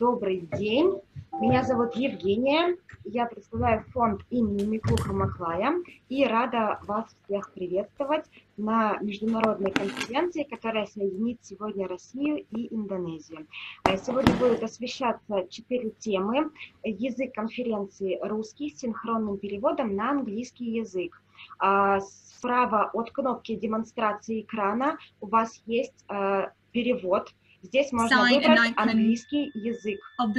Добрый день. Меня зовут Евгения. Я представляю фонд имени Миклуха Маклая и рада вас всех приветствовать на международной конференции, которая соединит сегодня Россию и Индонезию. Сегодня будут освещаться 4 темы. Язык конференции русский с синхронным переводом на английский язык. Справа от кнопки демонстрации экрана у вас есть перевод. Здесь можно выбрать английский язык.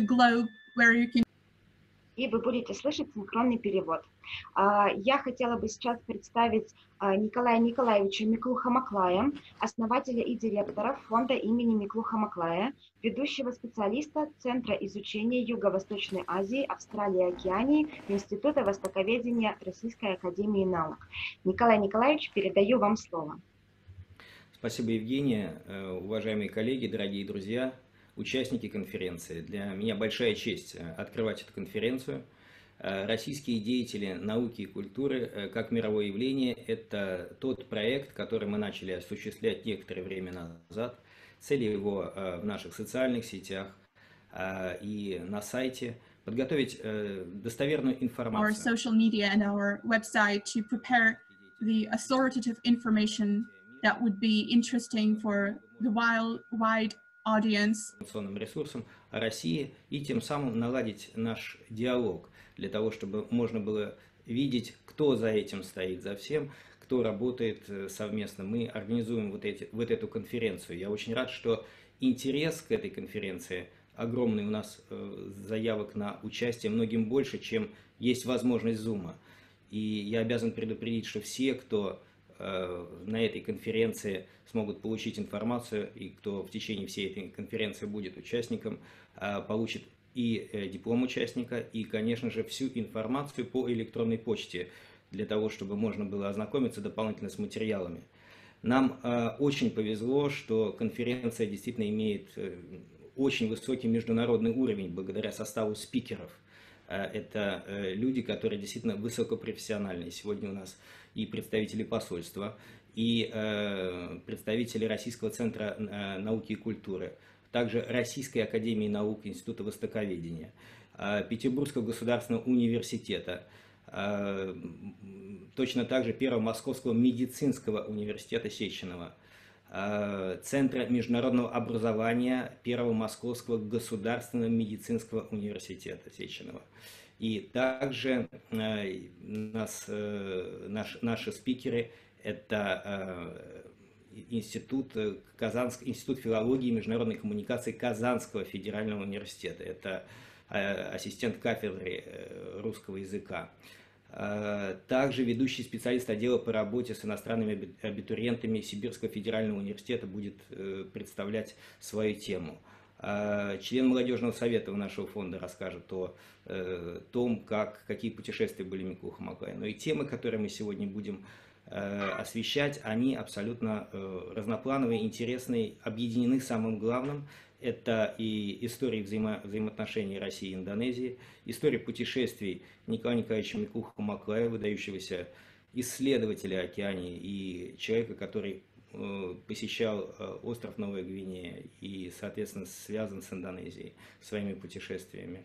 И вы будете слышать синхронный перевод. Я хотела бы сейчас представить Николая Николаевича Миклуха Маклая, основателя и директора фонда имени Миклуха Маклая, ведущего специалиста Центра изучения Юго-Восточной Азии, Австралии и Океании Института Востоковедения Российской академии наук. Николай Николаевич, передаю вам слово. Спасибо, Евгения. Уважаемые коллеги, дорогие друзья, участники конференции. Для меня большая честь открывать эту конференцию. Российские деятели науки и культуры как мировое явление – это тот проект, который мы начали осуществлять некоторое время назад. Цель его в наших социальных сетях и на сайте – подготовить достоверную информацию. That would be interesting for the wide audience. Информационным ресурсом о России и тем самым наладить наш диалог для того, чтобы можно было видеть, кто за этим стоит, за всем, кто работает совместно. Мы организуем вот эту конференцию. Я очень рад, что интерес к этой конференции огромный. У нас заявок на участие многим больше, чем есть возможность Зума. И я обязан предупредить, что все, кто на этой конференции смогут получить информацию, и кто в течение всей этой конференции будет участником, получит и диплом участника, и, конечно же, всю информацию по электронной почте, для того, чтобы можно было ознакомиться дополнительно с материалами. Нам очень повезло, что конференция действительно имеет очень высокий международный уровень благодаря составу спикеров. Это люди, которые действительно высокопрофессиональные. Сегодня у нас и представители посольства, и представители Российского центра науки и культуры, также Российской академии наук, Института Востоковедения, Петербургского государственного университета, точно так же Первого Московского медицинского университета Сеченова, Центра международного образования Первого Московского государственного медицинского университета Сеченова. И также наши спикеры – это институт филологии и международной коммуникации Казанского федерального университета. Это ассистент кафедры русского языка. Также ведущий специалист отдела по работе с иностранными абитуриентами Сибирского федерального университета будет представлять свою тему. Член молодежного совета нашего фонда расскажет о том, какие путешествия были Миклуха Маклая. Но и темы, которые мы сегодня будем освещать, они абсолютно разноплановые, интересные, объединены самым главным. Это и история взаимоотношений России и Индонезии, история путешествий Николая Николаевича Миклуха Маклая, выдающегося исследователя Океании и человека, который посещал остров Новая Гвинея и, соответственно, связан с Индонезией своими путешествиями.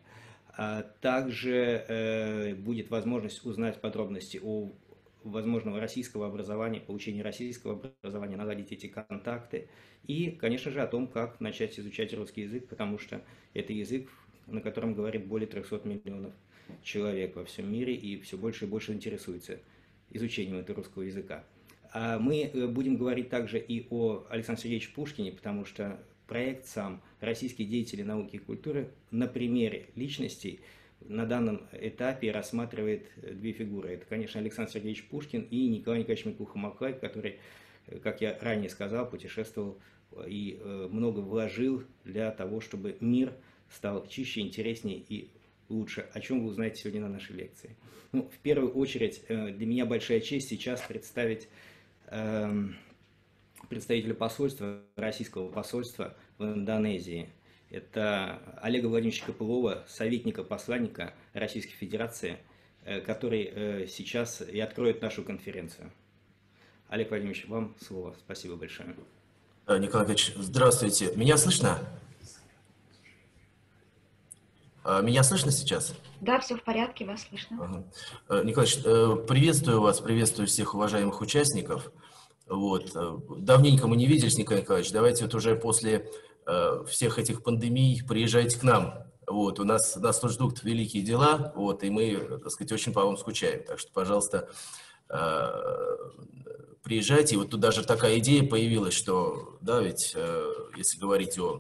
Также будет возможность узнать подробности о возможного российского образования, получении российского образования, наладить эти контакты и, конечно же, о том, как начать изучать русский язык, потому что это язык, на котором говорит более 300 миллионов человек во всем мире, и все больше и больше интересуется изучением этого русского языка. Мы будем говорить также и о Александре Сергеевиче Пушкине, потому что проект сам «Российские деятели науки и культуры» на примере личностей на данном этапе рассматривает две фигуры. Это, конечно, Александр Сергеевич Пушкин и Николай Николаевич Миклуха Маклай, который, как я ранее сказал, путешествовал и много вложил для того, чтобы мир стал чище, интереснее и лучше, о чем вы узнаете сегодня на нашей лекции. Ну, в первую очередь, для меня большая честь сейчас представить представителя посольства, российского посольства в Индонезии. Это Олега Владимировича Копылова, советника посланника Российской Федерации, который сейчас и откроет нашу конференцию. Олег Владимирович, вам слово. Спасибо большое. Николай Ильич, здравствуйте. Меня слышно? Меня слышно сейчас? Да, все в порядке, вас слышно. Ага. Николай Ильич, приветствую вас, приветствую всех уважаемых участников. Вот. Давненько мы не виделись, Николай Николаевич. Давайте вот уже после всех этих пандемий приезжайте к нам. Вот. Нас тут ждут великие дела, вот, и мы, так сказать, очень по вам скучаем. Так что, пожалуйста, приезжайте. И вот тут даже такая идея появилась, что, да, ведь, если говорить о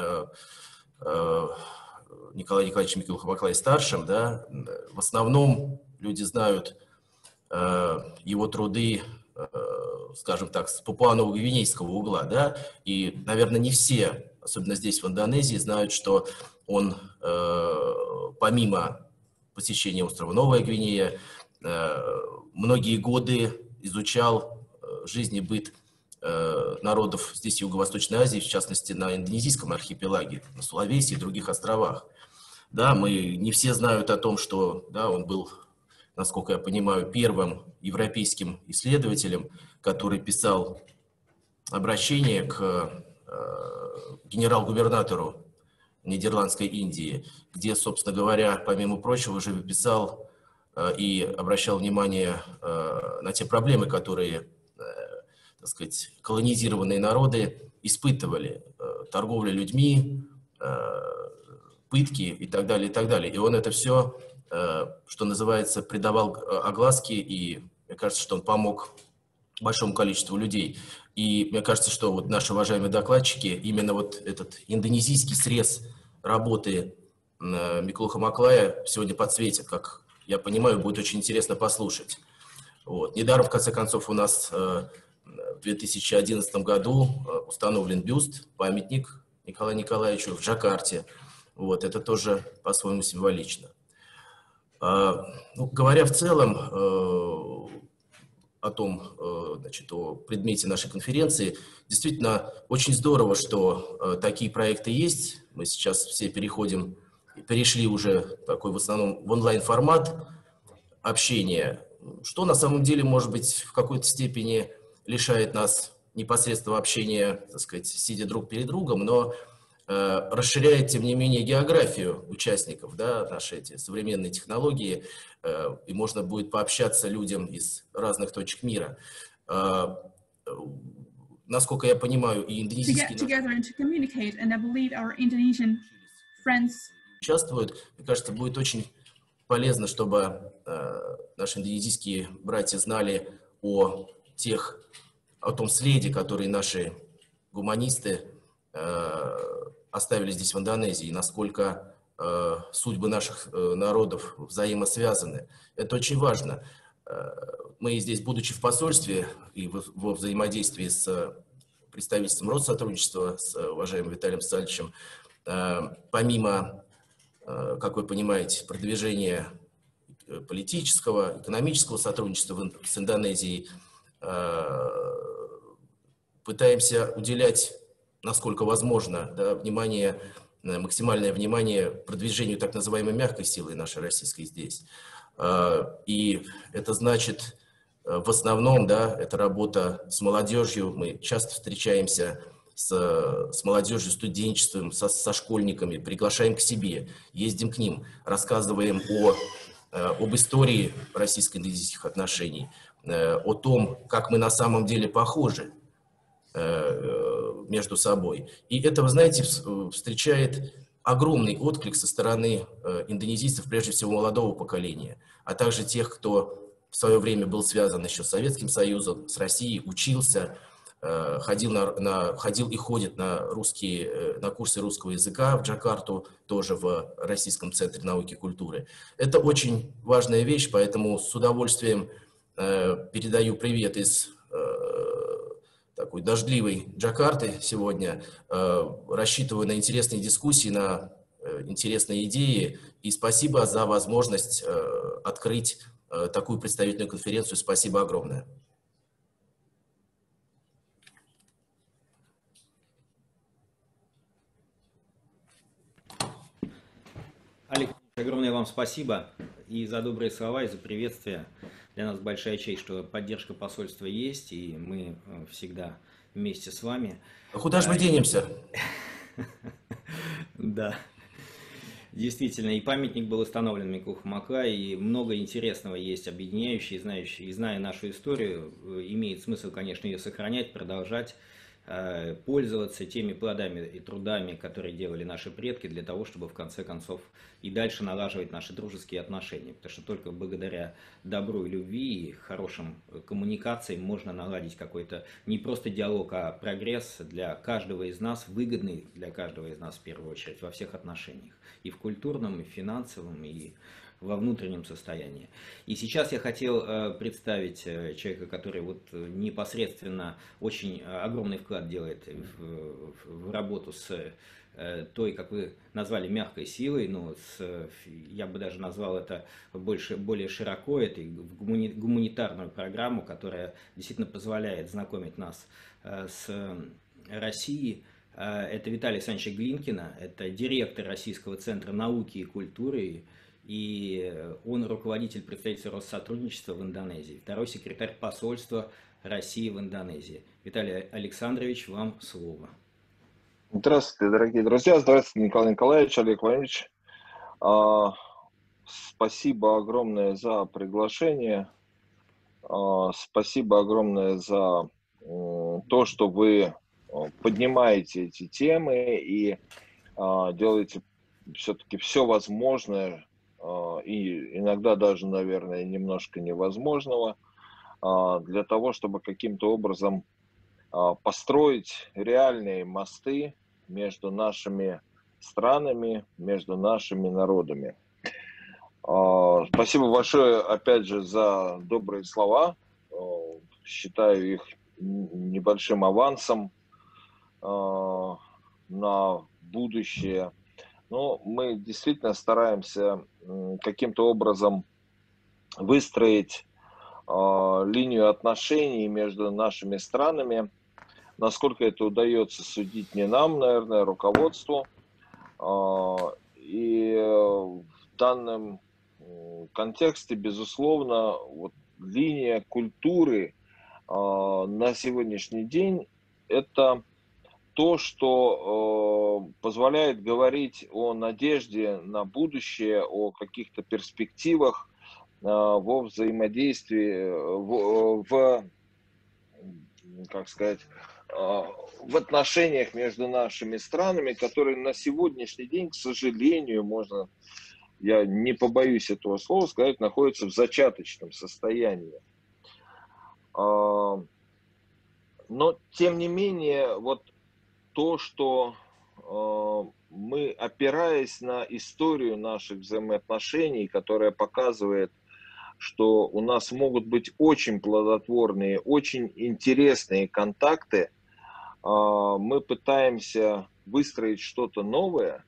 Николае Николаевиче Микулаху-Маклае-старшем, да, в основном люди знают его труды, скажем так, с Папуа-Новогвинейского угла, да, и, наверное, не все, особенно здесь, в Индонезии, знают, что он, помимо посещения острова Новая Гвинея, многие годы изучал жизнь и быт народов здесь, в Юго-Восточной Азии, в частности, на Индонезийском архипелаге, на Сулавеси и других островах. Да, мы не все знают о том, что, да, он был, насколько я понимаю, первым европейским исследователем, который писал обращение к генерал-губернатору Нидерландской Индии, где, собственно говоря, помимо прочего, уже писал и обращал внимание на те проблемы, которые, так сказать, колонизированные народы испытывали. Торговля людьми, пытки и так далее, и так далее. И он это все, что называется, придавал огласке, и мне кажется, что он помог большому количеству людей. И мне кажется, что вот наши уважаемые докладчики, именно вот этот индонезийский срез работы Микулаха Маклая сегодня подсветит, как я понимаю, будет очень интересно послушать. Вот. Недаром, в конце концов, у нас в 2011 году установлен бюст, памятник Николаю Николаевичу в Джакарте. Вот, это тоже по-своему символично. Ну, говоря в целом о том, значит, о предмете нашей конференции, действительно очень здорово, что такие проекты есть. Мы сейчас все перешли уже такой в основном в онлайн-формат общения, что на самом деле, может быть, в какой-то степени лишает нас непосредственного общения, так сказать, сидя друг перед другом, но расширяет, тем не менее, географию участников, да, наши эти современные технологии, и можно будет пообщаться людям из разных точек мира. Насколько я понимаю, и индонезийские участвуют. Мне кажется, будет очень полезно, чтобы наши индонезийские братья знали о том следе, который наши гуманисты оставили здесь, в Индонезии, насколько судьбы наших народов взаимосвязаны. Это очень важно. Мы здесь, будучи в посольстве и во взаимодействии с представительством Россотрудничества, с уважаемым Виталием Сальевичем, помимо, как вы понимаете, продвижения политического, экономического сотрудничества с Индонезией, пытаемся уделять, насколько возможно, да, максимальное внимание продвижению так называемой мягкой силы нашей российской здесь. И это значит, в основном, да, это работа с молодежью. Мы часто встречаемся с молодежью, студенчеством, со школьниками, приглашаем к себе, ездим к ним, рассказываем об истории российско-индонезийских отношений, о том, как мы на самом деле похожи между собой. И это, вы знаете, встречает огромный отклик со стороны индонезийцев, прежде всего молодого поколения, а также тех, кто в свое время был связан еще с Советским Союзом, с Россией, учился, ходил и ходит на курсы русского языка в Джакарту, тоже в Российском центре науки и культуры. Это очень важная вещь, поэтому с удовольствием передаю привет из такой дождливой Джакарты сегодня. Рассчитываю на интересные дискуссии, на интересные идеи. И спасибо за возможность открыть такую представительную конференцию. Спасибо огромное. Алексей, огромное вам спасибо и за добрые слова, и за приветствие. Для нас большая честь, что поддержка посольства есть, и мы всегда вместе с вами. А куда же мы денемся? Да. Действительно, и памятник был установлен Миклуху Маклаю, и много интересного есть, объединяющего, и зная нашу историю, имеет смысл, конечно, ее сохранять, продолжать, пользоваться теми плодами и трудами, которые делали наши предки, для того, чтобы в конце концов и дальше налаживать наши дружеские отношения. Потому что только благодаря добру и любви и хорошим коммуникациям можно наладить какой-то не просто диалог, а прогресс для каждого из нас, выгодный для каждого из нас в первую очередь во всех отношениях. И в культурном, и в финансовом, и во внутреннем состоянии. И сейчас я хотел представить человека, который вот непосредственно очень огромный вклад делает в работу с той, как вы назвали, мягкой силой, но я бы даже назвал это более широко, это гуманитарную программу, которая действительно позволяет знакомить нас с Россией. Это Виталий Александрович Глинкина, это директор Российского центра науки и культуры, и он руководитель представительства Россотрудничества в Индонезии, второй секретарь посольства России в Индонезии. Виталий Александрович, вам слово. Здравствуйте, дорогие друзья. Здравствуйте, Николай Николаевич, Олег Владимирович. Спасибо огромное за приглашение. Спасибо огромное за то, что вы поднимаете эти темы и делаете все-таки все возможное, и иногда даже, наверное, немножко невозможного, для того, чтобы каким-то образом построить реальные мосты между нашими странами, между нашими народами. Спасибо большое, опять же, за добрые слова. Считаю их небольшим авансом на будущее. Но мы действительно стараемся каким-то образом выстроить линию отношений между нашими странами. Насколько это удается, судить не нам, наверное, руководству. И в данном контексте, безусловно, вот линия культуры на сегодняшний день – это то, что позволяет говорить о надежде на будущее, о каких-то перспективах во взаимодействии, как сказать, в отношениях между нашими странами, которые на сегодняшний день, к сожалению, я не побоюсь этого слова сказать, находятся в зачаточном состоянии. Но, тем не менее, вот то, что мы, опираясь на историю наших взаимоотношений, которая показывает, что у нас могут быть очень плодотворные, очень интересные контакты, мы пытаемся выстроить что-то новое.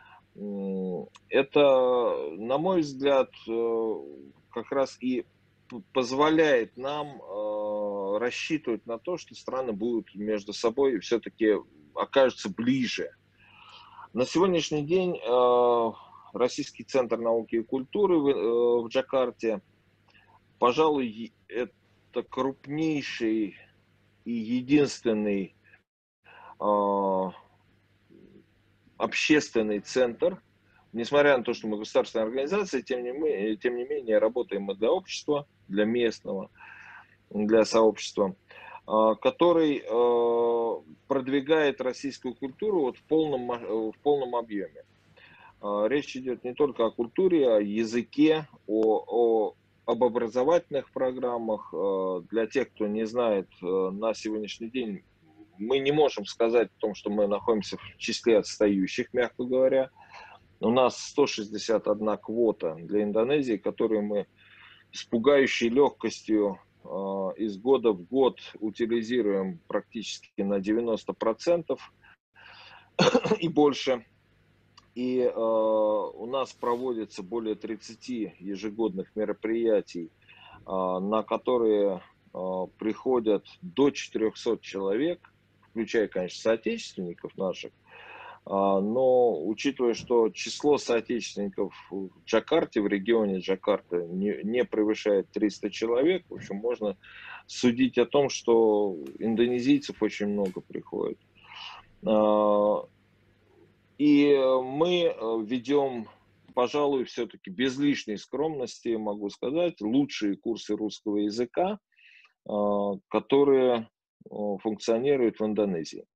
Это, на мой взгляд, как раз и позволяет нам рассчитывать на то, что страны будут между собой все-таки окажутся ближе. На сегодняшний день Российский центр науки и культуры в Джакарте, пожалуй, это крупнейший и единственный общественный центр. Несмотря на то, что мы государственная организация, тем не менее работаем мы для общества, для местного, для сообщества, который продвигает российскую культуру вот в полном объеме. Речь идет не только о культуре, о языке, об образовательных программах. Для тех, кто не знает, на сегодняшний день мы не можем сказать о том, что мы находимся в числе отстающих, мягко говоря. У нас 161 квота для Индонезии, которую мы с пугающей легкостью из года в год утилизируем практически на 90% и больше. И у нас проводится более 30 ежегодных мероприятий, на которые приходят до 400 человек, включая, конечно, соотечественников наших. Но учитывая, что число соотечественников в Джакарте, в регионе Джакарта не превышает 300 человек, в общем, можно судить о том, что индонезийцев очень много приходит. И мы ведем пожалуй, все-таки без лишней скромности могу сказать, лучшие курсы русского языка, которые функционируют в Индонезии.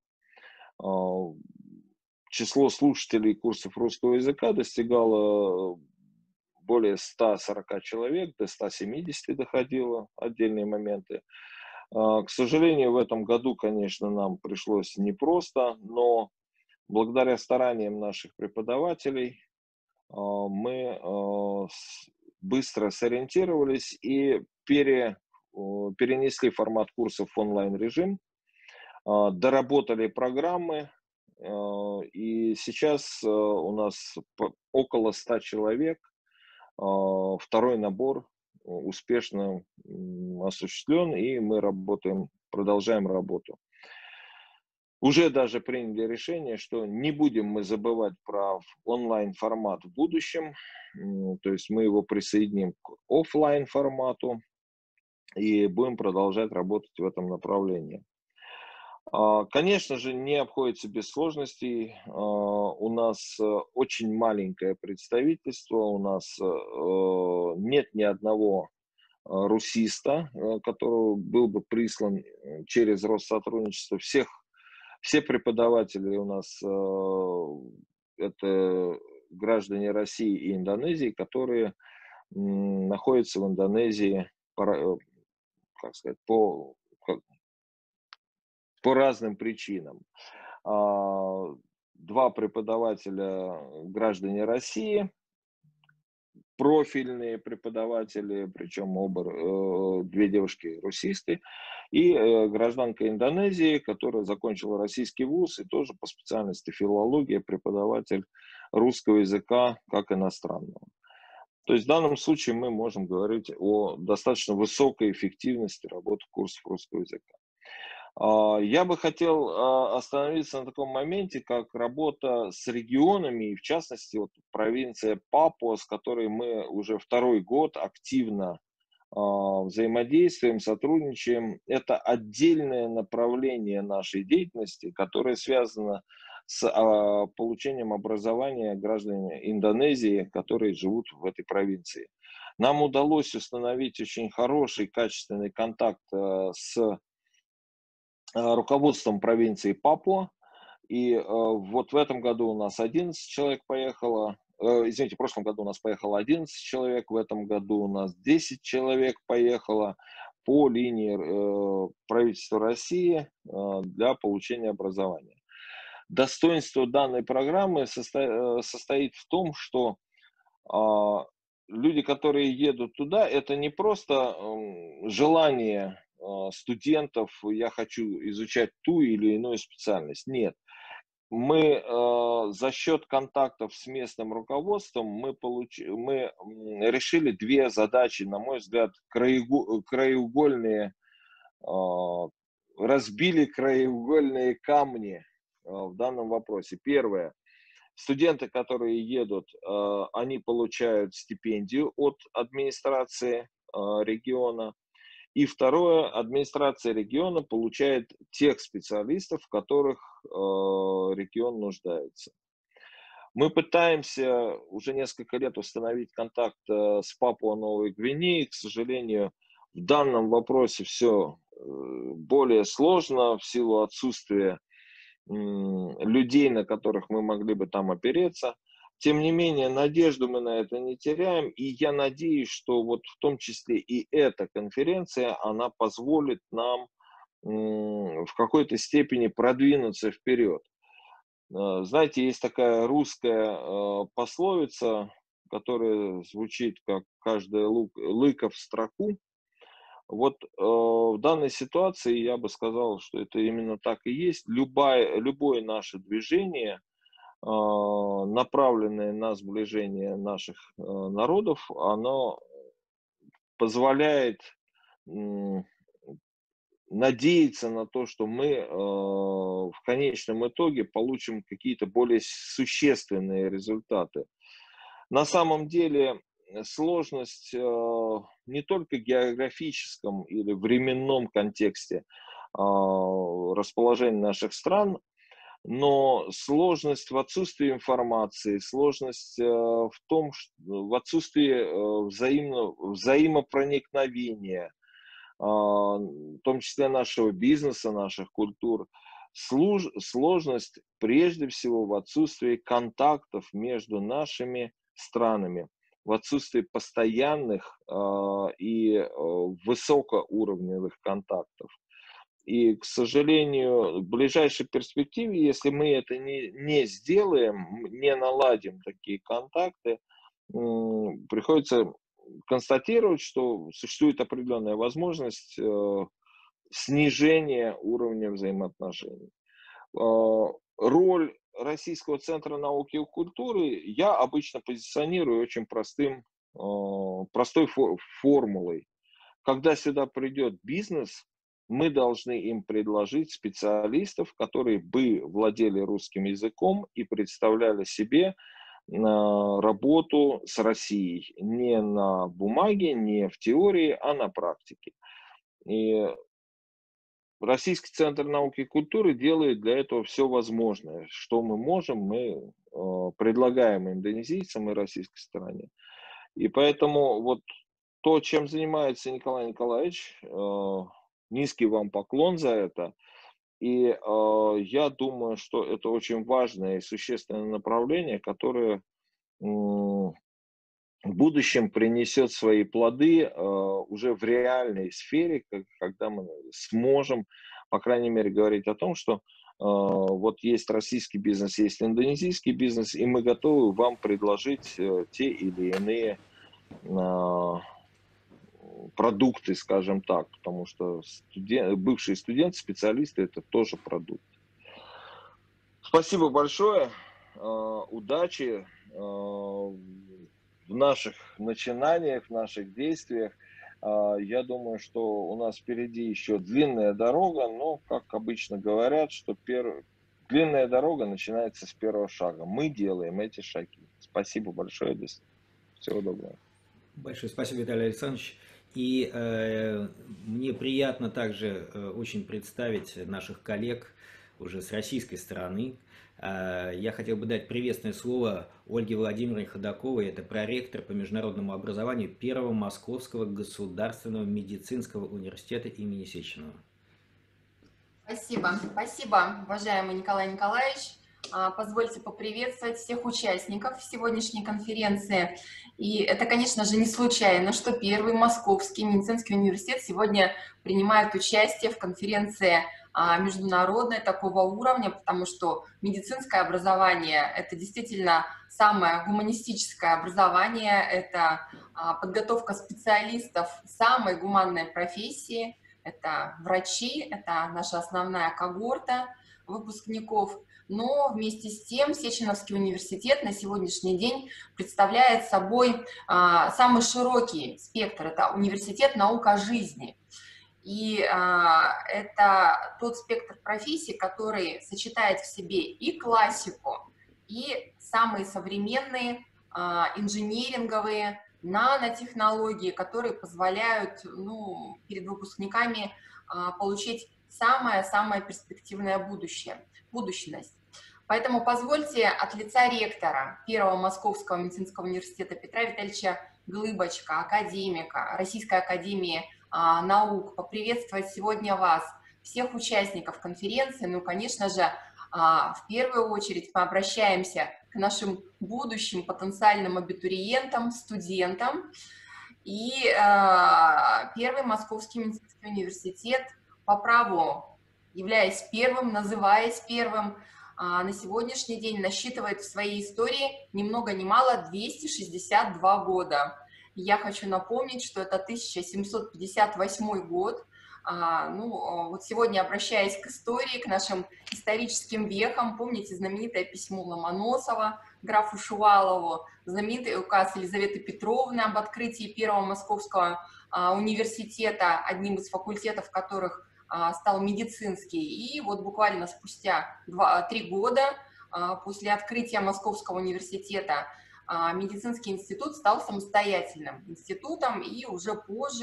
Число слушателей курсов русского языка достигало более 140 человек, до 170 доходило отдельные моменты. К сожалению, в этом году, конечно, нам пришлось непросто, но благодаря стараниям наших преподавателей мы быстро сориентировались и перенесли формат курсов в онлайн-режим, доработали программы, и сейчас у нас около 100 человек. Второй набор успешно осуществлен, и мы продолжаем работу. Уже даже приняли решение, что не будем мы забывать про онлайн-формат в будущем, то есть мы его присоединим к офлайн-формату и будем продолжать работать в этом направлении. Конечно же, не обходится без сложностей. У нас очень маленькое представительство, у нас нет ни одного русиста, который был бы прислан через Россотрудничество. Все преподаватели у нас это граждане России и Индонезии, которые находятся в Индонезии, как сказать, по разным причинам. 2 преподавателя граждане России, профильные преподаватели, причем оба 2 девушки русисты, и гражданка Индонезии, которая закончила российский вуз и тоже по специальности филология, преподаватель русского языка как иностранного. То есть в данном случае мы можем говорить о достаточно высокой эффективности работы курсов русского языка. Я бы хотел остановиться на таком моменте, как работа с регионами, и в частности вот провинция Папуа, с которой мы уже 2-й год активно взаимодействуем, сотрудничаем. Это отдельное направление нашей деятельности, которое связано с получением образования граждан Индонезии, которые живут в этой провинции. Нам удалось установить очень хороший, качественный контакт с руководством провинции Папуа. И вот в этом году у нас 11 человек поехало. Извините, в прошлом году у нас поехало 11 человек, в этом году у нас 10 человек поехало по линии правительства России для получения образования. Достоинство данной программы состоит в том, что люди, которые едут туда, это не просто желание студентов, я хочу изучать ту или иную специальность. Нет. Мы за счет контактов с местным руководством мы решили 2 задачи, на мой взгляд, краеугольные, разбили краеугольные камни в данном вопросе. Первое. Студенты, которые едут, они получают стипендию от администрации региона. И второе, администрация региона получает тех специалистов, в которых регион нуждается. Мы пытаемся уже несколько лет установить контакт с Папуа-Новой Гвинеей. К сожалению, в данном вопросе все более сложно в силу отсутствия людей, на которых мы могли бы там опереться. Тем не менее, надежду мы на это не теряем, и я надеюсь, что вот в том числе и эта конференция, она позволит нам в какой-то степени продвинуться вперед. Знаете, есть такая русская пословица, которая звучит как «каждая лыка в строку». Вот в данной ситуации я бы сказал, что это именно так и есть. Любое наше движение, направленное на сближение наших народов, оно позволяет надеяться на то, что мы в конечном итоге получим какие-то более существенные результаты. На самом деле сложность не только в географическом или временном контексте расположения наших стран, но сложность в отсутствии информации, сложность в том, что в отсутствии взаимопроникновения, в том числе нашего бизнеса, наших культур, сложность прежде всего в отсутствии контактов между нашими странами, в отсутствии постоянных и высокоуровневых контактов. И, к сожалению, в ближайшей перспективе, если мы это не сделаем, не наладим такие контакты, приходится констатировать, что существует определенная возможность снижения уровня взаимоотношений. Роль Российского центра науки и культуры я обычно позиционирую очень простой формулой. Когда сюда придет бизнес, мы должны им предложить специалистов, которые бы владели русским языком и представляли себе работу с Россией не на бумаге, не в теории, а на практике. И Российский центр науки и культуры делает для этого все возможное. Что мы можем, мы предлагаем индонезийцам и российской стороне. И поэтому вот то, чем занимается Николай Николаевич, низкий вам поклон за это. И я думаю, что это очень важное и существенное направление, которое в будущем принесет свои плоды уже в реальной сфере, когда мы сможем, по крайней мере, говорить о том, что вот есть российский бизнес, есть индонезийский бизнес, и мы готовы вам предложить те или иные продукты, скажем так, потому что бывшие студенты, специалисты – это тоже продукт. Спасибо большое, удачи в наших начинаниях, в наших действиях. Я думаю, что у нас впереди еще длинная дорога, но, как обычно говорят, что длинная дорога начинается с первого шага. Мы делаем эти шаги. Спасибо большое, всего доброго. Большое спасибо, Виталий Александрович. И мне приятно также очень представить наших коллег уже с российской стороны. Я хотел бы дать приветственное слово Ольге Владимировне Ходаковой, это проректор по международному образованию Первого Московского государственного медицинского университета имени Сеченова. Спасибо, уважаемый Николай Николаевич. Позвольте поприветствовать всех участников сегодняшней конференции. И это, конечно же, не случайно, что Первый Московский медицинский университет сегодня принимает участие в конференции международной такого уровня, потому что медицинское образование – это действительно самое гуманистическое образование, это подготовка специалистов самой гуманной профессии, это врачи, это наша основная когорта выпускников. Но вместе с тем Сеченовский университет на сегодняшний день представляет собой самый широкий спектр. Это университет наук о жизни. И это тот спектр профессий, который сочетает в себе и классику, и самые современные инженеринговые нанотехнологии, которые позволяют перед выпускниками получить самое-самое перспективное будущность. Поэтому позвольте от лица ректора Первого Московского медицинского университета Петра Витальевича Глыбочка, академика Российской академии наук, поприветствовать сегодня вас, всех участников конференции. Ну, конечно же, в первую очередь мы обращаемся к нашим будущим потенциальным абитуриентам, студентам. И Первый Московский медицинский университет по праву, являясь первым, называясь первым, на сегодняшний день насчитывает в своей истории ни много ни мало 262 года. Я хочу напомнить, что это 1758 год. Вот сегодня, обращаясь к истории, к нашим историческим вехам, помните знаменитое письмо Ломоносова графу Шувалову, знаменитый указ Елизаветы Петровны об открытии Первого Московского университета, одним из факультетов которых стал медицинский. И вот буквально спустя 3 года после открытия Московского университета медицинский институт стал самостоятельным институтом и уже позже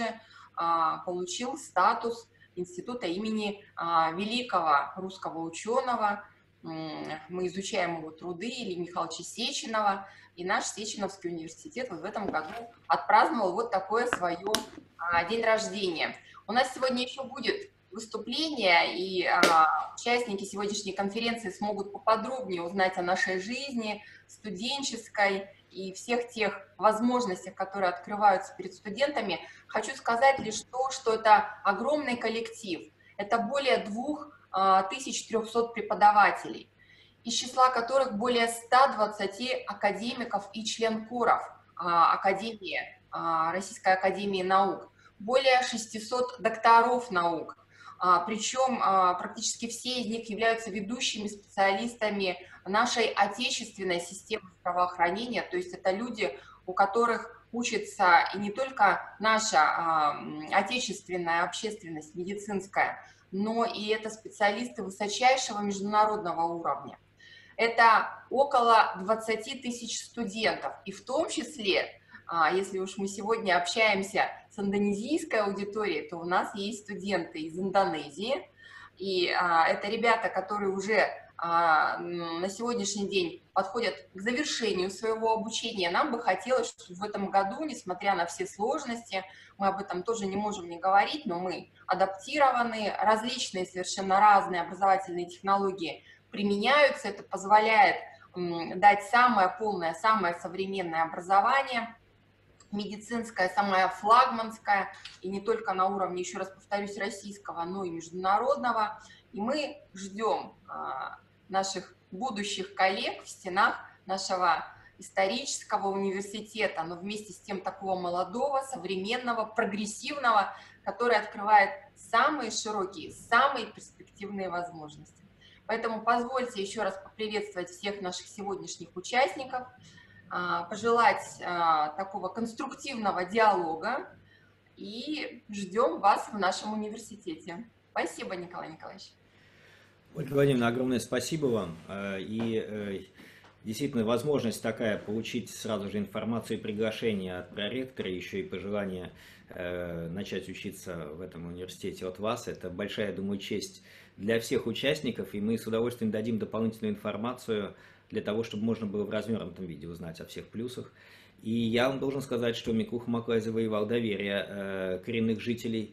получил статус института имени великого русского ученого мы изучаем его труды, Ильи Михайловича Сеченова, и наш Сеченовский университет вот в этом году отпраздновал вот такое свое день рождения. У нас сегодня еще будет выступление, и участники сегодняшней конференции смогут поподробнее узнать о нашей жизни студенческой и всех тех возможностях, которые открываются перед студентами. Хочу сказать лишь то, что это огромный коллектив, это более 2300 преподавателей, из числа которых более 120 академиков и член-коров Академии, Российской академии наук, более 600 докторов наук, причем практически все из них являются ведущими специалистами нашей отечественной системы здравоохранения, то есть это люди, у которых учится и не только наша отечественная общественность медицинская, но и это специалисты высочайшего международного уровня. Это около 20 тысяч студентов, и в том числе, если уж мы сегодня общаемся с индонезийской аудиторией, то у нас есть студенты из Индонезии, и это ребята, которые уже на сегодняшний день подходят к завершению своего обучения. Нам бы хотелось, чтобы в этом году, несмотря на все сложности, мы об этом тоже не можем не говорить, но мы адаптированы, различные совершенно разные образовательные технологии применяются, это позволяет дать самое полное, самое современное образование, медицинское, самое флагманское, и не только на уровне, еще раз повторюсь, российского, но и международного. И мы ждем наших будущих коллег в стенах нашего исторического университета, но вместе с тем такого молодого, современного, прогрессивного, который открывает самые широкие, самые перспективные возможности. Поэтому позвольте еще раз поприветствовать всех наших сегодняшних участников, пожелать такого конструктивного диалога и ждем вас в нашем университете. Спасибо, Николай Николаевич. Ольга Владимировна, огромное спасибо вам. И действительно, возможность такая получить сразу же информацию и приглашение от проректора, еще и пожелание начать учиться в этом университете от вас. Это большая, думаю, честь для всех участников, и мы с удовольствием дадим дополнительную информацию для того, чтобы можно было в развернутом виде узнать о всех плюсах. И я вам должен сказать, что Миклуха Маклай завоевал доверие коренных жителей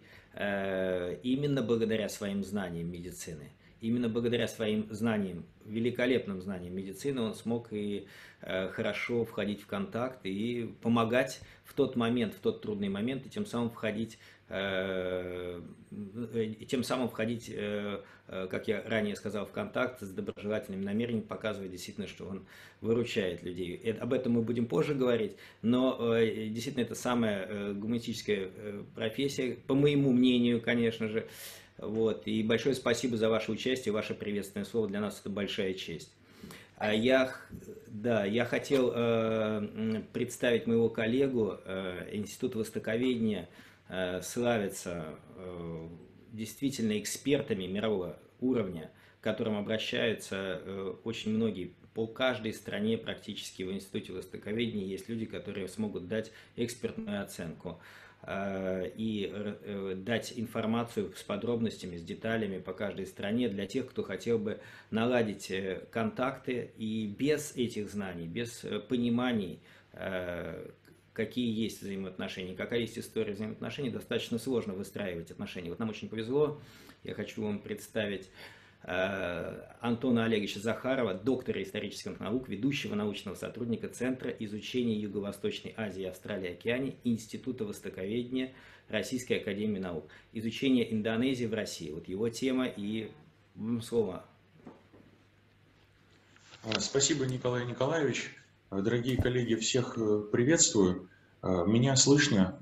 именно благодаря своим знаниям медицины. Именно благодаря своим знаниям, великолепным знаниям медицины, он смог и хорошо входить в контакт и помогать в тот момент, в тот трудный момент, и тем самым входить, как я ранее сказал, в контакт с доброжелательным намерением, показывая действительно, что он выручает людей. Об этом мы будем позже говорить, но действительно это самая гуманистическая профессия, по моему мнению, конечно же. Вот. И большое спасибо за ваше участие, ваше приветственное слово. Для нас это большая честь. Я хотел представить моего коллегу. Институт востоковедения славится действительно экспертами мирового уровня, к которым обращаются очень многие. По каждой стране практически в Институте востоковедения есть люди, которые смогут дать экспертную оценку и дать информацию с подробностями, с деталями по каждой стране для тех, кто хотел бы наладить контакты. И без этих знаний, без пониманий, какие есть взаимоотношения, какая есть история взаимоотношений, достаточно сложно выстраивать отношения. Вот нам очень повезло. Я хочу вам представить Антона Олеговича Захарова, доктора исторических наук, ведущего научного сотрудника Центра изучения Юго-Восточной Азии, Австралии и Океании, Института востоковедения Российской академии наук. Изучение Индонезии в России. Вот его тема, и слово. Спасибо, Николай Николаевич. Дорогие коллеги, всех приветствую. Меня слышно?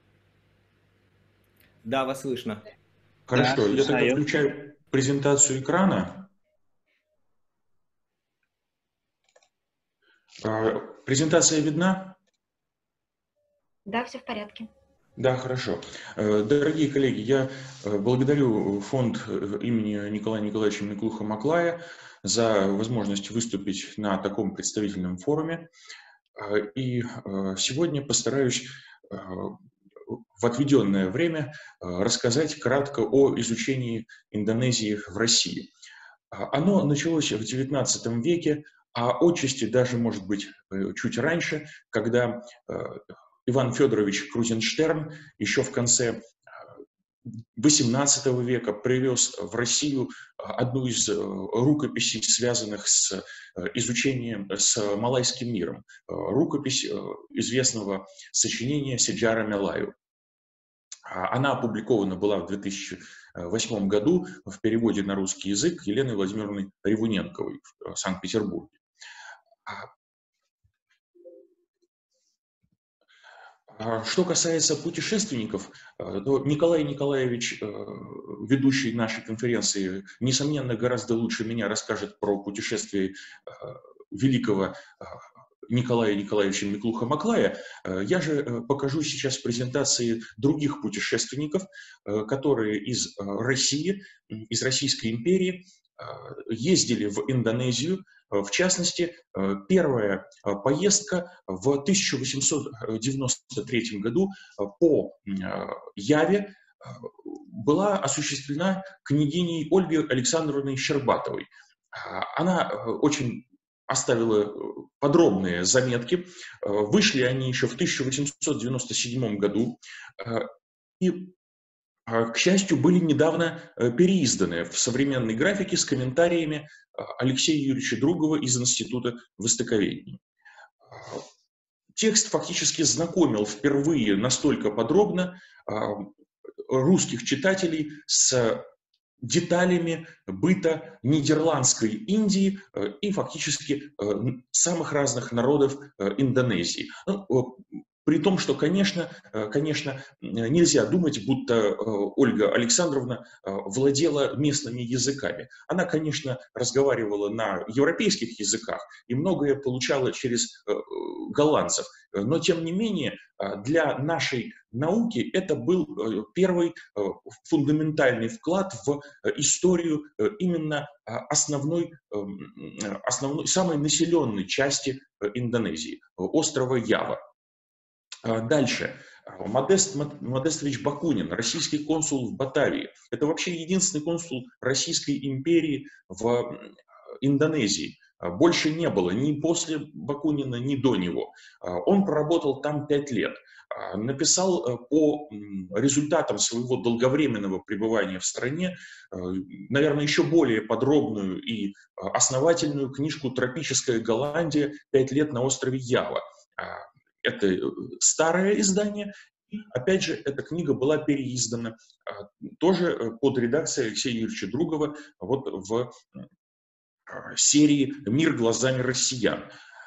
Да, вас слышно. Хорошо, я тогда включаю презентацию экрана. Презентация видна? Да, все в порядке. Да, хорошо. Дорогие коллеги, я благодарю фонд имени Николая Николаевича Миклуха Маклая за возможность выступить на таком представительном форуме. И сегодня постараюсь в отведенное время рассказать кратко о изучении Индонезии в России. Оно началось в XIX веке, а отчасти даже, может быть, чуть раньше, когда Иван Федорович Крузенштерн еще в конце XVIII века привез в Россию одну из рукописей, связанных с изучением, с Малайским миром. Рукопись известного сочинения Сиджара Мелаю. Она опубликована была в 2008 году в переводе на русский язык Еленой Владимировной Ревуненковой в Санкт-Петербурге. Что касается путешественников, то Николай Николаевич, ведущий нашей конференции, несомненно, гораздо лучше меня расскажет про путешествие великого Николая Николаевича Миклуха-Маклая. Я же покажу сейчас презентации других путешественников, которые из России, из Российской империи ездили в Индонезию. В частности, первая поездка в 1893 году по Яве была осуществлена княгиней Ольгой Александровной Щербатовой. Она очень оставила подробные заметки. Вышли они еще в 1897 году. И, к счастью, были недавно переизданы в современной графике с комментариями Алексея Юрьевича Другова из Института востоковедения. Текст фактически знакомил впервые настолько подробно русских читателей с деталями быта Нидерландской Индии и фактически самых разных народов Индонезии. При том, что, конечно, нельзя думать, будто Ольга Александровна владела местными языками. Она, конечно, разговаривала на европейских языках и многое получала через голландцев. Но, тем не менее, для нашей науки это был первый фундаментальный вклад в историю именно основной самой населенной части Индонезии, острова Ява. Дальше. Модест Модестович Бакунин, российский консул в Батавии. Это вообще единственный консул Российской империи в Индонезии. Больше не было ни после Бакунина, ни до него. Он проработал там 5 лет. Написал по результатам своего долговременного пребывания в стране, наверное, еще более подробную и основательную книжку «Тропическая Голландия. 5 лет на острове Ява». Это старое издание. И, опять же, эта книга была переиздана тоже под редакцией Алексея Юрьевича Другова вот в серии «Мир глазами россиян».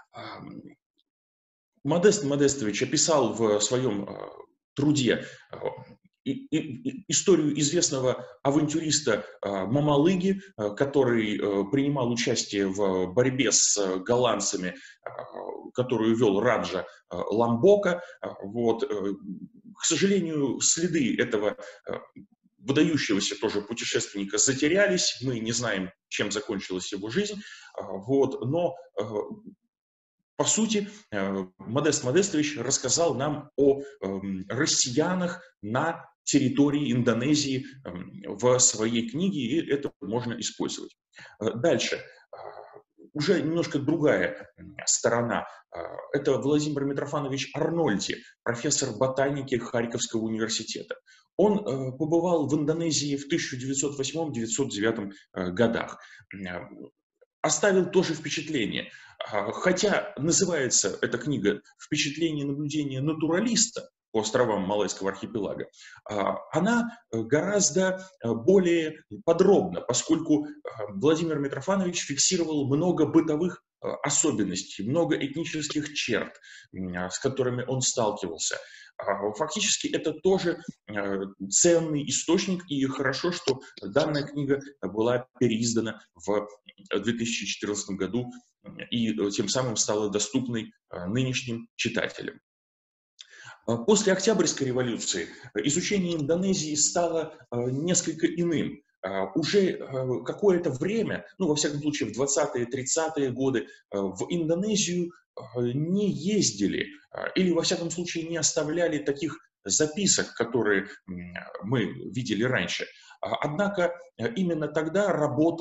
Модест Модестович описал в своем труде историю известного авантюриста Мамалыги, который принимал участие в борьбе с голландцами, которую вел Раджа Ламбока. Вот. К сожалению, следы этого выдающегося тоже путешественника затерялись. Мы не знаем, чем закончилась его жизнь. Вот. Но по сути, Модест Модестович рассказал нам о россиянах на территории Индонезии в своей книге, и это можно использовать. Дальше. Уже немножко другая сторона. Это Владимир Митрофанович Арнольди, профессор ботаники Харьковского университета. Он побывал в Индонезии в 1908-1909 годах. Оставил тоже впечатление. Хотя называется эта книга «Впечатление наблюдения натуралиста» по островам Малайского архипелага, она гораздо более подробна, поскольку Владимир Митрофанович фиксировал много бытовых особенностей, много этнических черт, с которыми он сталкивался. Фактически это тоже ценный источник, и хорошо, что данная книга была переиздана в 2014 году и тем самым стала доступной нынешним читателям. После Октябрьской революции изучение Индонезии стало несколько иным. Уже какое-то время, ну, во всяком случае, в 20-е, 30-е годы в Индонезию не ездили или, во всяком случае, не оставляли таких записок, которые мы видели раньше. Однако именно тогда работал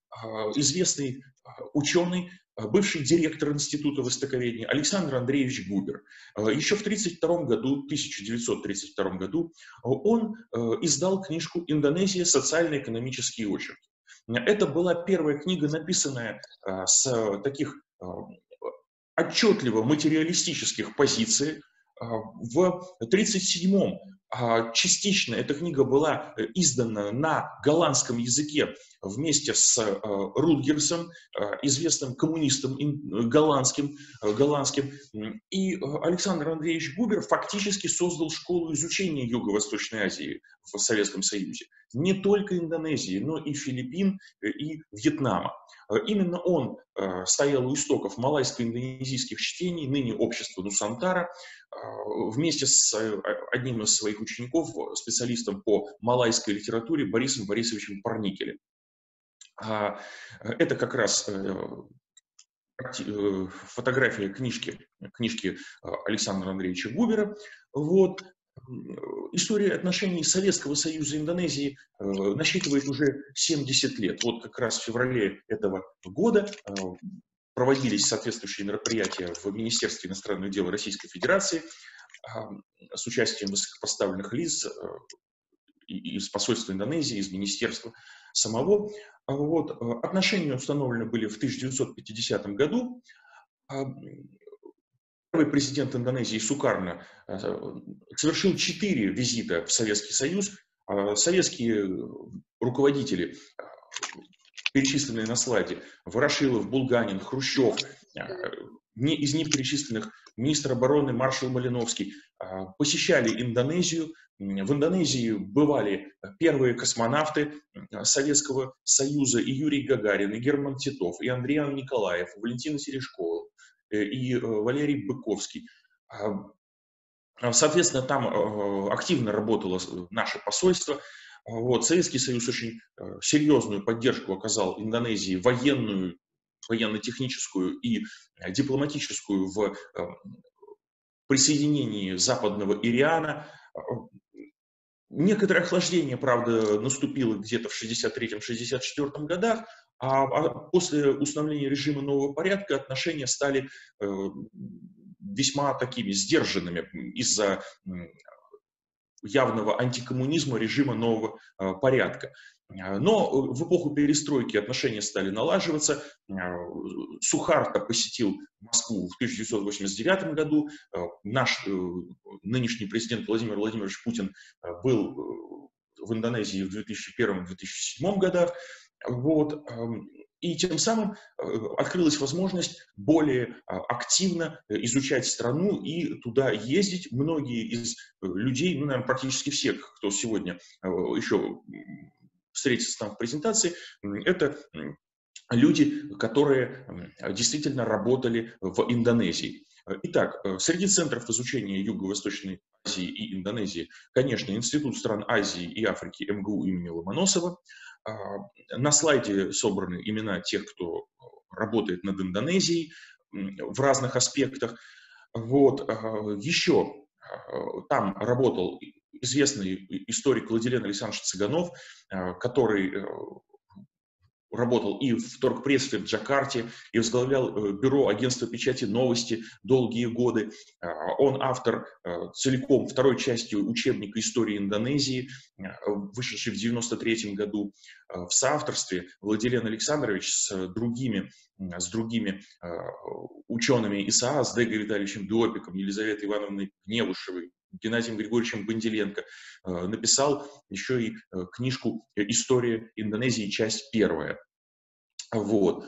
известный ученый, бывший директор Института Востоковедения Александр Андреевич Губер. Еще в 1932 году он издал книжку «Индонезия. Социально-экономические очерки». Это была первая книга, написанная с таких отчетливо материалистических позиций. В 1937-м частично эта книга была издана на голландском языке вместе с Рутгерсом, известным коммунистом голландским. И Александр Андреевич Губер фактически создал школу изучения Юго-Восточной Азии в Советском Союзе. Не только Индонезии, но и Филиппин, и Вьетнама. Именно он стоял у истоков малайско-индонезийских чтений, ныне общества Нусантара, вместе с одним из своих учеников, специалистом по малайской литературе Борисом Борисовичем Парникелем. Это как раз фотография книжки Александра Андреевича Губера. Вот. История отношений Советского Союза и Индонезии насчитывает уже 70 лет. Вот как раз в феврале этого года проводились соответствующие мероприятия в Министерстве иностранных дел Российской Федерации с участием высокопоставленных лиц из посольства Индонезии, из министерства самого. Вот. Отношения установлены были в 1950 году. Первый президент Индонезии Сукарно совершил 4 визита в Советский Союз. Советские руководители, перечисленные на слайде, Ворошилов, Булганин, Хрущев, из них перечисленных министр обороны маршал Малиновский, посещали Индонезию. В Индонезии бывали первые космонавты Советского Союза и Юрий Гагарин, и Герман Титов, и Андрей Николаев, и Валентина Терешкова, и Валерий Быковский. Соответственно, там активно работало наше посольство. Вот. Советский Союз очень серьезную поддержку оказал Индонезии, военную, военно-техническую и дипломатическую в присоединении Западного Ириана. Некоторое охлаждение, правда, наступило где-то в 1963-1964 годах, а после установления режима нового порядка отношения стали весьма такими сдержанными из-за явного антикоммунизма режима нового порядка. Но в эпоху перестройки отношения стали налаживаться. Сухарто посетил Москву в 1989 году. Наш нынешний президент Владимир Владимирович Путин был в Индонезии в 2001-2007 годах. Вот. И тем самым открылась возможность более активно изучать страну и туда ездить. Многие из людей, наверное, практически все, кто сегодня еще встретится там в презентации, это люди, которые действительно работали в Индонезии. Итак, среди центров изучения Юго-Восточной Азии и Индонезии, конечно, Институт стран Азии и Африки МГУ имени Ломоносова. На слайде собраны имена тех, кто работает над Индонезией в разных аспектах. Вот. Еще там работал известный историк Владилен Александрович Цыганов, который работал и в торгпрессе в Джакарте, и возглавлял бюро агентства печати «Новости» долгие годы. Он автор целиком второй частью учебника истории Индонезии, вышедший в 1993 году. В соавторстве Владилен Александрович с другими учеными ИСА, с Дегой Витальевичем Дуопиком, Елизаветой Ивановной Гневушевой, Геннадием Григорьевичем Бонделенко написал еще и книжку «История Индонезии. Часть первая». Вот.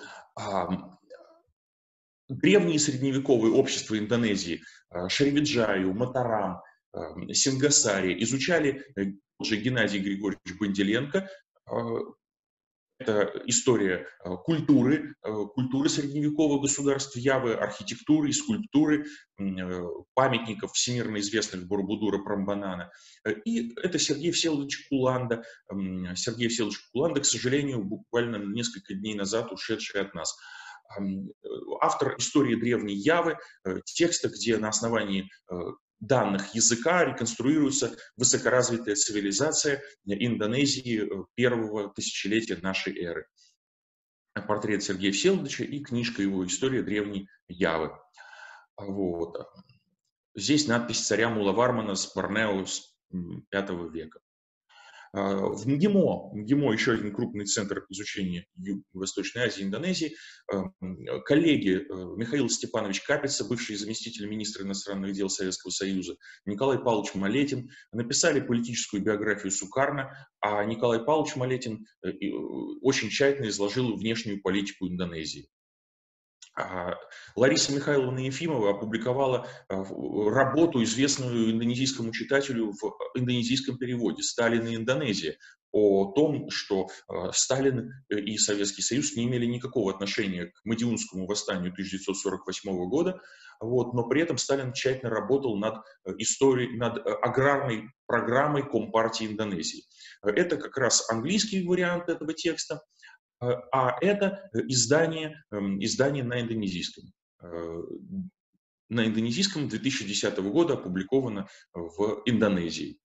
Древние средневековые общества Индонезии, Шривиджаю, Матарам, Сингасари изучали уже Геннадий Григорьевич Бонделенко. Это история культуры средневековых государств Явы, архитектуры, скульптуры, памятников всемирно известных Боробудура, Прамбанана. И это Сергей Всеволодович Куланда. Сергей Всеволодович Куланда, к сожалению, буквально несколько дней назад ушедший от нас. Автор истории древней Явы, текста, где на основании данных языка реконструируется высокоразвитая цивилизация Индонезии первого тысячелетия нашей эры. портрет Сергея Всеволодовича и книжка его «История древней Явы». Вот. Здесь надпись царя Мула Вармана с Борнео с V века. В МГИМО еще один крупный центр изучения Восточной Азии и Индонезии. Коллеги Михаил Степанович Капица, бывший заместитель министра иностранных дел Советского Союза, Николай Павлович Малетин написали политическую биографию Сукарно, а Николай Павлович Малетин очень тщательно изложил внешнюю политику Индонезии. Лариса Михайловна Ефимова опубликовала работу, известную индонезийскому читателю в индонезийском переводе «Сталин и Индонезия», о том, что Сталин и Советский Союз не имели никакого отношения к Мадиунскому восстанию 1948 года, вот, но при этом Сталин тщательно работал над аграрной программой Компартии Индонезии. Это как раз английский вариант этого текста. А это издание на индонезийском. На индонезийском 2010 года опубликовано в Индонезии.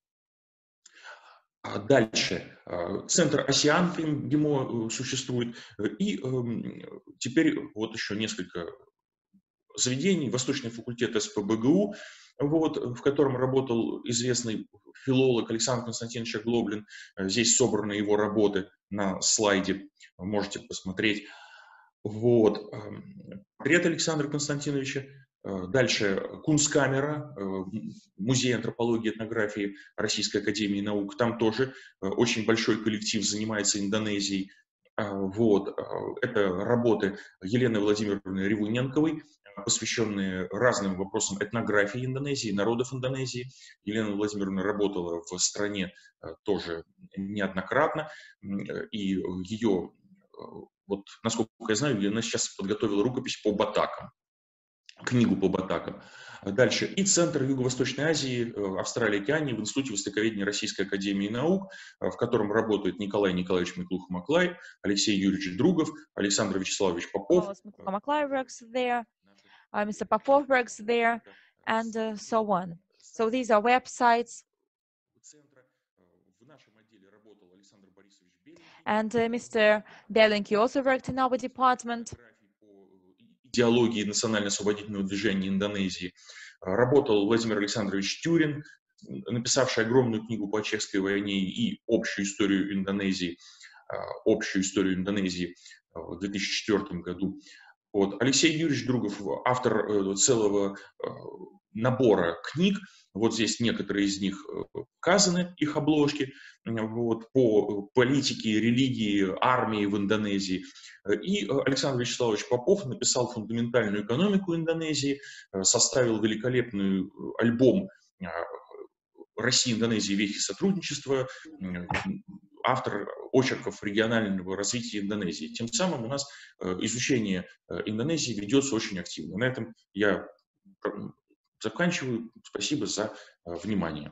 Дальше. Центр «Асиан» при МГИМО существует. И теперь вот еще несколько заведений. Восточный факультет СПбГУ, вот, в котором работал известный филолог Александр Константинович Оглоблин. Здесь собраны его работы на слайде, можете посмотреть. Вот. Портрет Александра Константиновича. Дальше Кунсткамера, музей антропологии и этнографии Российской академии наук. Там тоже очень большой коллектив занимается Индонезией. Вот. Это работы Елены Владимировны Ревуненковой, посвященные разным вопросам этнографии Индонезии, народов Индонезии. Елена Владимировна работала в стране тоже неоднократно, и ее, вот, насколько я знаю, Елена сейчас подготовила рукопись по батакам, книгу по батакам. Дальше. И Центр Юго-Восточной Азии, Австралии, Океании в Институте Востоковедения Российской академии наук, в котором работают Николай Николаевич Миклуха-Маклай, Алексей Юрьевич Другов, Александр Вячеславович Попов. Mr. Popov works there, and so on. So these are websites. And Mr. Belenky also worked in our department. Идеологии национально-освободительного движения Индонезии. Работал Владимир Александрович Тюрин, написавший огромную книгу по Чехской войне и общую историю Индонезии в 2004 году. Вот. Алексей Юрьевич Другов, автор целого набора книг. Вот здесь некоторые из них указаны, их обложки, вот, по политике, религии, армии в Индонезии. И Александр Вячеславович Попов написал фундаментальную экономику Индонезии, составил великолепный альбом «Россия и Индонезия. Вехи сотрудничества», автор очерков регионального развития Индонезии. Тем самым у нас изучение Индонезии ведется очень активно. На этом я заканчиваю. Спасибо за внимание.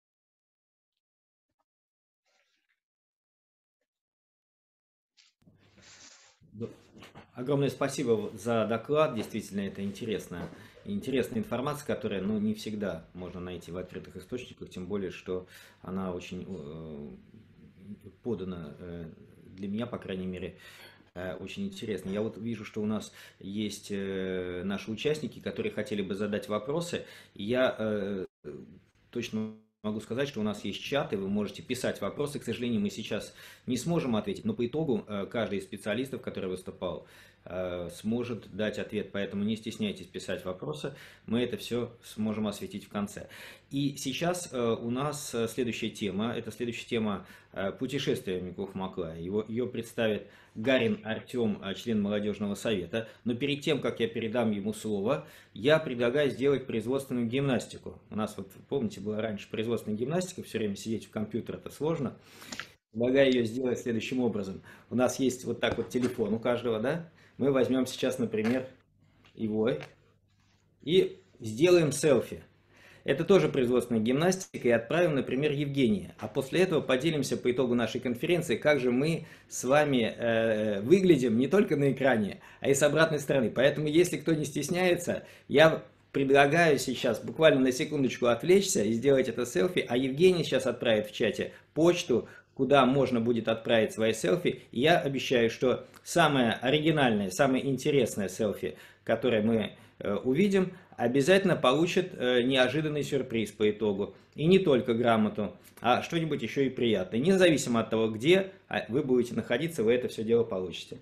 Огромное спасибо за доклад. Действительно, это интересная информация, которая, ну, не всегда можно найти в открытых источниках, тем более, что она очень подана, для меня, по крайней мере, очень интересно. Я вот вижу, что у нас есть наши участники, которые хотели бы задать вопросы. Я точно могу сказать, что у нас есть чат, и вы можете писать вопросы. К сожалению, мы сейчас не сможем ответить, но по итогу каждый из специалистов, который выступал, сможет дать ответ. Поэтому не стесняйтесь писать вопросы, мы это все сможем осветить в конце. И сейчас у нас следующая тема, это следующая тема путешествия Миклуха-Маклая. Ее представит Гарин Артем, член молодежного совета. Но перед тем, как я передам ему слово, я предлагаю сделать производственную гимнастику. У нас, вот помните, была раньше производственная гимнастика, все время сидеть в компьютер это сложно. Предлагаю ее сделать следующим образом. У нас есть вот так вот телефон у каждого, да? Мы возьмем сейчас, например, его и сделаем селфи. Это тоже производственная гимнастика, и отправим, например, Евгения. А после этого поделимся по итогу нашей конференции, как же мы с вами выглядим не только на экране, а и с обратной стороны. Поэтому, если кто не стесняется, я предлагаю сейчас буквально на секундочку отвлечься и сделать это селфи, а Евгений сейчас отправит в чате почту, куда можно будет отправить свои селфи. И я обещаю, что самое оригинальное, самое интересное селфи, которое мы увидим, обязательно получит неожиданный сюрприз по итогу. И не только грамоту, а что-нибудь еще и приятное. Независимо от того, где вы будете находиться, вы это все дело получите.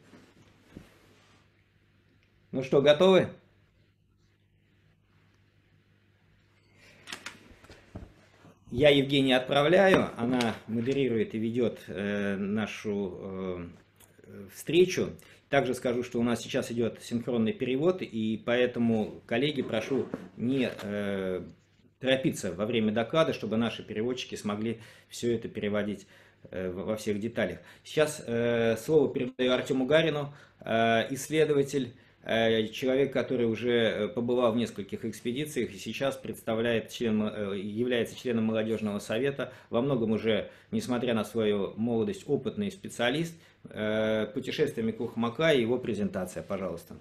Ну что, готовы? Я Евгении отправляю, она модерирует и ведет нашу встречу. Также скажу, что у нас сейчас идет синхронный перевод, и поэтому, коллеги, прошу не торопиться во время доклада, чтобы наши переводчики смогли все это переводить во всех деталях. Сейчас слово передаю Артему Гарину, исследователь, человек, который уже побывал в нескольких экспедициях и сейчас является членом молодежного совета, во многом уже, несмотря на свою молодость, опытный специалист. Путешествие Миклуха Маклая и его презентация, пожалуйста.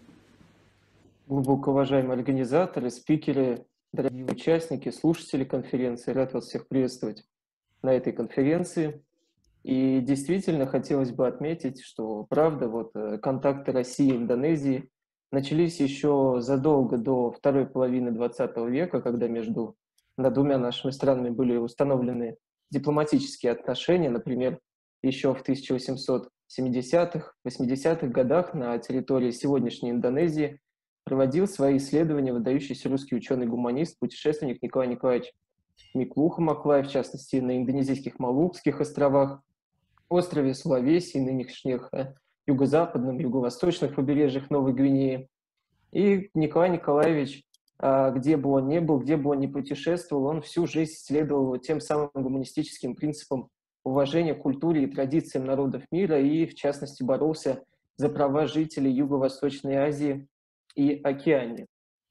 Глубоко уважаемые организаторы, спикеры, дорогие участники, слушатели конференции, рад вас всех приветствовать на этой конференции. И действительно хотелось бы отметить, что, правда, контакты России и Индонезии начались еще задолго до второй половины 20 века, когда между двумя нашими странами были установлены дипломатические отношения. Например, еще в 1870-х, 80-х годах на территории сегодняшней Индонезии проводил свои исследования выдающийся русский ученый-гуманист, путешественник Николай Николаевич Миклуха Маклай, в частности, на индонезийских Малукских островах, острове Сулавеси, нынешних юго-западном, юго-восточных побережьях Новой Гвинеи. И Николай Николаевич, где бы он ни был, где бы он ни путешествовал, он всю жизнь исследовал тем самым гуманистическим принципом уважения к культуре и традициям народов мира и, в частности, боролся за права жителей Юго-Восточной Азии и Океании.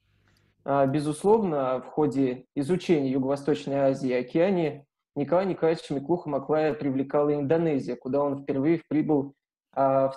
Безусловно, в ходе изучения Юго-Восточной Азии и Океании Николая Николаевича Миклуха Маклая привлекала Индонезия, куда он впервые прибыл в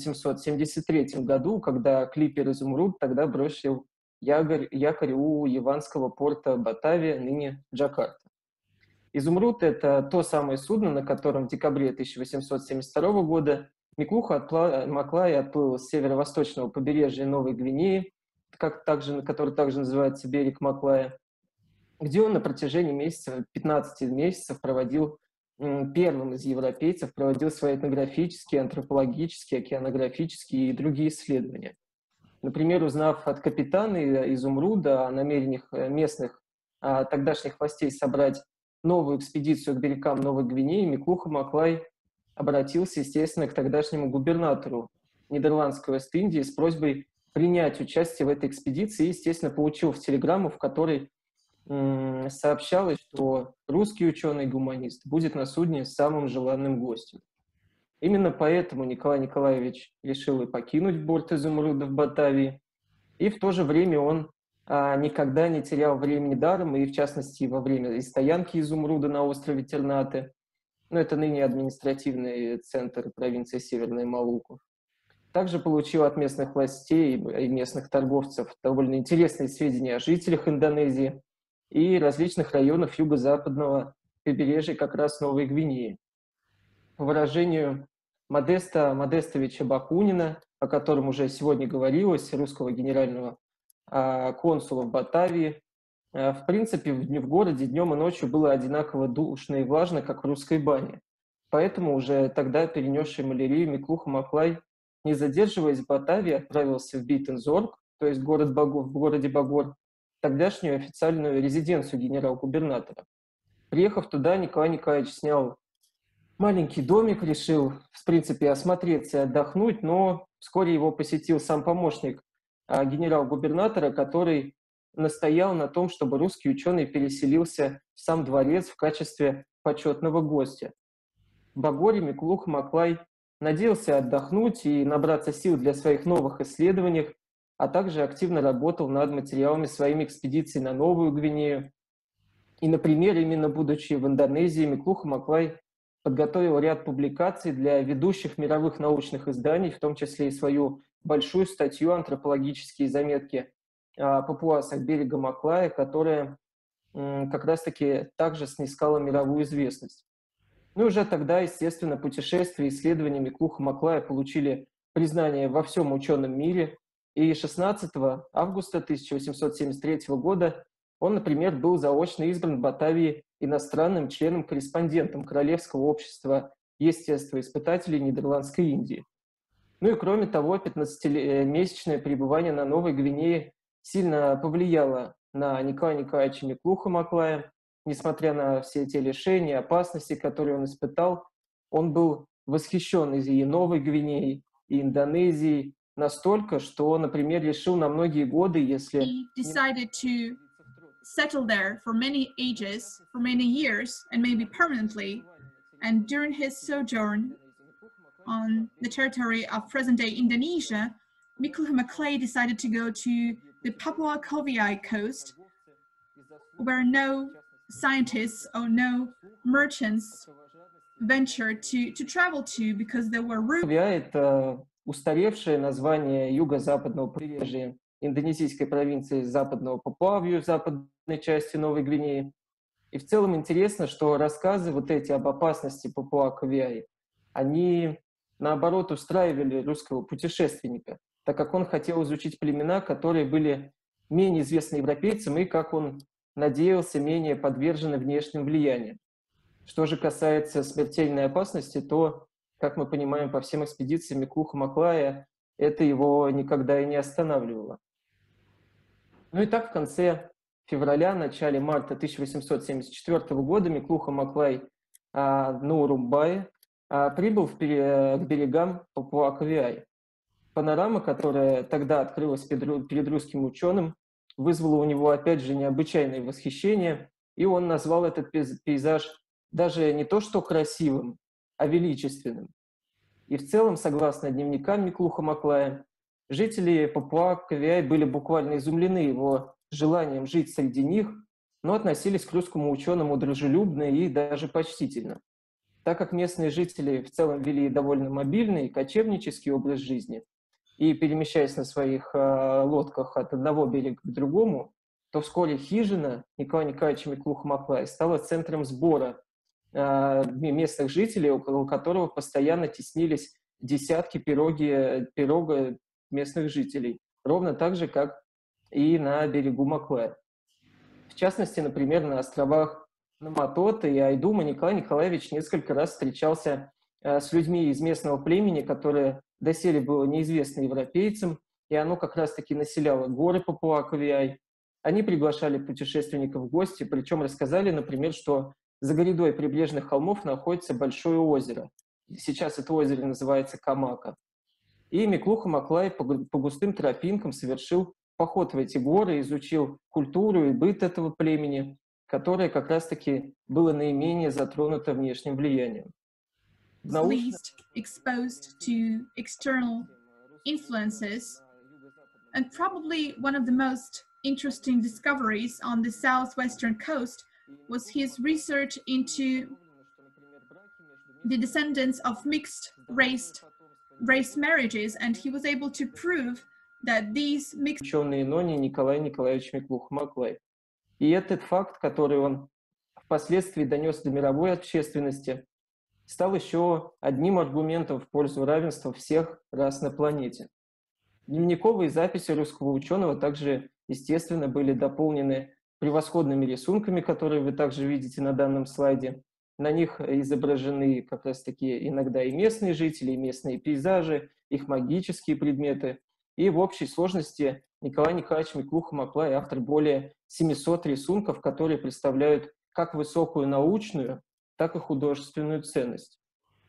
1873 году, когда клипер «Изумруд» тогда бросил якорь у яванского порта Батавия, ныне Джакарта. «Изумруд» — это то самое судно, на котором в декабре 1872 года Миклуха Маклай отплыл с северо-восточного побережья Новой Гвинеи, который также называется берег Маклая, где он на протяжении 15 месяцев первым из европейцев проводил свои этнографические, антропологические, океанографические и другие исследования. Например, узнав от капитана «Изумруда» о намерениях местных тогдашних властей собрать новую экспедицию к берегам Новой Гвинеи, Миклуха Маклай обратился, естественно, к тогдашнему губернатору Нидерландской Ост-Индии с просьбой принять участие в этой экспедиции и, естественно, получил телеграмму, в которой сообщалось, что русский ученый-гуманист будет на судне самым желанным гостем. Именно поэтому Николай Николаевич решил и покинуть борт «Изумруда» в Батавии, и в то же время он никогда не терял времени даром, и в частности во время стоянки «Изумруда» на острове Тернате, это ныне административный центр провинции Северная Малуку. Также получил от местных властей и местных торговцев довольно интересные сведения о жителях Индонезии и различных районов юго-западного побережья как раз Новой Гвинеи. По выражению Модеста Модестовича Бакунина, о котором уже сегодня говорилось, русского генерального консула в Батавии, в принципе, в городе днем и ночью было одинаково душно и влажно, как в русской бане. Поэтому уже тогда перенесший малярию Миклуха Маклай, не задерживаясь в Батавии, отправился в Битензорг, то есть в городе Багор, тогдашнюю официальную резиденцию генерал-губернатора. Приехав туда, Николай Николаевич снял маленький домик, решил, в принципе, осмотреться и отдохнуть, но вскоре его посетил сам помощник генерал-губернатора, который настоял на том, чтобы русский ученый переселился в сам дворец в качестве почетного гостя. В Багоре Миклуха Маклай надеялся отдохнуть и набраться сил для своих новых исследований, а также активно работал над материалами своими экспедиций на Новую Гвинею. И, например, именно будучи в Индонезии, Миклуха Маклай подготовил ряд публикаций для ведущих мировых научных изданий, в том числе и свою большую статью «Антропологические заметки о папуасах берега Маклая», которая как раз-таки также снискала мировую известность. Ну и уже тогда, естественно, путешествия и исследования Миклуха Маклая получили признание во всем ученом мире. И 16 августа 1873 года он, например, был заочно избран в Батавии иностранным членом-корреспондентом Королевского общества естествоиспытателей Нидерландской Индии. Ну и кроме того, 15-месячное пребывание на Новой Гвинее сильно повлияло на Николая Николаевича Миклуха Маклая. Несмотря на все те лишения, опасности, которые он испытал, он был восхищен и Новой Гвинеей, и Индонезией настолько, что, например, решил на многие годы, если... He decided to settle there for many ages, for many years, and maybe permanently. And during his sojourn on the territory of present-day Indonesia, Mickleham Maclay decided to go to the Papua Koviai coast, where no scientists or no merchants ventured to travel to because there were rumors. Это устаревшее название юго-западного побережья индонезийской провинции Западного Папуа в юго-западной части Новой Гвинеи. И в целом интересно, что рассказы вот эти об опасности Папуа-Ковиаи, они, наоборот, устраивали русского путешественника, так как он хотел изучить племена, которые были менее известны европейцам и, как он надеялся, менее подвержены внешним влияниям. Что же касается смертельной опасности, то, как мы понимаем по всем экспедициям Миклуха Маклая, это его никогда и не останавливало. Ну и так в конце февраля, начале марта 1874 года Миклуха Маклай на Урумбае прибыл к берегам Папуа-Ковиаи. Панорама, которая тогда открылась перед русским ученым, вызвала у него опять же необычайное восхищение, и он назвал этот пейзаж даже не то что красивым, а величественным. И в целом, согласно дневникам Миклуха Маклая, жители Папуа-Ковиаи были буквально изумлены его желанием жить среди них, но относились к русскому ученому дружелюбно и даже почтительно. Так как местные жители в целом вели довольно мобильный и кочевнический образ жизни, и перемещаясь на своих лодках от одного берега к другому, то вскоре хижина Николая Николаевича Миклуха Маклая стала центром сбора местных жителей, около которого постоянно теснились десятки пирога местных жителей, ровно так же, как и на берегу Маклая. В частности, например, на островах Наматота и Айдума Николай Николаевич несколько раз встречался с людьми из местного племени, которое доселе было неизвестно европейцам, и оно как раз-таки населяло горы Папуа-Ковиаи. Они приглашали путешественников в гости, причем рассказали, например, что за грядой прибрежных холмов находится большое озеро. Сейчас это озеро называется Камака. И Миклуха Маклай по густым тропинкам совершил поход в эти горы, изучил культуру и быт этого племени, которое как раз-таки было наименее затронуто внешним влиянием. Least exposed to external influences, and probably one of the most interesting discoveries on the southwestern coast was his research into the descendants of mixed race marriages, and he was able to prove that these mixed... Ученый Нони Николай Николаевич Миклуха Маклай. И этот факт, который он впоследствии донес до мировой общественности, стал еще одним аргументом в пользу равенства всех рас на планете. Дневниковые записи русского ученого также, естественно, были дополнены превосходными рисунками, которые вы также видите на данном слайде. На них изображены как раз-таки иногда и местные жители, и местные пейзажи, их магические предметы. И в общей сложности Николай Николаевич Миклуха Маклай автор более 700 рисунков, которые представляют как высокую научную, так и художественную ценность.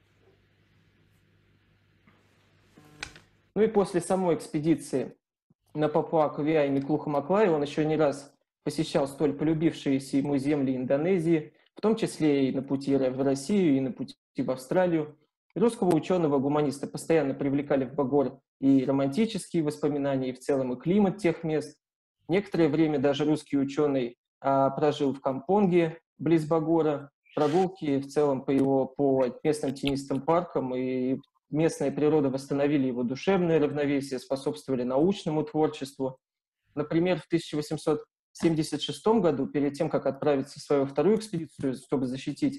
Ну и после самой экспедиции на Папуа-Ковиаи Миклуха Маклай он еще не раз посещал столь полюбившиеся ему земли Индонезии, в том числе и на пути в Россию, и на пути в Австралию. Русского ученого-гуманиста постоянно привлекали в Багор и романтические воспоминания, и в целом и климат тех мест. Некоторое время даже русский ученый прожил в Кампонге, близ Багора. Прогулки в целом по местным тенистым паркам и местная природа восстановили его душевное равновесие, способствовали научному творчеству. Например, в 1876 году, перед тем, как отправиться в свою вторую экспедицию, чтобы защитить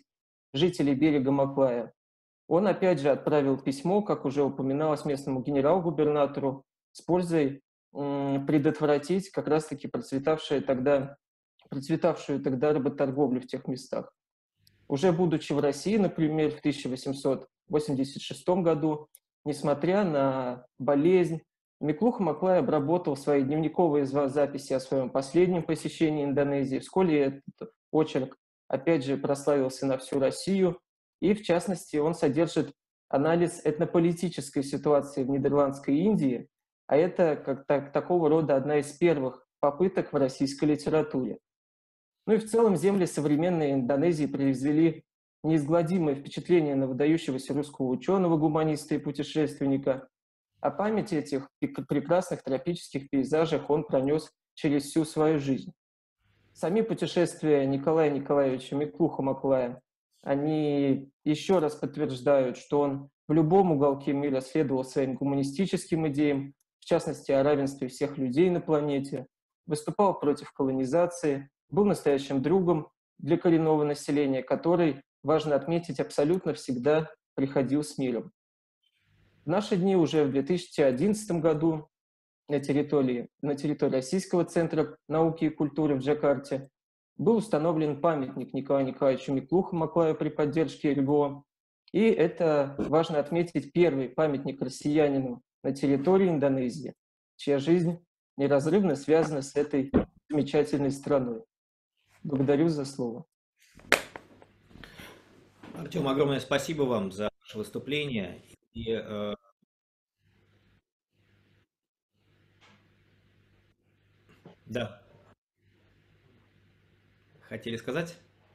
жителей берега Маклая. Он опять же отправил письмо, как уже упоминалось, местному генерал-губернатору с пользой предотвратить как раз-таки процветавшую тогда работорговлю в тех местах. Уже будучи в России, например, в 1886 году, несмотря на болезнь, Миклуха Маклай обработал свои дневниковые записи о своем последнем посещении Индонезии. Вскоре этот очерк, опять же, прославился на всю Россию. И, в частности, он содержит анализ этнополитической ситуации в Нидерландской Индии, а это такого рода одна из первых попыток в российской литературе. Ну и в целом земли современной Индонезии произвели неизгладимое впечатление на выдающегося русского ученого, гуманиста и путешественника. А память о этих прекрасных тропических пейзажах он пронес через всю свою жизнь. Сами путешествия Николая Николаевича Миклуха Маклая, они еще раз подтверждают, что он в любом уголке мира следовал своим гуманистическим идеям, в частности, о равенстве всех людей на планете, выступал против колонизации, был настоящим другом для коренного населения, который, важно отметить, абсолютно всегда приходил с миром. В наши дни уже в 2011 году на территории Российского центра науки и культуры в Джакарте был установлен памятник Николаю Николаевичу Миклуху Маклаю при поддержке РГО. И это, важно отметить, первый памятник россиянину на территории Индонезии, чья жизнь неразрывно связана с этой замечательной страной. Благодарю за слово. Артем, огромное спасибо вам за ваше выступление. Да. Хотели сказать?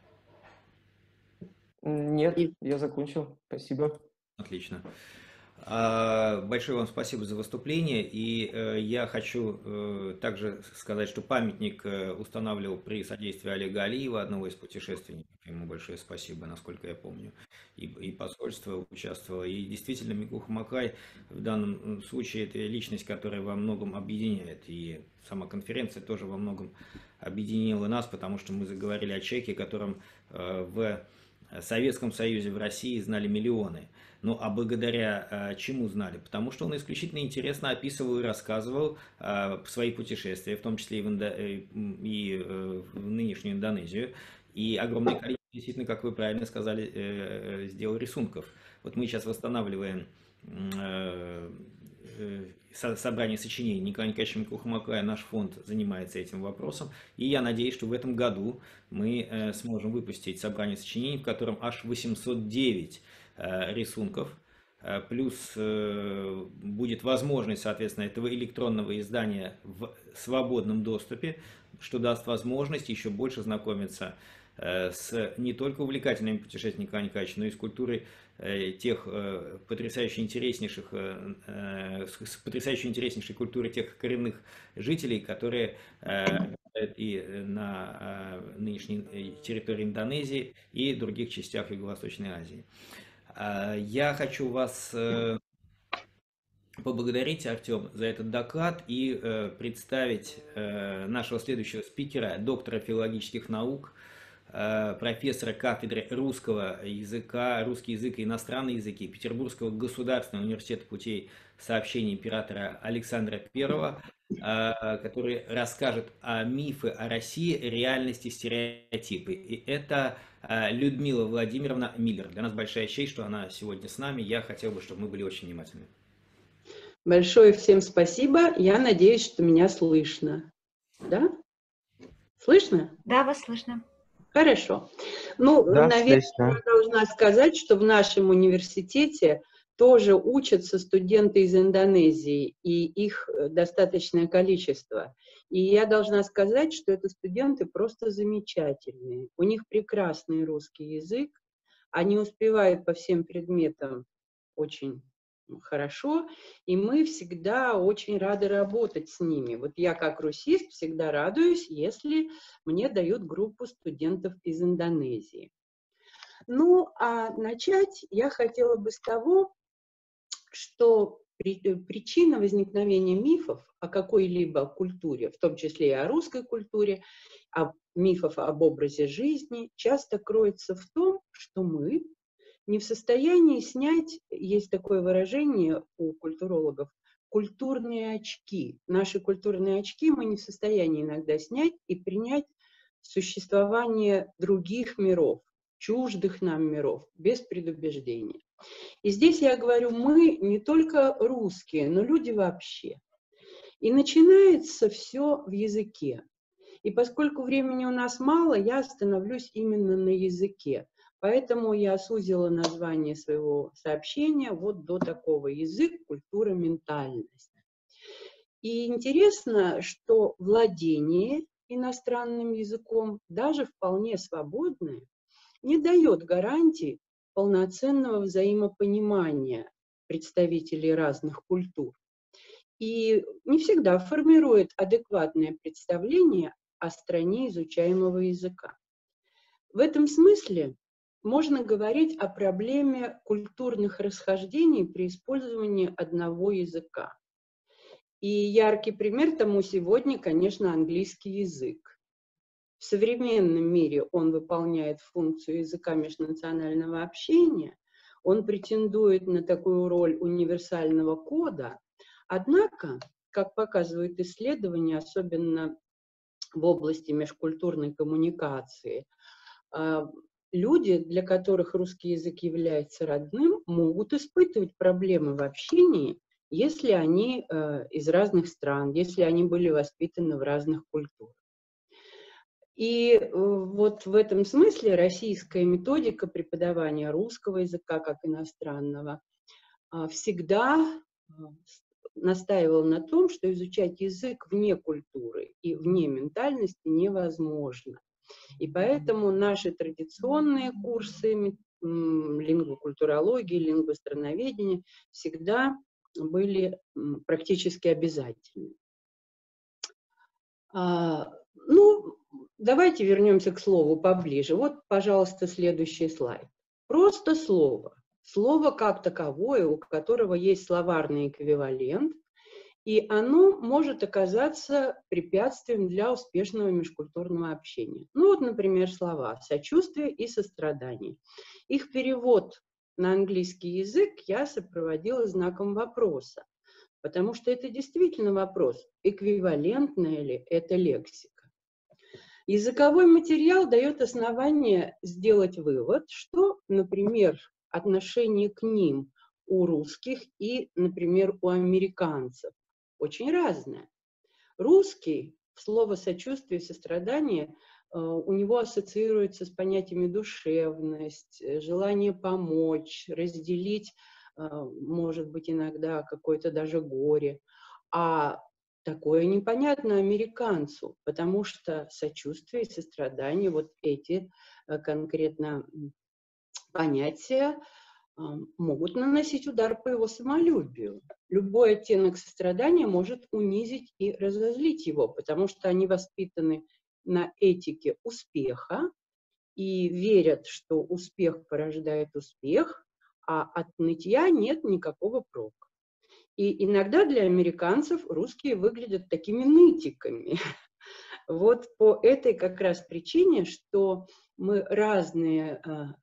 Нет, я закончил. Спасибо. Отлично. Большое вам спасибо за выступление. И я хочу также сказать, что памятник устанавливал при содействии Олега Алиева, одного из путешественников. Ему большое спасибо, насколько я помню. И посольство участвовало. И действительно, Миклуха Маклай в данном случае это личность, которая во многом объединяет. И сама конференция тоже во многом объединила нас, потому что мы заговорили о человеке, которым в Советском Союзе, в России знали миллионы. Ну а благодаря чему знали? Потому что он исключительно интересно описывал и рассказывал свои путешествия, в том числе и в нынешнюю Индонезию. И огромное количество, действительно, как вы правильно сказали, сделал рисунков. Вот мы сейчас восстанавливаем собрание сочинений Николая Николаевича Миклуха Маклая, наш фонд занимается этим вопросом. И я надеюсь, что в этом году мы сможем выпустить собрание сочинений, в котором аж 809 рисунков. Плюс будет возможность, соответственно, этого электронного издания в свободном доступе, что даст возможность еще больше знакомиться с не только увлекательными путешествиями Николая Николаевича, но и с культурой тех потрясающе интереснейшей культуры тех коренных жителей, которые и на нынешней территории Индонезии и других частях Юго-Восточной Азии. Я хочу вас поблагодарить, Артем, за этот доклад и представить нашего следующего спикера, доктора филологических наук, профессора кафедры русского языка, русский язык и иностранные языки Петербургского государственного университета путей сообщения императора Александра I, который расскажет о мифе о России, реальности, стереотипы. И это Людмила Владимировна Миллер. Для нас большая честь, что она сегодня с нами. Я хотел бы, чтобы мы были очень внимательны. Большое всем спасибо. Я надеюсь, что меня слышно. Да? Слышно? Да, вас слышно. Хорошо. Ну, да, наверное, я должна сказать, что в нашем университете тоже учатся студенты из Индонезии, и их достаточное количество. И я должна сказать, что это студенты просто замечательные. У них прекрасный русский язык, они успевают по всем предметам очень хорошо, и мы всегда очень рады работать с ними. Вот я как русист всегда радуюсь, если мне дают группу студентов из Индонезии. Ну, а начать я хотела бы с того, что причина возникновения мифов о какой-либо культуре, в том числе и о русской культуре, мифов об образе жизни, часто кроется в том, что мы не в состоянии снять, есть такое выражение у культурологов, культурные очки. Наши культурные очки мы не в состоянии иногда снять и принять существование других миров, чуждых нам миров, без предубеждения. И здесь я говорю, мы не только русские, но люди вообще. И начинается все в языке. И поскольку времени у нас мало, я остановлюсь именно на языке. Поэтому я сузила название своего сообщения вот до такого: язык, культура, ментальность. И интересно, что владение иностранным языком, даже вполне свободное, не дает гарантии полноценного взаимопонимания представителей разных культур. И не всегда формирует адекватное представление о стране изучаемого языка. В этом смысле можно говорить о проблеме культурных расхождений при использовании одного языка. И яркий пример тому сегодня, конечно, английский язык. В современном мире он выполняет функцию языка межнационального общения, он претендует на такую роль универсального кода, однако, как показывают исследования, особенно в области межкультурной коммуникации, люди, для которых русский язык является родным, могут испытывать проблемы в общении, если они из разных стран, если они были воспитаны в разных культурах. И вот в этом смысле российская методика преподавания русского языка как иностранного всегда настаивала на том, что изучать язык вне культуры и вне ментальности невозможно. И поэтому наши традиционные курсы лингвокультурологии, лингвостроноведения всегда были практически обязательны. Ну, давайте вернемся к слову поближе. Вот, пожалуйста, следующий слайд. Просто слово. Слово как таковое, у которого есть словарный эквивалент, и оно может оказаться препятствием для успешного межкультурного общения. Ну вот, например, слова «сочувствие» и «сострадание». Их перевод на английский язык я сопроводила знаком вопроса, потому что это действительно вопрос, эквивалентная ли это лексика. Языковой материал дает основание сделать вывод, что, например, отношение к ним у русских и, например, у американцев очень разное. Русский, слово «сочувствие» и «сострадание» у него ассоциируется с понятиями душевность, желание помочь, разделить, может быть, иногда какое-то даже горе. А такое непонятно американцу, потому что сочувствие и сострадание, вот эти конкретно понятия, могут наносить удар по его самолюбию. Любой оттенок сострадания может унизить и разозлить его, потому что они воспитаны на этике успеха и верят, что успех порождает успех, а от нытья нет никакого прока. И иногда для американцев русские выглядят такими нытиками. Вот по этой как раз причине, что мы разные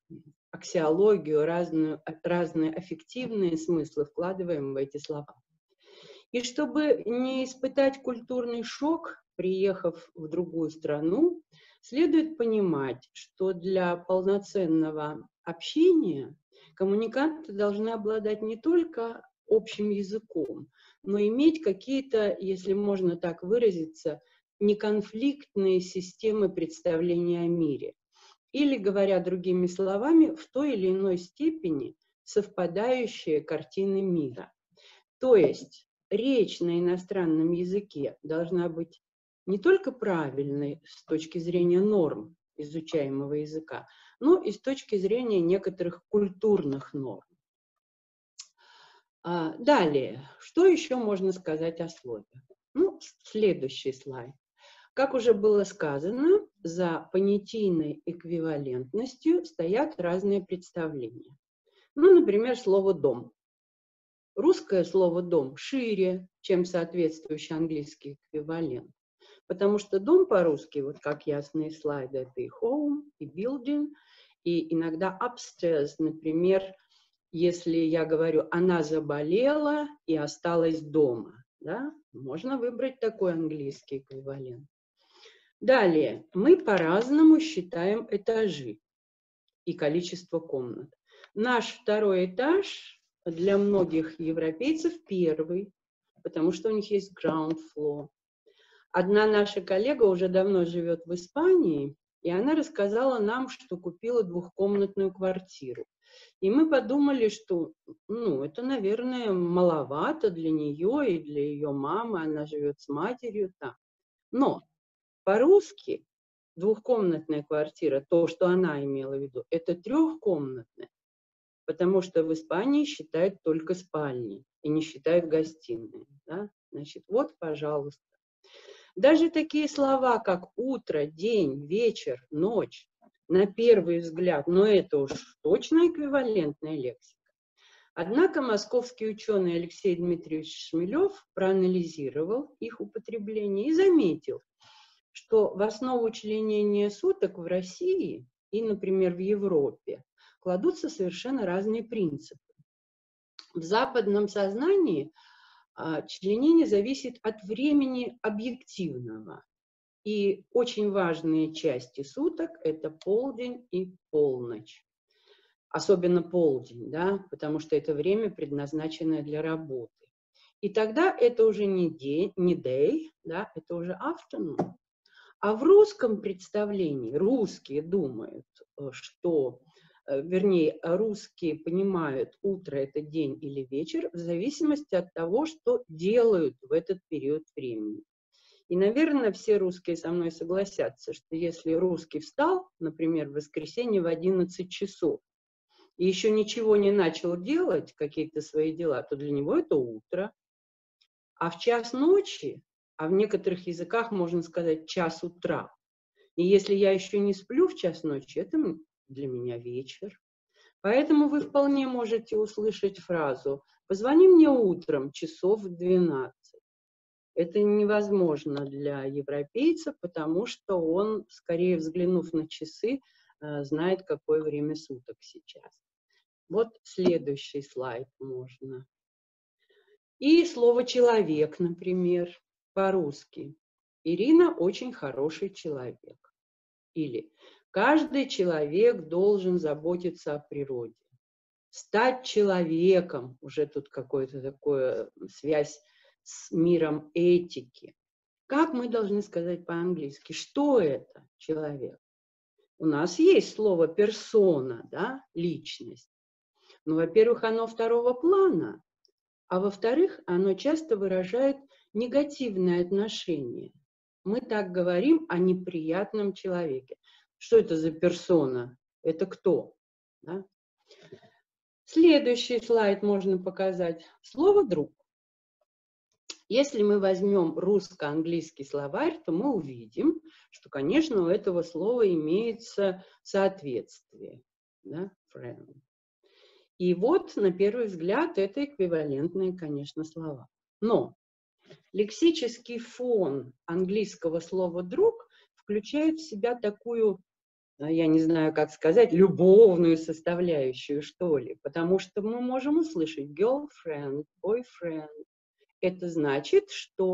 аксиологию, разные аффективные смыслы вкладываем в эти слова. И чтобы не испытать культурный шок, приехав в другую страну, следует понимать, что для полноценного общения коммуниканты должны обладать не только общим языком, но иметь какие-то, если можно так выразиться, неконфликтные системы представления о мире. Или, говоря другими словами, в той или иной степени совпадающие картины мира. То есть речь на иностранном языке должна быть не только правильной с точки зрения норм изучаемого языка, но и с точки зрения некоторых культурных норм. Далее, что еще можно сказать о слове? Ну, следующий слайд. Как уже было сказано, за понятийной эквивалентностью стоят разные представления. Ну, например, слово «дом». русское слово «дом» шире, чем соответствующий английский эквивалент. Потому что дом по-русски, вот как ясные слайды, это и home, и building, и иногда upstairs, например, если я говорю «она заболела и осталась дома», да, можно выбрать такой английский эквивалент. Далее, мы по-разному считаем этажи и количество комнат. Наш второй этаж для многих европейцев первый, потому что у них есть ground floor. Одна наша коллега уже давно живет в Испании, и она рассказала нам, что купила двухкомнатную квартиру. И мы подумали, что, это, наверное, маловато для нее и для ее мамы, она живет с матерью там. Но по-русски двухкомнатная квартира, то, что она имела в виду, это трехкомнатная, потому что в Испании считают только спальни и не считают гостиные. Да? Значит, вот, пожалуйста. Даже такие слова, как утро, день, вечер, ночь, на первый взгляд, но это уж точно эквивалентная лексика. Однако московский ученый Алексей Дмитриевич Шмелев проанализировал их употребление и заметил, что в основу членения суток в России и, например, в Европе кладутся совершенно разные принципы. В западном сознании членение зависит от времени объективного. И очень важные части суток – это полдень и полночь. Особенно полдень, да, потому что это время, предназначенное для работы. И тогда это уже не day, да, это уже afternoon. А в русском представлении русские думают, что, вернее, русские понимают, утро – это день или вечер, в зависимости от того, что делают в этот период времени. И, наверное, все русские со мной согласятся, что если русский встал, например, в воскресенье в 11 часов, и еще ничего не начал делать, какие-то свои дела, то для него это утро. А в час ночи, а в некоторых языках можно сказать час утра, и если я еще не сплю в час ночи, это для меня вечер. Поэтому вы вполне можете услышать фразу «позвони мне утром часов в 12». Это невозможно для европейца, потому что он, скорее взглянув на часы, знает, какое время суток сейчас. Вот следующий слайд можно. И слово «человек», например, по-русски. Ирина очень хороший человек. Или каждый человек должен заботиться о природе. Стать человеком, уже тут какая-то такая связь с миром этики. Как мы должны сказать по-английски, что это человек? У нас есть слово персона, да, личность. Но, во-первых, оно второго плана, а во-вторых, оно часто выражает негативное отношение. Мы так говорим о неприятном человеке. Что это за персона? Это кто? Да? Следующий слайд можно показать. Слово «друг». Если мы возьмем русско-английский словарь, то мы увидим, что, конечно, у этого слова имеется соответствие. Да? Friend. И вот, на первый взгляд, это эквивалентные, конечно, слова. Но лексический фон английского слова «друг» включает в себя такую, я не знаю, как сказать, любовную составляющую, что ли, потому что мы можем услышать girlfriend, boyfriend. Это значит,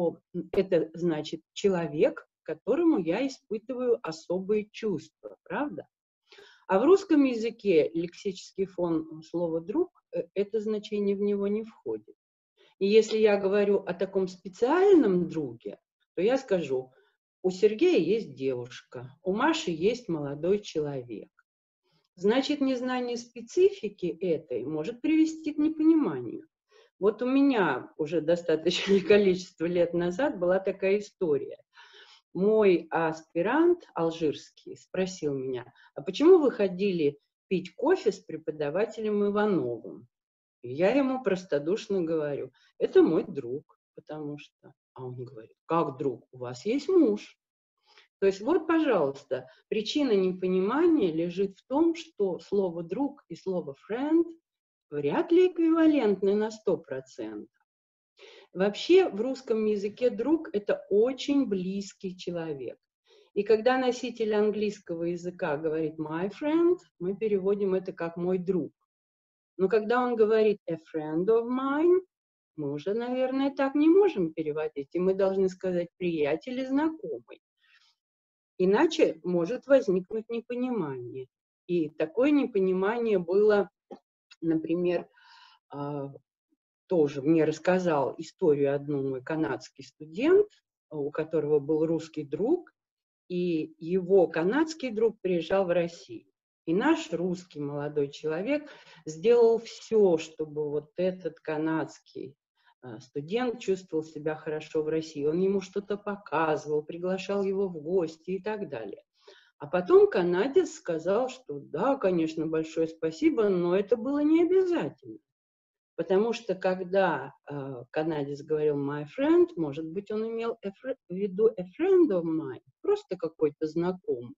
человек, к которому я испытываю особые чувства, правда? А в русском языке лексический фон слова «друг» это значение в него не входит. И если я говорю о таком специальном друге, то я скажу, у Сергея есть девушка, у Маши есть молодой человек. Значит, незнание специфики этой может привести к непониманию. Вот у меня уже достаточное количество лет назад была такая история. Мой аспирант алжирский спросил меня, а почему вы ходили пить кофе с преподавателем Ивановым? И я ему простодушно говорю, это мой друг, потому что... А он говорит, как друг? У вас есть муж. То есть вот, пожалуйста, причина непонимания лежит в том, что слово «друг» и слово «friend» вряд ли эквивалентны на 100%. Вообще в русском языке друг – это очень близкий человек. И когда носитель английского языка говорит my friend, мы переводим это как мой друг. Но когда он говорит a friend of mine, мы уже, наверное, так не можем переводить. И мы должны сказать приятель и знакомый. Иначе может возникнуть непонимание. И такое непонимание было, например, тоже мне рассказал историю одну мой канадский студент, у которого был русский друг, и его канадский друг приезжал в Россию. И наш русский молодой человек сделал все, чтобы вот этот канадский студент чувствовал себя хорошо в России. Он ему что-то показывал, приглашал его в гости и так далее. А потом канадец сказал, что да, конечно, большое спасибо, но это было не обязательно. Потому что когда канадец говорил my friend, может быть, он имел в виду a friend of mine, просто какой-то знакомый.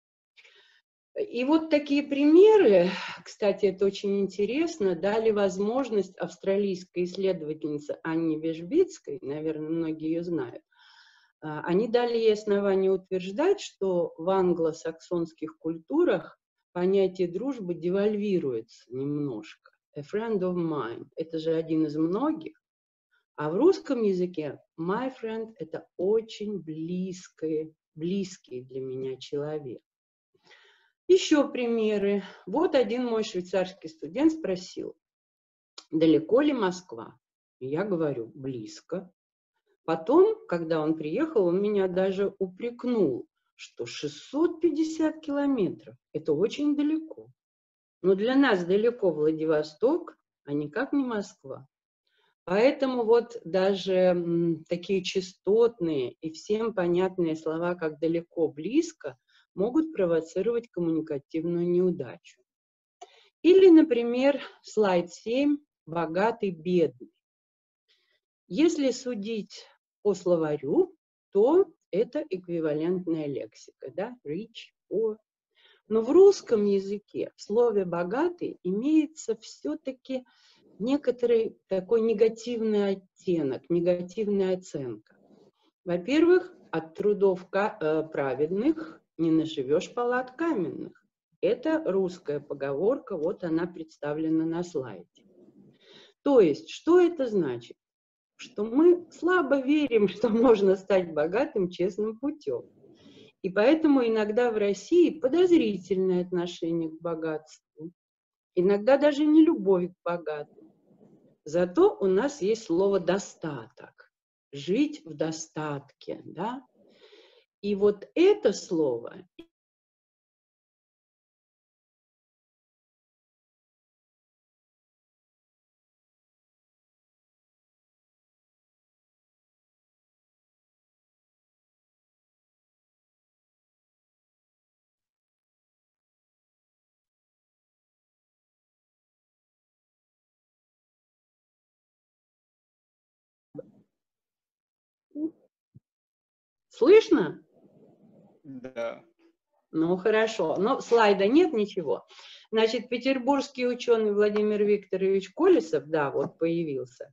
И вот такие примеры, кстати, это очень интересно, дали возможность австралийской исследовательнице Анне Вежбицкой, наверное, многие ее знают, они дали ей основание утверждать, что в англосаксонских культурах понятие дружбы девальвируется немножко. A friend of mine – это же один из многих. А в русском языке my friend – это очень близкий для меня человек. Еще примеры. Вот один мой швейцарский студент спросил, далеко ли Москва? И я говорю, близко. Потом, когда он приехал, он меня даже упрекнул, что 650 километров – это очень далеко. Но для нас далеко Владивосток, а никак не Москва. Поэтому вот даже такие частотные и всем понятные слова, как далеко, близко, могут провоцировать коммуникативную неудачу. Или, например, слайд 7 «богатый, бедный». Если судить по словарю, то это эквивалентная лексика, да, rich, poor. Но в русском языке в слове «богатый» имеется все-таки некоторый такой негативный оттенок, негативная оценка. Во-первых, от трудов праведных не наживешь палат каменных. Это русская поговорка, вот она представлена на слайде. То есть, что это значит? Что мы слабо верим, что можно стать богатым честным путем. И поэтому иногда в России подозрительное отношение к богатству. Иногда даже не любовь к богатым. Зато у нас есть слово «достаток». Жить в достатке, да? И вот это слово... Слышно? Да. Ну, хорошо. Но слайда нет, ничего. Значит, петербургский ученый Владимир Викторович Колесов, да, вот появился.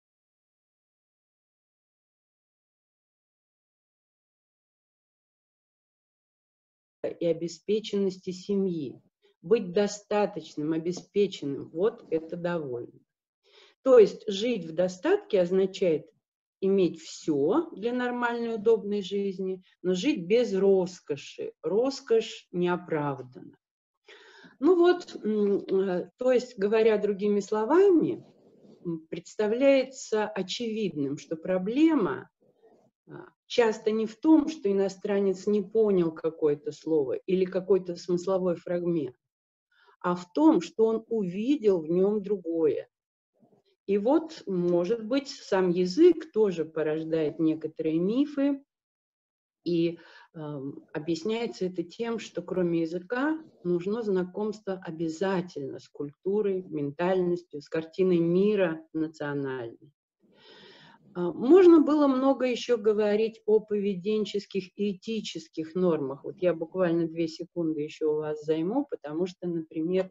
И обеспеченности семьи. Быть достаточным, обеспеченным, вот это довольно. То есть жить в достатке означает иметь все для нормальной, удобной жизни, но жить без роскоши. Роскошь неоправданна. Ну вот, то есть, говоря другими словами, представляется очевидным, что проблема часто не в том, что иностранец не понял какое-то слово или какой-то смысловой фрагмент, а в том, что он увидел в нем другое. И вот, может быть, сам язык тоже порождает некоторые мифы, и объясняется это тем, что кроме языка нужно знакомство обязательно с культурой, ментальностью, с картиной мира национальной. Можно было много еще говорить о поведенческих и этических нормах. Вот я буквально 2 секунды еще у вас займу, потому что, например,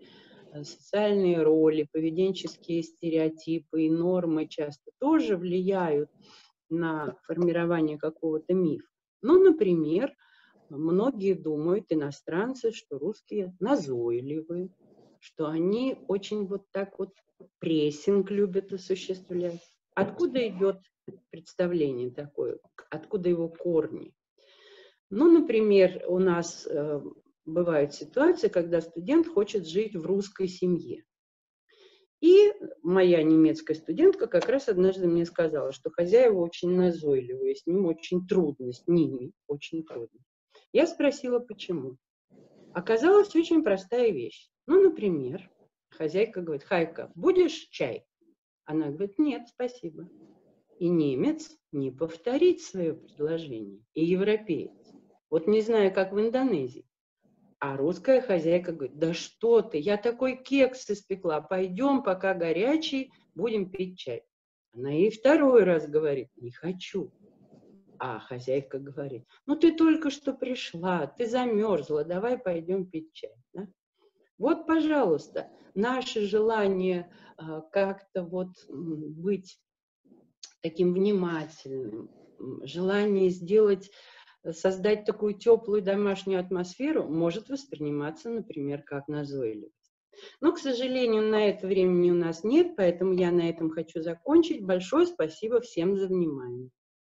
социальные роли, поведенческие стереотипы и нормы часто тоже влияют на формирование какого-то мифа. Ну, например, многие думают, иностранцы, что русские назойливы, что они очень вот так вот прессинг любят осуществлять. Откуда идет представление такое? Откуда его корни? Ну, например, у нас бывают ситуации, когда студент хочет жить в русской семье. И моя немецкая студентка как раз однажды мне сказала, что хозяева очень назойливые, с ним очень трудно, с ними очень трудно. Я спросила, почему. Оказалась очень простая вещь. Ну, например, хозяйка говорит: Хайка, будешь чай? Она говорит: нет, спасибо. И немец не повторит свое предложение, и европеец. Вот не знаю, как в Индонезии. А русская хозяйка говорит: да что ты, я такой кекс испекла, пойдем, пока горячий, будем пить чай. Она ей второй раз говорит: не хочу. А хозяйка говорит: ну ты только что пришла, ты замерзла, давай пойдем пить чай. Да? Вот, пожалуйста, наше желание как-то вот быть таким внимательным, желание создать такую теплую домашнюю атмосферу может восприниматься, например, как назойливость. Но, к сожалению, на это времени у нас нет, поэтому я на этом хочу закончить. Большое спасибо всем за внимание.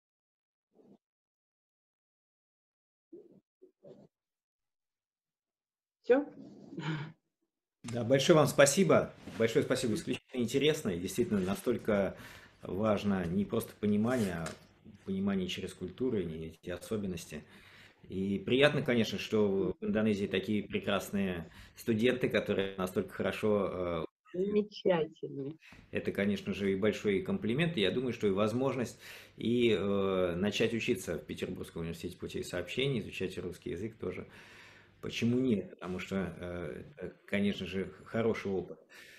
Все? Да, большое вам спасибо. Большое спасибо. Исключительно интересно. И действительно настолько важно не просто понимание, а понимание через культуру, и эти особенности. И приятно, конечно, что в Индонезии такие прекрасные студенты, которые настолько хорошо... Замечательно. Это, конечно же, и большой комплимент, и я думаю, что и возможность и начать учиться в Петербургском университете путей сообщений, изучать русский язык тоже. Почему нет? Потому что, конечно же, хороший опыт.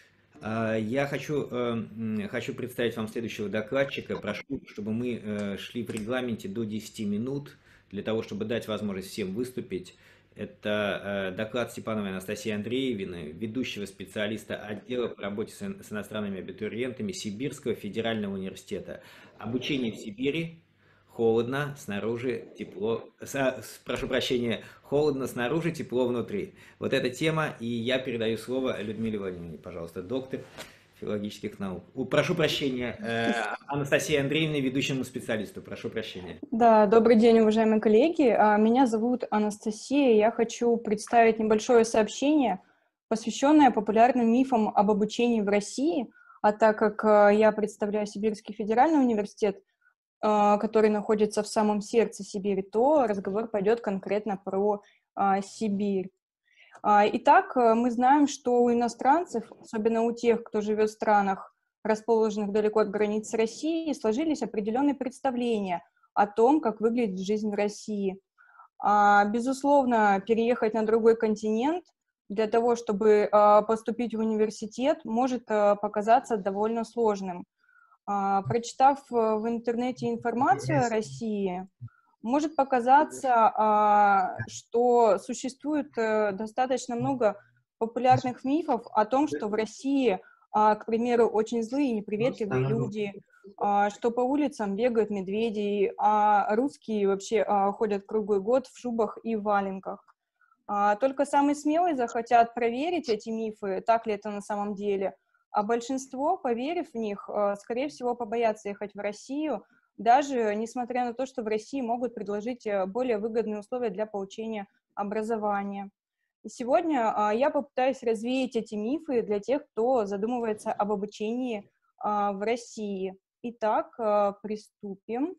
Я хочу представить вам следующего докладчика. Прошу, чтобы мы шли в регламенте до 10 минут, для того, чтобы дать возможность всем выступить. Это доклад Степановой Анастасии Андреевны, ведущего специалиста отдела по работе с иностранными абитуриентами Сибирского федерального университета. Обучение в Сибири. Холодно, снаружи тепло, прошу прощения, холодно снаружи, тепло внутри. Вот эта тема, и я передаю слово Людмиле Владимировне, пожалуйста, доктор филологических наук. Прошу прощения, Анастасия Андреевна, ведущему специалисту, прошу прощения. Да, добрый день, уважаемые коллеги. Меня зовут Анастасия, я хочу представить небольшое сообщение, посвященное популярным мифам об обучении в России, а так как я представляю Сибирский федеральный университет, который находится в самом сердце Сибири, то разговор пойдет конкретно про Сибирь. Итак, мы знаем, что у иностранцев, особенно у тех, кто живет в странах, расположенных далеко от границ России, сложились определенные представления о том, как выглядит жизнь в России. Безусловно, переехать на другой континент для того, чтобы поступить в университет, может показаться довольно сложным. Прочитав в интернете информацию о России, может показаться, что существует достаточно много популярных мифов о том, что в России, к примеру, очень злые и неприветливые люди, что по улицам бегают медведи, а русские вообще ходят круглый год в шубах и валенках. Только самые смелые захотят проверить эти мифы, так ли это на самом деле. А большинство, поверив в них, скорее всего, побоятся ехать в Россию, даже несмотря на то, что в России могут предложить более выгодные условия для получения образования. И сегодня я попытаюсь развеять эти мифы для тех, кто задумывается об обучении в России. Итак, приступим.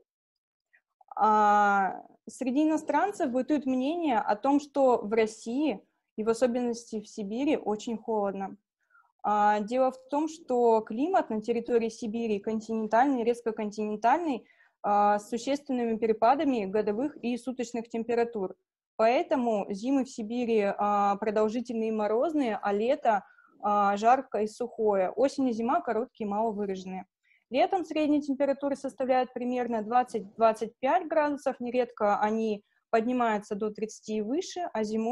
Среди иностранцев бытует мнение о том, что в России, и в особенности в Сибири, очень холодно. Дело в том, что климат на территории Сибири континентальный, резко континентальный, с существенными перепадами годовых и суточных температур. Поэтому зимы в Сибири продолжительные и морозные, а лето жаркое и сухое. Осень и зима короткие и маловыраженные. Летом средние температуры составляют примерно 20-25 градусов, нередко они поднимаются до 30 и выше, а зимой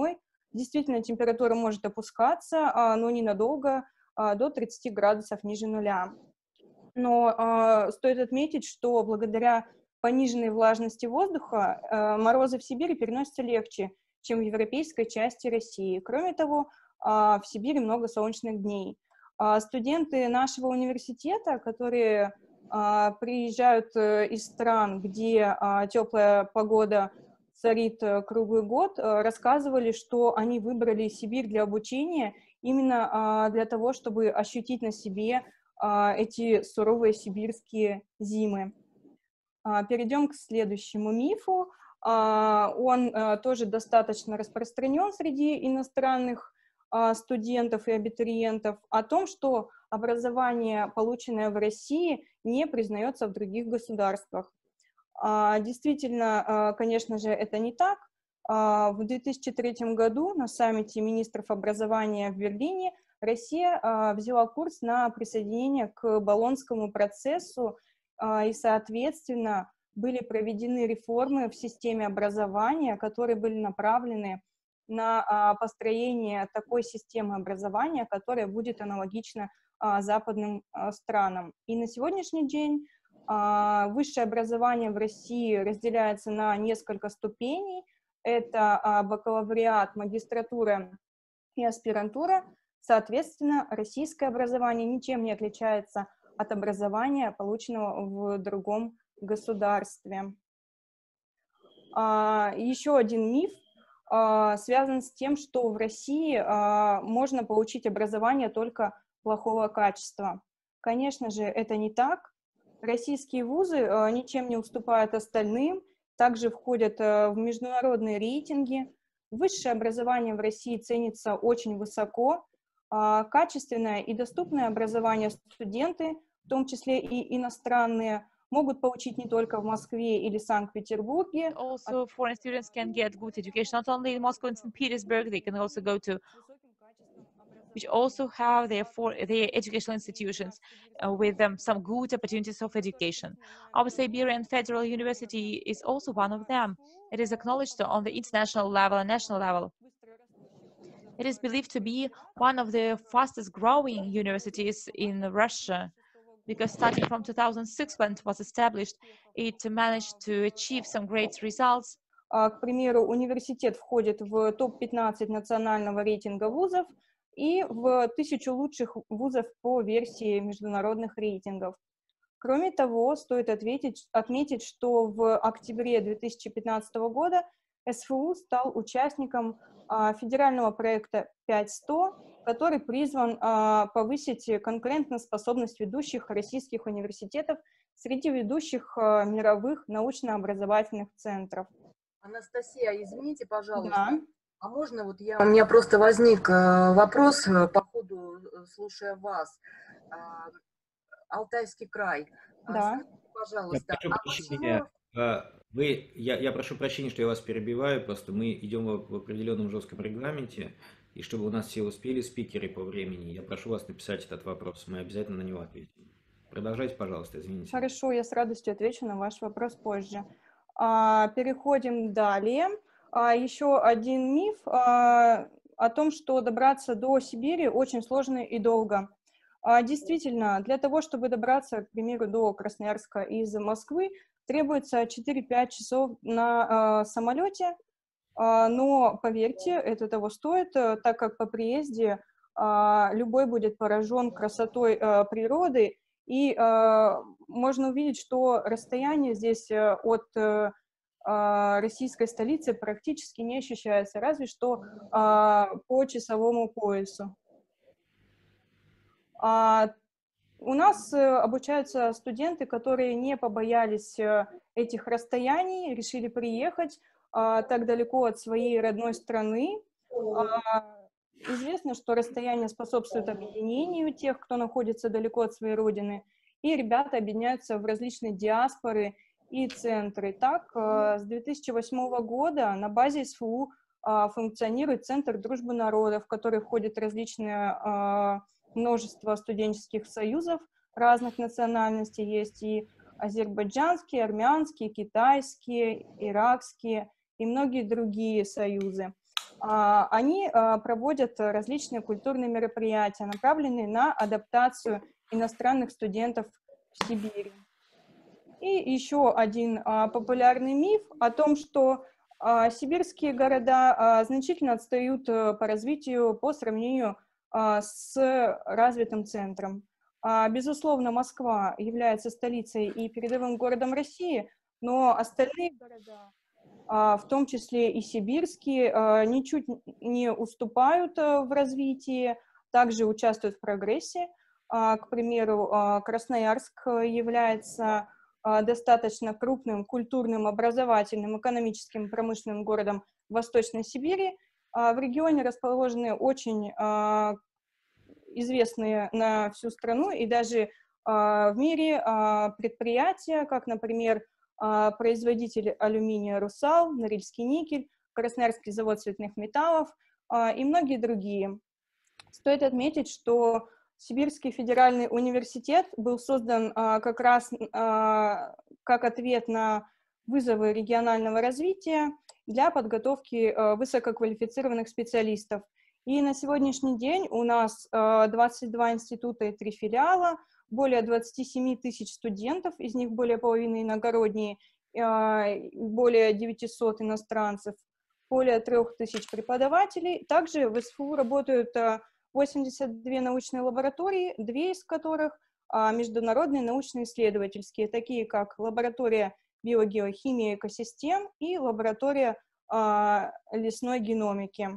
Действительно, температура может опускаться, но ненадолго, до 30 градусов ниже нуля. Но стоит отметить, что благодаря пониженной влажности воздуха морозы в Сибири переносятся легче, чем в европейской части России. Кроме того, в Сибири много солнечных дней. Студенты нашего университета, которые приезжают из стран, где теплая погода царит круглый год, рассказывали, что они выбрали Сибирь для обучения именно для того, чтобы ощутить на себе эти суровые сибирские зимы. Перейдем к следующему мифу. Он тоже достаточно распространен среди иностранных студентов и абитуриентов, о том, что образование, полученное в России, не признается в других государствах. Действительно, конечно же, это не так. В 2003 году на саммите министров образования в Берлине Россия взяла курс на присоединение к Болонскому процессу, и, соответственно, были проведены реформы в системе образования, которые были направлены на построение такой системы образования, которая будет аналогична западным странам. И на сегодняшний день высшее образование в России разделяется на несколько ступеней. Это бакалавриат, магистратура и аспирантура. Соответственно, российское образование ничем не отличается от образования, полученного в другом государстве. Еще один миф связан с тем, что в России можно получить образование только плохого качества. Конечно же, это не так. Российские вузы ничем не уступают остальным, также входят в международные рейтинги. Высшее образование в России ценится очень высоко. Качественное и доступное образование студенты, в том числе и иностранные, могут получить не только в Москве или Санкт-Петербурге. Also, foreign students can get good education not only in Moscow and St. Petersburg. They can also go to, which also have their educational institutions with some good opportunities of education. Our Siberian Federal University is also one of them. It is acknowledged on the international level and national level. It is believed to be one of the fastest growing universities in Russia, because starting from 2006, when it was established, it managed to achieve some great results. К примеру, университет входит в топ-15 национального рейтинга вузов и в 1000 лучших вузов по версии международных рейтингов. Кроме того, стоит отметить, что в октябре 2015 года СФУ стал участником федерального проекта 5.100, который призван повысить конкурентоспособность ведущих российских университетов среди ведущих мировых научно-образовательных центров. Анастасия, извините, пожалуйста. Да. А можно вот у меня просто возник вопрос по ходу, слушая вас. Алтайский край. Да. Скажите, пожалуйста, я прошу прощения, что я вас перебиваю, просто мы идем в определенном жестком регламенте, и чтобы у нас все успели спикеры по времени, я прошу вас написать этот вопрос, мы обязательно на него ответим. Продолжайте, пожалуйста, извините. Хорошо, я с радостью отвечу на ваш вопрос позже. Переходим далее. Еще один миф о том, что добраться до Сибири очень сложно и долго. Действительно, для того, чтобы добраться, к примеру, до Красноярска из Москвы, требуется 4-5 часов на самолете, но, поверьте, это того стоит, так как по приезде любой будет поражен красотой природы, и можно увидеть, что расстояние здесь от российской столицы практически не ощущается, разве что по часовому поясу. У нас обучаются студенты, которые не побоялись этих расстояний, решили приехать так далеко от своей родной страны. Известно, что расстояние способствует объединению тех, кто находится далеко от своей родины, и ребята объединяются в различные диаспоры и центры. Так, с 2008 года на базе СФУ функционирует Центр дружбы народов, в который входит различные множество студенческих союзов разных национальностей. Есть и азербайджанские, армянские, китайские, иракские и многие другие союзы. они проводят различные культурные мероприятия, направленные на адаптацию иностранных студентов в Сибири. И еще один популярный миф о том, что сибирские города значительно отстают по развитию по сравнению с развитым центром. Безусловно, Москва является столицей и передовым городом России, но остальные города, в том числе и сибирские, ничуть не уступают в развитии, также участвуют в прогрессе. К примеру, Красноярск является достаточно крупным культурным, образовательным, экономическим, промышленным городом в Восточной Сибири. В регионе расположены очень известные на всю страну и даже в мире предприятия, как, например, производитель алюминия «Русал», Норильский никель, Красноярский завод цветных металлов и многие другие. Стоит отметить, что Сибирский федеральный университет был создан как раз как ответ на вызовы регионального развития для подготовки высококвалифицированных специалистов. И на сегодняшний день у нас 22 института и 3 филиала, более 27 тысяч студентов, из них более половины иногородние, более 900 иностранцев, более 3000 преподавателей. Также в СФУ работают 82 научные лаборатории, 2 из которых международные научно-исследовательские, такие как лаборатория биогеохимии экосистем и лаборатория лесной геномики.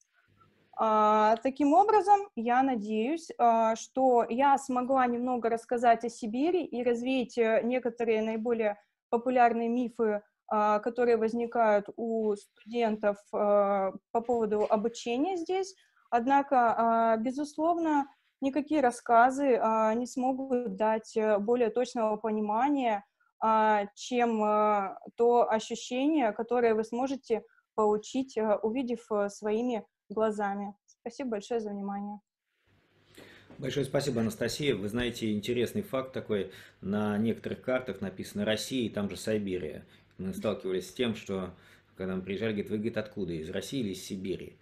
Таким образом, я надеюсь, что я смогла немного рассказать о Сибири и развеять некоторые наиболее популярные мифы, которые возникают у студентов по поводу обучения здесь. Однако, безусловно, никакие рассказы не смогут дать более точного понимания, чем то ощущение, которое вы сможете получить, увидев своими глазами. Спасибо большое за внимание. Большое спасибо, Анастасия. Вы знаете, интересный факт такой. На некоторых картах написано «Россия» и там же «Сибирия». Мы сталкивались с тем, что когда мы приезжали, говорит, вы, говорит, откуда? Из России или из Сибири?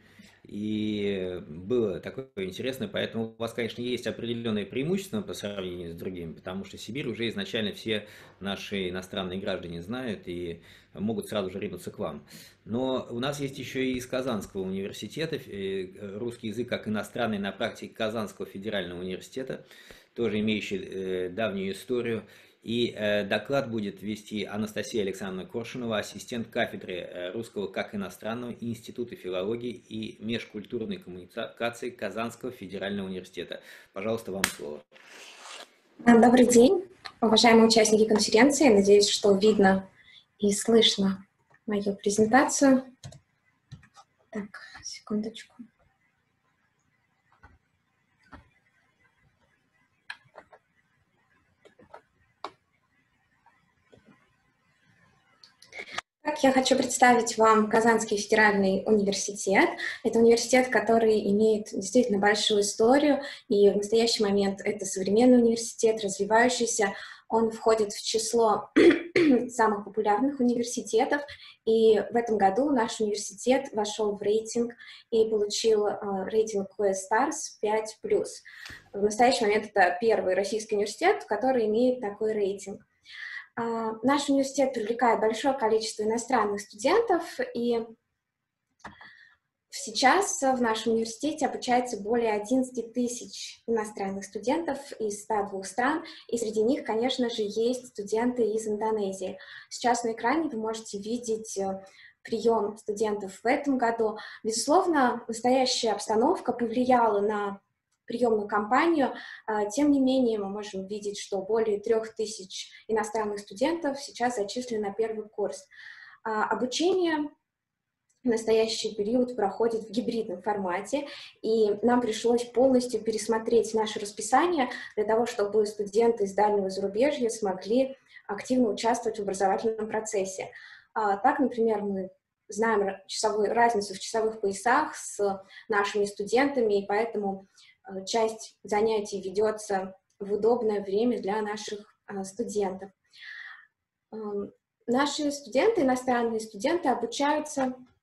И было такое интересное, поэтому у вас, конечно, есть определенные преимущества по сравнению с другими, потому что Сибирь уже изначально все наши иностранные граждане знают и могут сразу же ринуться к вам. Но у нас есть еще и из Казанского университета, русский язык как иностранный на практике Казанского федерального университета, тоже имеющий давнюю историю. И доклад будет вести Анастасия Александровна Коршунова, ассистент кафедры русского как иностранного Института филологии и межкультурной коммуникации Казанского федерального университета. Пожалуйста, вам слово. Добрый день, уважаемые участники конференции. Надеюсь, что видно и слышно мою презентацию. Так, секундочку. Я хочу представить вам Казанский федеральный университет. Это университет, который имеет действительно большую историю, и в настоящий момент это современный университет, развивающийся. Он входит в число самых популярных университетов, и в этом году наш университет вошел в рейтинг и получил рейтинг QS Stars 5+. В настоящий момент это первый российский университет, который имеет такой рейтинг. Наш университет привлекает большое количество иностранных студентов, и сейчас в нашем университете обучается более 11 тысяч иностранных студентов из 102 стран, и среди них, конечно же, есть студенты из Индонезии. Сейчас на экране вы можете видеть прием студентов в этом году. Безусловно, настоящая обстановка повлияла на приемную кампанию. Тем не менее, мы можем видеть, что более 3000 иностранных студентов сейчас зачислены на первый курс. Обучение в настоящий период проходит в гибридном формате, и нам пришлось полностью пересмотреть наше расписание для того, чтобы студенты из дальнего зарубежья смогли активно участвовать в образовательном процессе. Так, например, мы знаем разницу в часовых поясах с нашими студентами, и поэтому часть занятий ведется в удобное время для наших студентов. Наши студенты, иностранные студенты, обучаются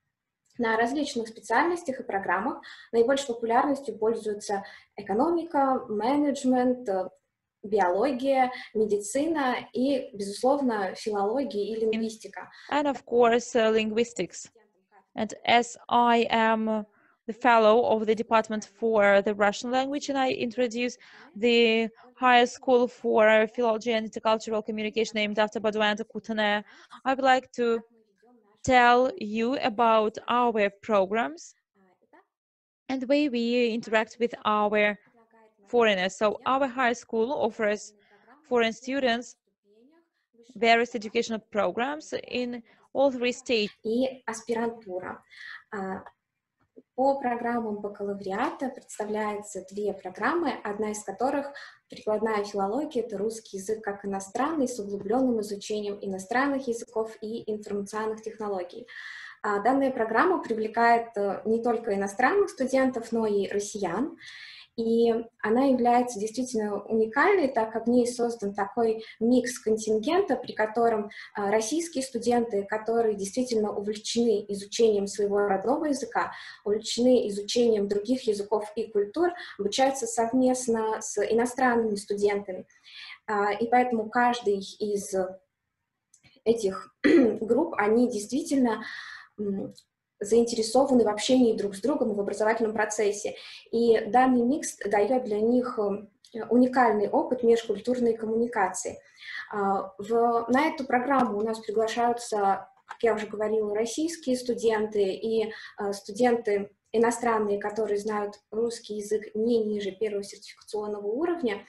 на различных специальностях и программах. Наибольшей популярностью пользуются экономика, менеджмент, биология, медицина и, безусловно, филология и лингвистика. And of course, linguistics. And as I am the fellow of the Department for the Russian language, and I introduce the Higher School for Philology and Intercultural Communication named after Baudouin Coutanet, I would like to tell you about our programs and the way we interact with our foreigners. So our high school offers foreign students various educational programs in all three stages. И аспирантура. По программам бакалавриата представляется две программы, одна из которых прикладная филология, это русский язык как иностранный с углубленным изучением иностранных языков и информационных технологий. Данная программа привлекает не только иностранных студентов, но и россиян. И она является действительно уникальной, так как в ней создан такой микс контингента, при котором российские студенты, которые действительно увлечены изучением своего родного языка, увлечены изучением других языков и культур, обучаются совместно с иностранными студентами. И поэтому каждый из этих групп, они действительно заинтересованы в общении друг с другом в образовательном процессе. И данный микс дает для них уникальный опыт межкультурной коммуникации. На эту программу у нас приглашаются, как я уже говорила, российские студенты и студенты иностранные, которые знают русский язык не ниже первого сертификационного уровня.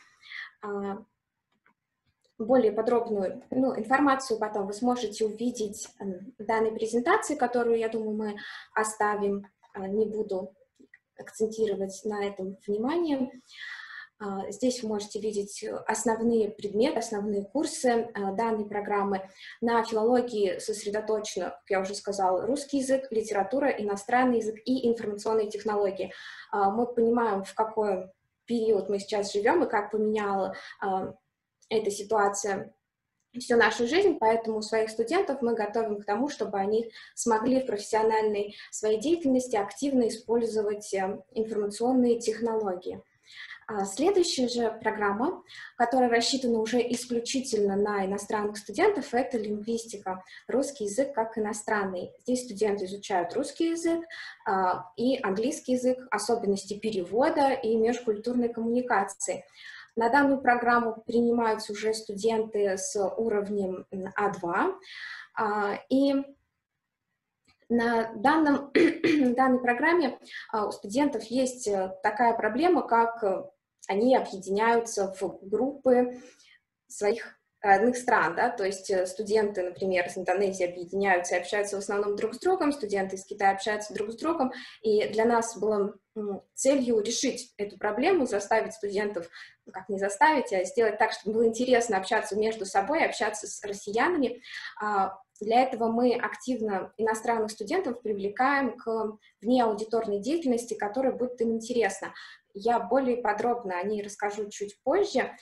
Более подробную информацию потом вы сможете увидеть в данной презентации, которую, я думаю, мы оставим. Не буду акцентировать на этом внимание. Здесь вы можете видеть основные предметы, основные курсы данной программы. На филологии сосредоточено, как я уже сказала, русский язык, литература, иностранный язык и информационные технологии. Мы понимаем, в какой период мы сейчас живем и как поменяла эта ситуация всю нашу жизнь, поэтому своих студентов мы готовим к тому, чтобы они смогли в профессиональной своей деятельности активно использовать информационные технологии. Следующая же программа, которая рассчитана уже исключительно на иностранных студентов, это лингвистика, русский язык как иностранный. Здесь студенты изучают русский язык и английский язык, особенности перевода и межкультурной коммуникации. На данную программу принимаются уже студенты с уровнем А2, и на данной программе у студентов есть такая проблема, как они объединяются в группы своих родных стран, да, то есть студенты, например, из Индонезии объединяются и общаются в основном друг с другом, студенты из Китая общаются друг с другом, и для нас было целью решить эту проблему, заставить студентов, как не заставить, а сделать так, чтобы было интересно общаться между собой, общаться с россиянами. Для этого мы активно иностранных студентов привлекаем к внеаудиторной деятельности, которая будет им интересна. Я более подробно о ней расскажу чуть позже.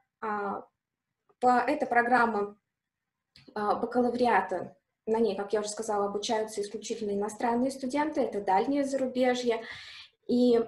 Эта программа бакалавриата, на ней, как я уже сказала, обучаются исключительно иностранные студенты, это дальнее зарубежье. И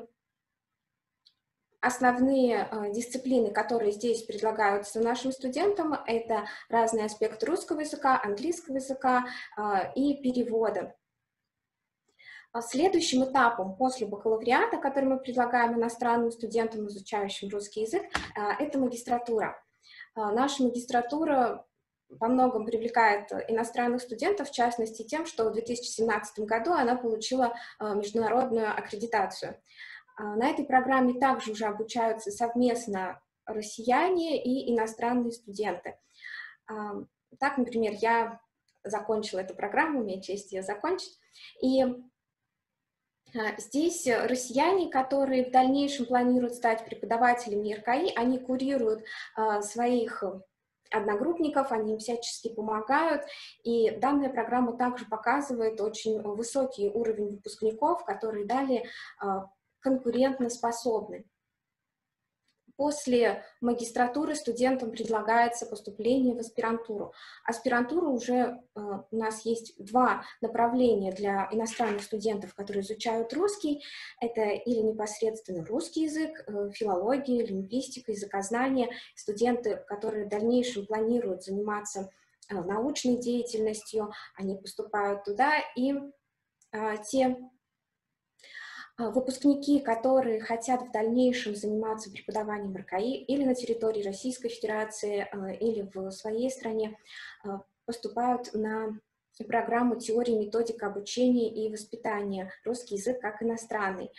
основные дисциплины, которые здесь предлагаются нашим студентам, это разные аспекты русского языка, английского языка и перевода. Следующим этапом после бакалавриата, который мы предлагаем иностранным студентам, изучающим русский язык, это магистратура. Наша магистратура во многом привлекает иностранных студентов, в частности тем, что в 2017 году она получила международную аккредитацию. На этой программе также уже обучаются совместно россияне и иностранные студенты. Так, например, я закончила эту программу, имею честь ее закончить, и здесь россияне, которые в дальнейшем планируют стать преподавателями РКИ, они курируют своих одногруппников, они им всячески помогают, и данная программа также показывает очень высокий уровень выпускников, которые далее конкурентоспособны. После магистратуры студентам предлагается поступление в аспирантуру. Аспирантура уже у нас есть два направления для иностранных студентов, которые изучают русский. Это или непосредственно русский язык, филология, лингвистика, языкознание. Студенты, которые в дальнейшем планируют заниматься научной деятельностью, они поступают туда, и те выпускники, которые хотят в дальнейшем заниматься преподаванием РКИ или на территории Российской Федерации, или в своей стране, поступают на программу теории и методика обучения и воспитания «Русский язык как иностранный».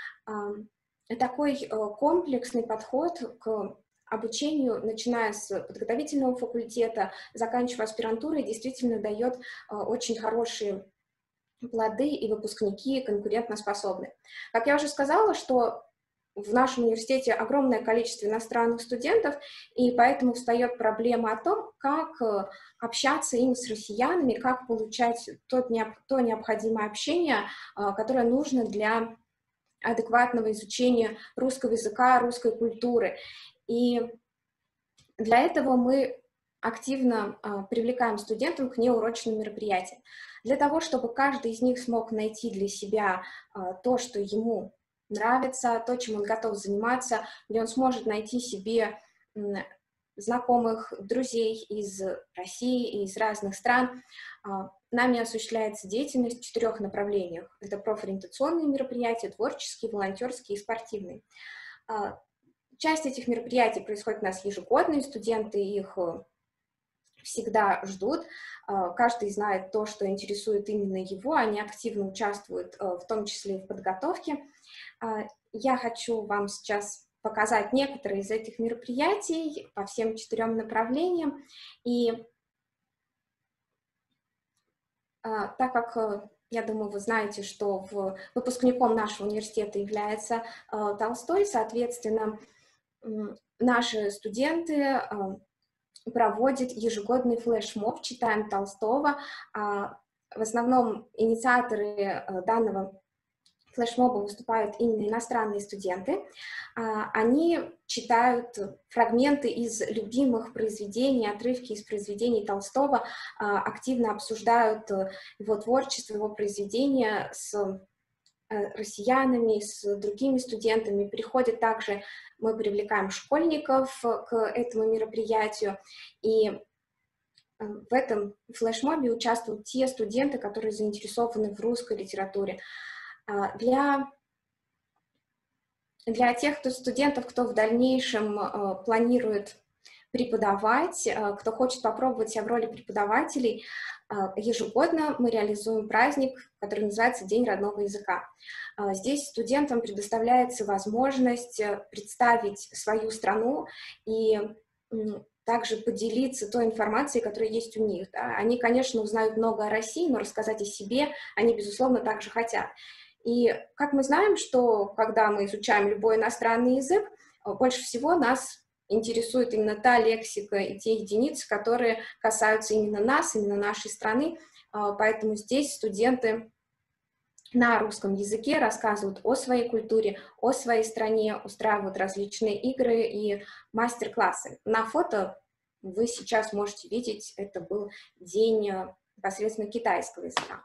Такой комплексный подход к обучению, начиная с подготовительного факультета, заканчивая аспирантурой, действительно дает очень хорошие плоды, и выпускники конкурентоспособны. Как я уже сказала, что в нашем университете огромное количество иностранных студентов, и поэтому встает проблема о том, как общаться им с россиянами, как получать то необходимое общение, которое нужно для адекватного изучения русского языка, русской культуры. И для этого мы активно привлекаем студентов к неурочным мероприятиям. Для того, чтобы каждый из них смог найти для себя то, что ему нравится, то, чем он готов заниматься, где он сможет найти себе знакомых, друзей из России и из разных стран. Нами осуществляется деятельность в 4 направлениях. Это профориентационные мероприятия, творческие, волонтерские и спортивные. Часть этих мероприятий происходит у нас ежегодно, и студенты их всегда ждут. Каждый знает то, что интересует именно его, они активно участвуют, в том числе и в подготовке. Я хочу вам сейчас показать некоторые из этих мероприятий по всем 4 направлениям. И так как, я думаю, вы знаете, что выпускником нашего университета является Толстой, соответственно, наши студенты проводят ежегодный флешмоб «Читаем Толстого». В основном инициаторы данного флешмоба выступают именно иностранные студенты. Они читают фрагменты из любимых произведений, отрывки из произведений Толстого, активно обсуждают его творчество, его произведения с россиянами, с другими студентами. Приходят также, мы привлекаем школьников к этому мероприятию, и в этом флешмобе участвуют те студенты, которые заинтересованы в русской литературе. Для тех студентов, кто в дальнейшем планирует преподавать, кто хочет попробовать себя в роли преподавателей, ежегодно мы реализуем праздник, который называется День родного языка. Здесь студентам предоставляется возможность представить свою страну и также поделиться той информацией, которая есть у них. Они, конечно, узнают много о России, но рассказать о себе они, безусловно, также хотят. И как мы знаем, что когда мы изучаем любой иностранный язык, больше всего нас интересует именно та лексика и те единицы, которые касаются именно нас, именно нашей страны. Поэтому здесь студенты на русском языке рассказывают о своей культуре, о своей стране, устраивают различные игры и мастер-классы. На фото вы сейчас можете видеть, это был день непосредственно китайского языка.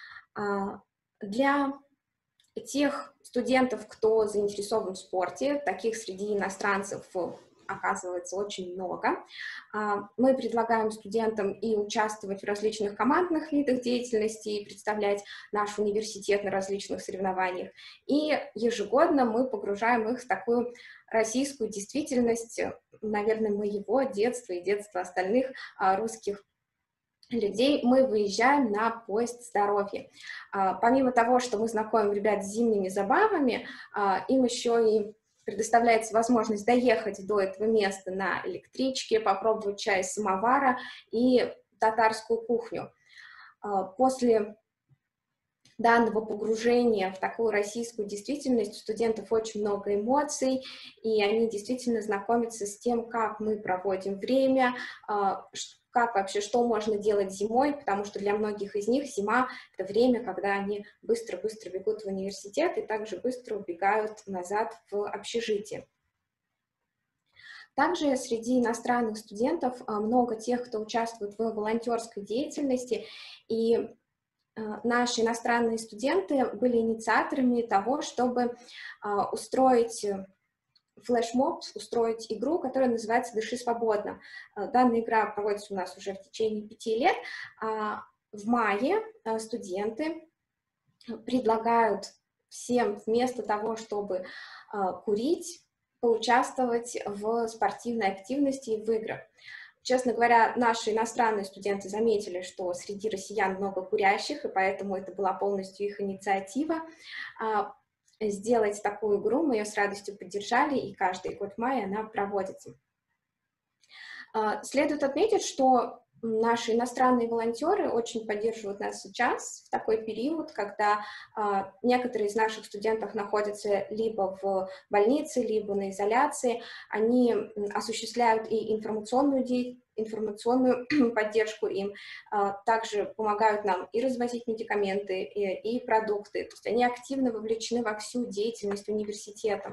Для тех студентов, кто заинтересован в спорте, таких среди иностранцев оказывается очень много. Мы предлагаем студентам и участвовать в различных командных видах деятельности, и представлять наш университет на различных соревнованиях. И ежегодно мы погружаем их в такую российскую действительность, наверное, моего детства и детства остальных русских людей. Мы выезжаем на поезд здоровья. Помимо того, что мы знакомим ребят с зимними забавами, им еще и предоставляется возможность доехать до этого места на электричке, попробовать чай из самовара и татарскую кухню. После данного погружения в такую российскую действительность у студентов очень много эмоций, и они действительно знакомятся с тем, как мы проводим время, как вообще, что можно делать зимой, потому что для многих из них зима — это время, когда они быстро-быстро бегут в университет и также быстро убегают назад в общежитие. Также среди иностранных студентов много тех, кто участвует в волонтерской деятельности, и наши иностранные студенты были инициаторами того, чтобы устроить флешмоб, устроить игру, которая называется «Дыши свободно». Данная игра проводится у нас уже в течение 5 лет. В мае студенты предлагают всем вместо того, чтобы курить, поучаствовать в спортивной активности и в играх. Честно говоря, наши иностранные студенты заметили, что среди россиян много курящих, и поэтому это была полностью их инициатива сделать такую игру. Мы ее с радостью поддержали, и каждый год в мае она проводится. Следует отметить, что наши иностранные волонтеры очень поддерживают нас сейчас, в такой период, когда некоторые из наших студентов находятся либо в больнице, либо на изоляции. Они осуществляют и информационную поддержку им, также помогают нам и развозить медикаменты, и продукты. То есть они активно вовлечены во всю деятельность университета.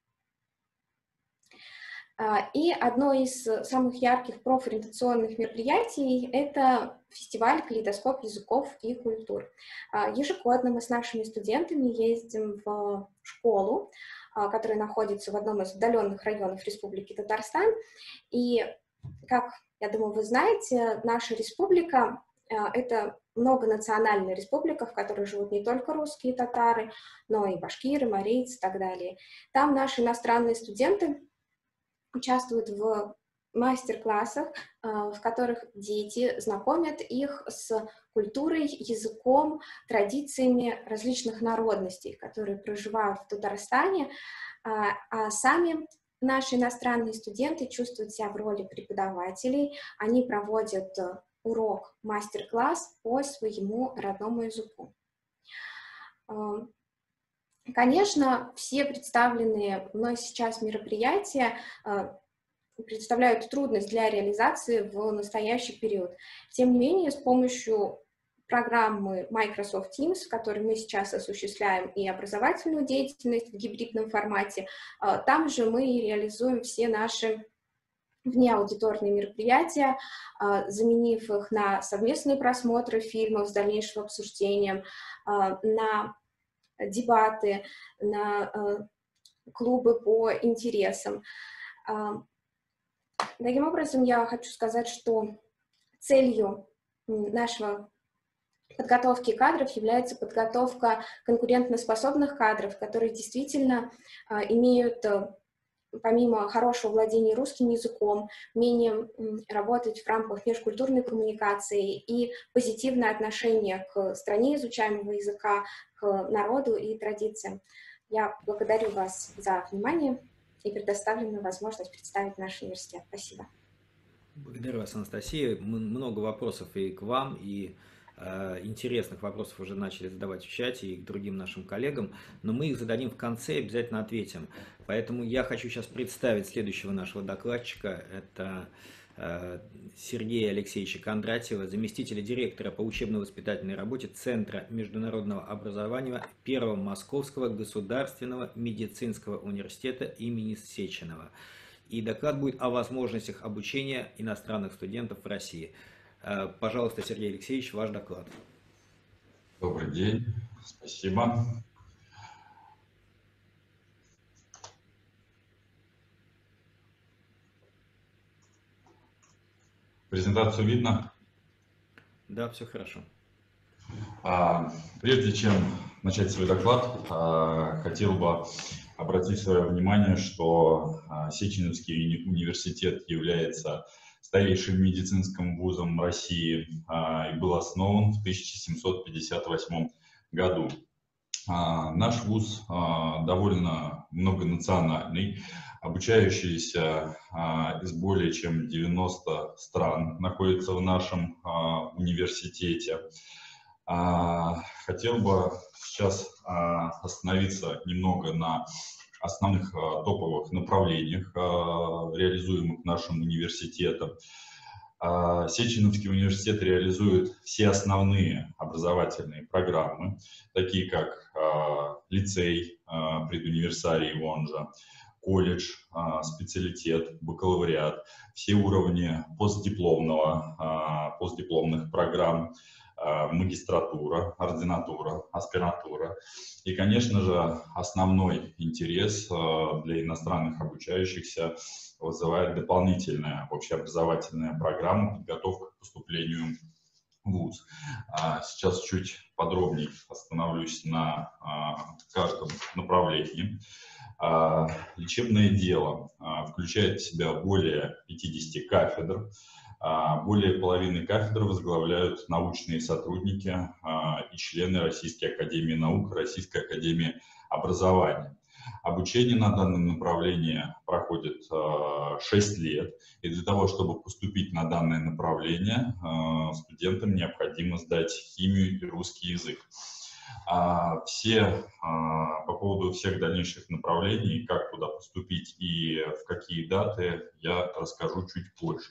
И одно из самых ярких профориентационных мероприятий – это фестиваль «Калейдоскоп языков и культур». Ежегодно мы с нашими студентами ездим в школу, которая находится в одном из отдаленных районов Республики Татарстан. И, как, я думаю, вы знаете, наша республика – это многонациональная республика, в которой живут не только русские татары, но и башкиры, марийцы и так далее. Там наши иностранные студенты участвуют в мастер-классах, в которых дети знакомят их с культурой, языком, традициями различных народностей, которые проживают в Татарстане, а сами наши иностранные студенты чувствуют себя в роли преподавателей, они проводят урок, мастер-класс по своему родному языку. Конечно, все представленные мной сейчас мероприятия представляют трудность для реализации в настоящий период. Тем не менее, с помощью программы Microsoft Teams, в которой мы сейчас осуществляем и образовательную деятельность в гибридном формате, там же мы и реализуем все наши внеаудиторные мероприятия, заменив их на совместные просмотры фильмов с дальнейшим обсуждением, на дебаты, на клубы по интересам. Таким образом, я хочу сказать, что целью нашего подготовки кадров является подготовка конкурентоспособных кадров, которые действительно имеют, помимо хорошего владения русским языком, умение работать в рамках межкультурной коммуникации и позитивное отношение к стране изучаемого языка, к народу и традициям. Я благодарю вас за внимание и предоставленную возможность представить наш университет. Спасибо. Благодарю вас, Анастасия. Много вопросов и к вам, и интересных вопросов уже начали задавать в чате и к другим нашим коллегам, но мы их зададим в конце и обязательно ответим. Поэтому я хочу сейчас представить следующего нашего докладчика. Это Сергея Алексеевича Кондратьева, заместителя директора по учебно-воспитательной работе Центра международного образования Первого Московского государственного медицинского университета имени Сеченова. И доклад будет о возможностях обучения иностранных студентов в России. Пожалуйста, Сергей Алексеевич, ваш доклад. Добрый день, спасибо. Презентацию видно? Да, все хорошо. Прежде чем начать свой доклад, хотел бы обратить свое внимание, что Сеченовский университет является старейшим медицинским вузом России и был основан в 1758 году. Наш вуз довольно многонациональный, обучающиеся из более чем 90 стран находятся в нашем университете. Хотел бы сейчас остановиться немного на основных топовых направлениях, реализуемых нашим университетом. Сеченовский университет реализует все основные образовательные программы, такие как лицей, предуниверсарий, он же, колледж, специалитет, бакалавриат, все уровни постдипломных программ, магистратура, ординатура, аспирантура. И, конечно же, основной интерес для иностранных обучающихся вызывает дополнительная общеобразовательная программа подготовка к поступлению в ВУЗ. Сейчас чуть подробнее остановлюсь на каждом направлении. Лечебное дело включает в себя более 50 кафедр. Более половины кафедр возглавляют научные сотрудники и члены Российской академии наук, Российской академии образования. Обучение на данном направлении проходит 6 лет, и для того, чтобы поступить на данное направление, студентам необходимо сдать химию и русский язык. По поводу всех дальнейших направлений, как туда поступить и в какие даты, я расскажу чуть позже.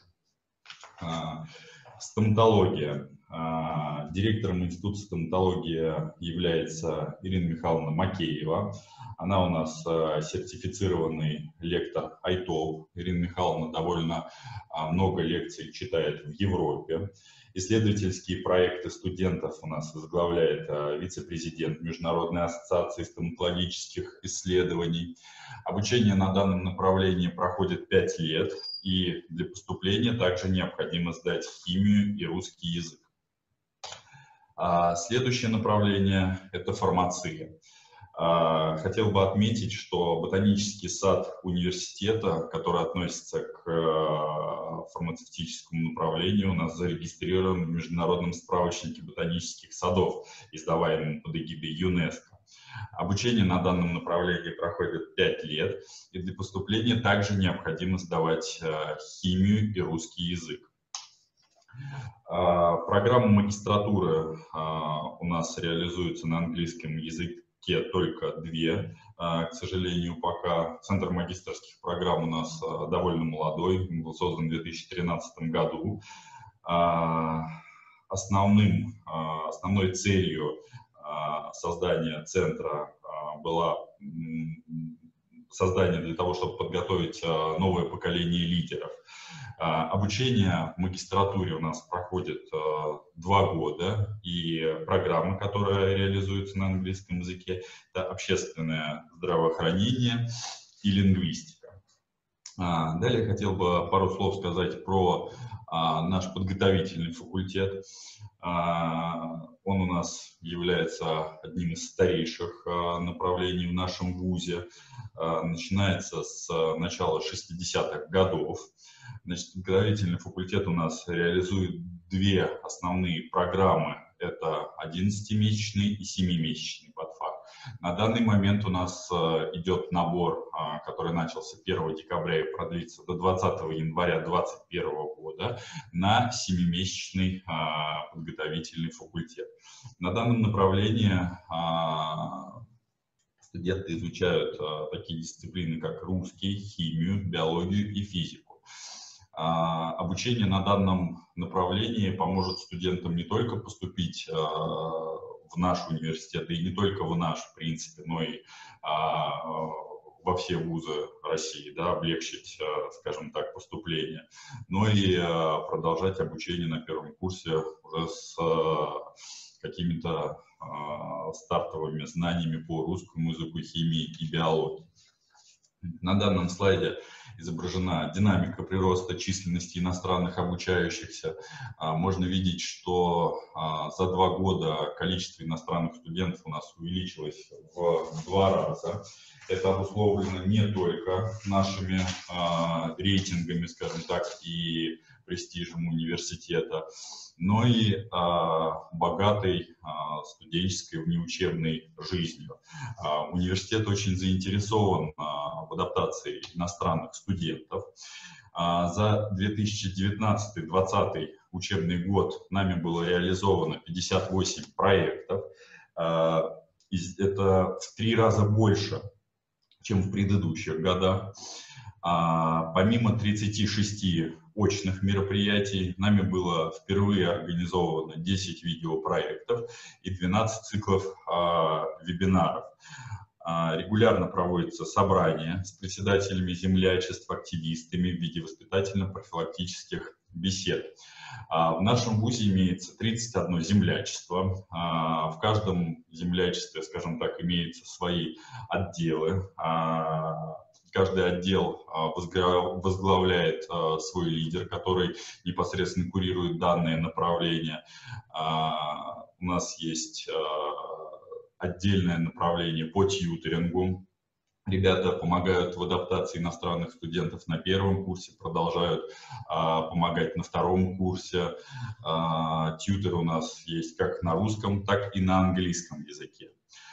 Стоматология. Директором Института стоматологии является Ирина Михайловна Макеева. Она у нас сертифицированный лектор ITOP. Ирина Михайловна довольно много лекций читает в Европе. Исследовательские проекты студентов у нас возглавляет вице-президент Международной ассоциации стоматологических исследований. Обучение на данном направлении проходит 5 лет, и для поступления также необходимо сдать химию и русский язык. Следующее направление – это фармация. Хотел бы отметить, что ботанический сад университета, который относится к фармацевтическому направлению, у нас зарегистрирован в Международном справочнике ботанических садов, издаваемом под эгидой ЮНЕСКО. Обучение на данном направлении проходит 5 лет, и для поступления также необходимо сдавать химию и русский язык. Программа магистратуры у нас реализуется на английском языке только 2, к сожалению, пока. Центр магистерских программ у нас довольно молодой, был создан в 2013 году. Основной целью создания центра было создание для того, чтобы подготовить новое поколение лидеров. Обучение в магистратуре у нас проходит 2 года, и программа, которая реализуется на английском языке, это общественное здравоохранение и лингвистика. Далее хотел бы пару слов сказать про наш подготовительный факультет. Он у нас является одним из старейших направлений в нашем вузе. Начинается с начала 60-х годов. Значит, подготовительный факультет у нас реализует 2 основные программы. Это 11-месячный и 7-месячный подфак. На данный момент у нас идет набор, который начался 1 декабря и продлится до 20 января 2021 года, на 7-месячный подготовительный факультет. На данном направлении студенты изучают такие дисциплины, как русский, химию, биологию и физику. Обучение на данном направлении поможет студентам не только поступить в наш университет, и не только в наш, в принципе, но и во все вузы России, да, облегчить, скажем так, поступление, но и продолжать обучение на первом курсе уже с какими-то стартовыми знаниями по русскому языку, химии и биологии. На данном слайде изображена динамика прироста численности иностранных обучающихся. Можно видеть, что за 2 года количество иностранных студентов у нас увеличилось в 2 раза. Это обусловлено не только нашими рейтингами, скажем так, и престижем университета, но и богатой студенческой внеучебной жизнью. Университет очень заинтересован в адаптации иностранных студентов. За 2019-2020 учебный год нами было реализовано 58 проектов. Это в 3 раза больше, чем в предыдущих годах. Помимо 36 очных мероприятий, нами было впервые организовано 10 видеопроектов и 12 циклов вебинаров. Регулярно проводятся собрания с председателями землячеств, активистами в виде воспитательно-профилактических бесед. В нашем вузе имеется 31 землячество. В каждом землячестве, скажем так, имеются свои отделы. Каждый отдел возглавляет свой лидер, который непосредственно курирует данное направление. У нас есть отдельное направление по тьюторингу. Ребята помогают в адаптации иностранных студентов на первом курсе, продолжают помогать на втором курсе. Тьютер у нас есть как на русском, так и на английском языке.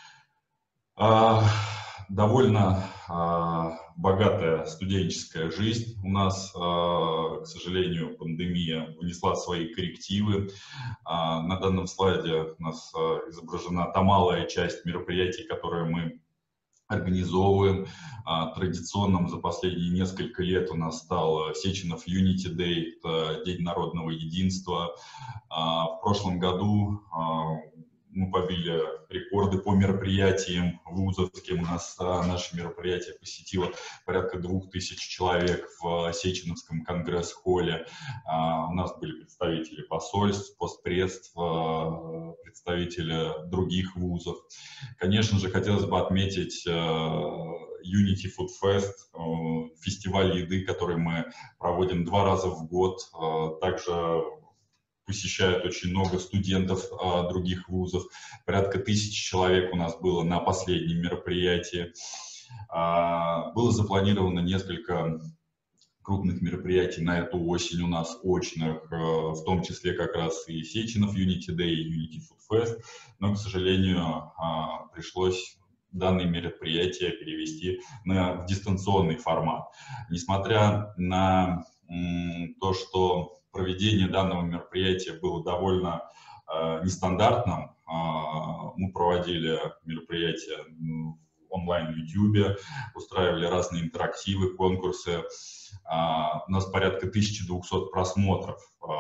Довольно богатая студенческая жизнь у нас. К сожалению, пандемия внесла свои коррективы. На данном слайде у нас изображена та малая часть мероприятий, которые мы организовываем. Традиционным за последние несколько лет у нас стал Сеченов Unity Day, это День народного единства. В прошлом году мы побили рекорды по мероприятиям вузовским. У нас наше мероприятие посетило порядка 2000 человек в Сеченовском конгресс-холле. У нас были представители посольств, постпредств, представители других вузов. Конечно же, хотелось бы отметить Unity Food Fest, фестиваль еды, который мы проводим 2 раза в год. Также посещают очень много студентов других вузов. Порядка 1000 человек у нас было на последнем мероприятии. Было запланировано несколько крупных мероприятий на эту осень у нас, очных, в том числе как раз и Сеченов Unity Day, и Unity Food Fest. Но, к сожалению, пришлось данные мероприятия перевести в дистанционный формат. Несмотря на то, что проведение данного мероприятия было довольно нестандартным. Мы проводили мероприятия в онлайн-ютубе, устраивали разные интерактивы, конкурсы. У нас порядка 1200 просмотров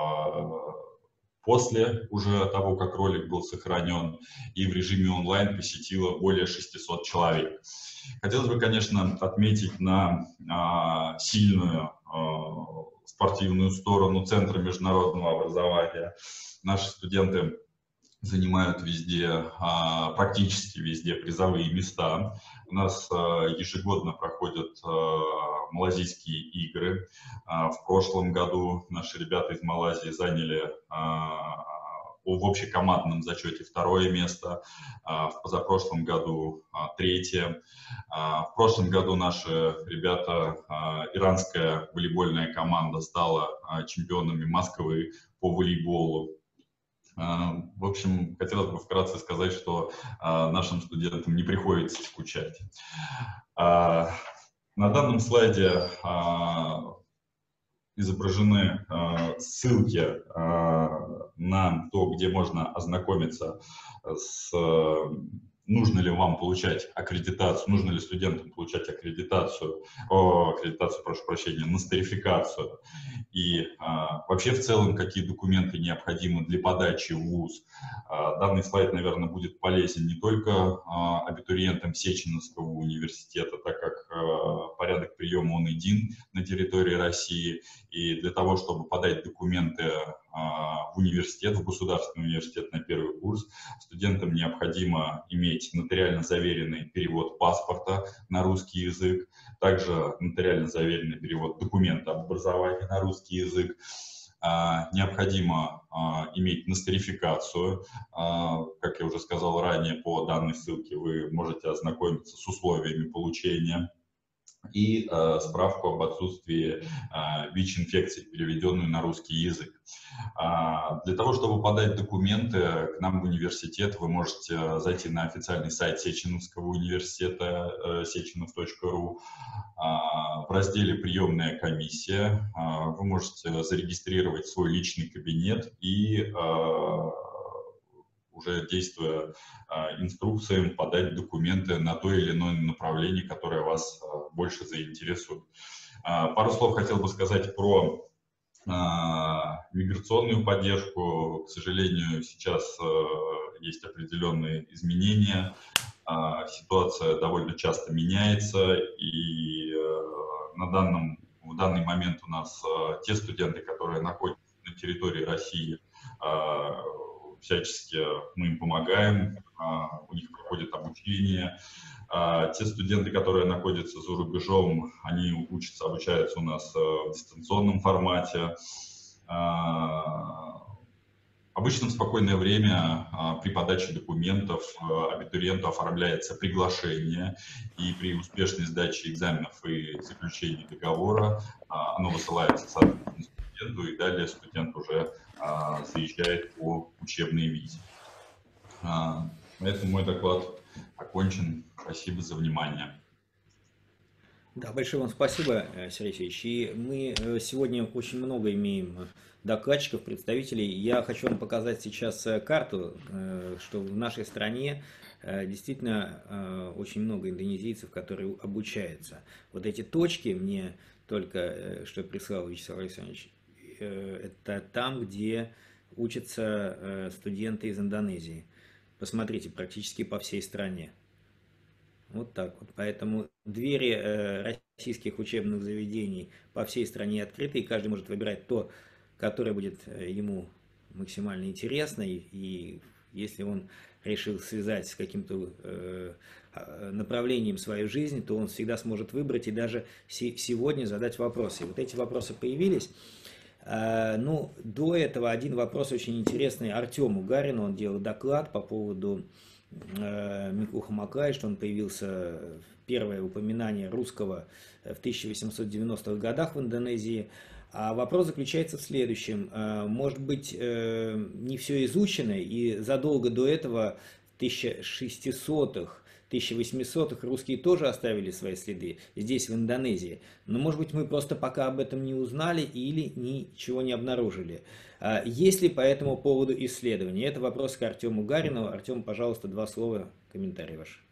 после уже того, как ролик был сохранен, и в режиме онлайн посетило более 600 человек. Хотелось бы, конечно, отметить на сильную спортивную сторону Центра международного образования. Наши студенты занимают везде, практически везде призовые места. У нас ежегодно проходят малазийские игры. В прошлом году наши ребята из Малайзии заняли в общекомандном зачете 2-е место, в позапрошлом году 3-е. В прошлом году наши ребята, иранская волейбольная команда, стала чемпионами Москвы по волейболу. В общем, хотелось бы вкратце сказать, что нашим студентам не приходится скучать. На данном слайде изображены ссылки на то, где можно ознакомиться с... Нужно ли вам получать аккредитацию, нужно ли студентам получать аккредитацию, прошу прощения, нострификацию, и вообще в целом какие документы необходимы для подачи в вуз. Данный слайд, наверное, будет полезен не только абитуриентам Сеченовского университета, так как порядок приема он един на территории России, и для того, чтобы подать документы в университет, в государственный университет на первый курс, студентам необходимо иметь нотариально заверенный перевод паспорта на русский язык, также нотариально заверенный перевод документа об образовании на русский язык. Необходимо иметь нострификацию. Как я уже сказал ранее, по данной ссылке вы можете ознакомиться с условиями получения. И справку об отсутствии ВИЧ-инфекции, переведенную на русский язык. Для того, чтобы подать документы к нам в университет, вы можете зайти на официальный сайт Сеченовского университета sechenov.ru. В разделе «Приемная комиссия» вы можете зарегистрировать свой личный кабинет и, уже действуя инструкциям, подать документы на то или иное направление, которое вас больше заинтересует. Пару слов хотел бы сказать про миграционную поддержку. К сожалению, сейчас есть определенные изменения ситуация довольно часто меняется, и в данный момент у нас те студенты, которые находятся на территории России, всячески мы им помогаем, у них проходит обучение. Те студенты, которые находятся за рубежом, они обучаются у нас в дистанционном формате. Обычно в спокойное время при подаче документов абитуриенту оформляется приглашение, и при успешной сдаче экзаменов и заключении договора оно высылается соответственно студенту, и далее студент уже заезжает по учебной визе. На этом мой доклад окончен. Спасибо за внимание. Да, большое вам спасибо, Сергей Алексеевич. И мы сегодня очень много имеем докладчиков, представителей. Я хочу вам показать сейчас карту, что в нашей стране действительно очень много индонезийцев, которые обучаются. Вот эти точки мне только что прислал Вячеслав Александрович, это там, где учатся студенты из Индонезии. Посмотрите, практически по всей стране. Вот так вот. Поэтому двери российских учебных заведений по всей стране открыты, и каждый может выбирать то, которое будет ему максимально интересно, и если он решил связать с каким-то направлением свою жизнь, то он всегда сможет выбрать и даже сегодня задать вопросы. И вот эти вопросы появились. Ну, до этого один вопрос очень интересный Артему Гарину, он делал доклад по поводу Миклуха Маклая, что он появился, первое упоминание русского в 1890-х годах в Индонезии. А вопрос заключается в следующем. Может быть, не все изучено, и задолго до этого, в 1600-х, 1800-х русские тоже оставили свои следы здесь, в Индонезии. Но, может быть, мы просто пока об этом не узнали или ничего не обнаружили. Есть ли по этому поводу исследования? Это вопрос к Артему Гарину. Артем, пожалуйста, 2 слова, комментарий ваш.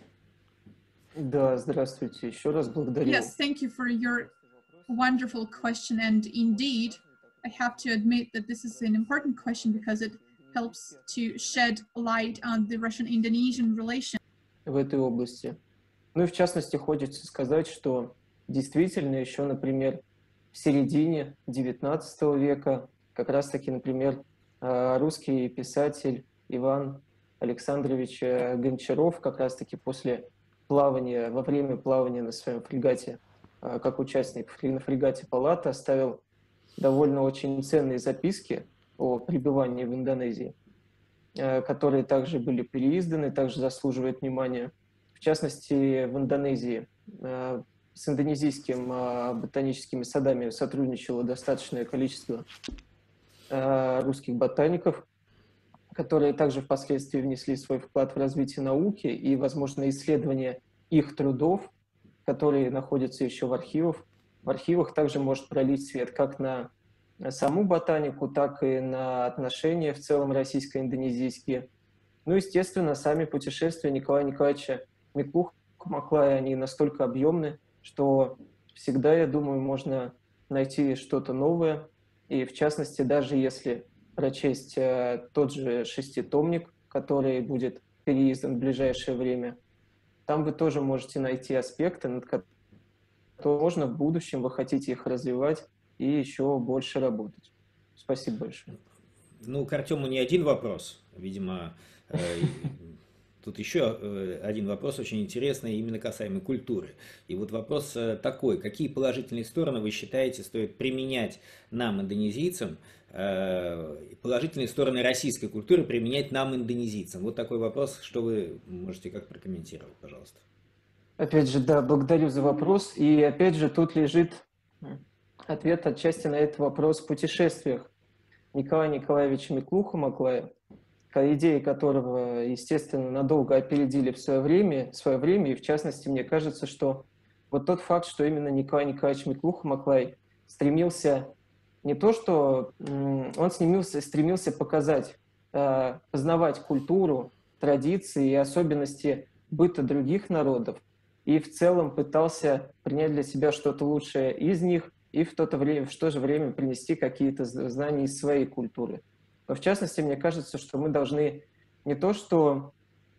Да, здравствуйте. Еще раз благодарю. Yes, thank you for your wonderful question. And indeed, I have to admit that this is an important question because it helps to shed light on the Russian-Indonesian relations. В этой области. Ну и в частности хочется сказать, что действительно еще, например, в середине XIX века как раз-таки, например, русский писатель Иван Александрович Гончаров как раз-таки после плавания, во время плавания на своем фрегате, как участник на фрегате Паллата, оставил довольно очень ценные записки о пребывании в Индонезии, которые также были переизданы, также заслуживают внимания. В частности, в Индонезии с индонезийскими ботаническими садами сотрудничало достаточное количество русских ботаников, которые также впоследствии внесли свой вклад в развитие науки и, возможно, исследование их трудов, которые находятся еще в архивах. В архивах также может пролить свет как на саму ботанику, так и на отношения в целом российско-индонезийские. Ну, естественно, сами путешествия Николая Николаевича Миклуха Маклая, они настолько объемны, что всегда, я думаю, можно найти что-то новое. И в частности, даже если прочесть тот же 6-томник, который будет переиздан в ближайшее время, там вы тоже можете найти аспекты, над которыми можно в будущем вы хотите их развивать и еще больше работать. Спасибо большое. Ну, к Артему не один вопрос. Видимо, тут еще один вопрос очень интересный, именно касаемый культуры. И вот вопрос такой. Какие положительные стороны вы считаете стоит применять нам, индонезийцам, положительные стороны российской культуры применять нам, индонезийцам? Вот такой вопрос. Что вы можете как прокомментировать, пожалуйста? Опять же, да, благодарю за вопрос. И опять же, тут лежит ответ отчасти на этот вопрос в путешествиях Николая Николаевича Миклуха Маклая, идеи которого, естественно, надолго опередили в свое время, и в частности, мне кажется, что вот тот факт, что именно Николай Николаевич Миклуха Маклай стремился не то, что он стремился показать, познавать культуру, традиции и особенности быта других народов, и в целом пытался принять для себя что-то лучшее из них и в то же время принести какие-то знания из своей культуры. Но в частности, мне кажется, что мы должны не то что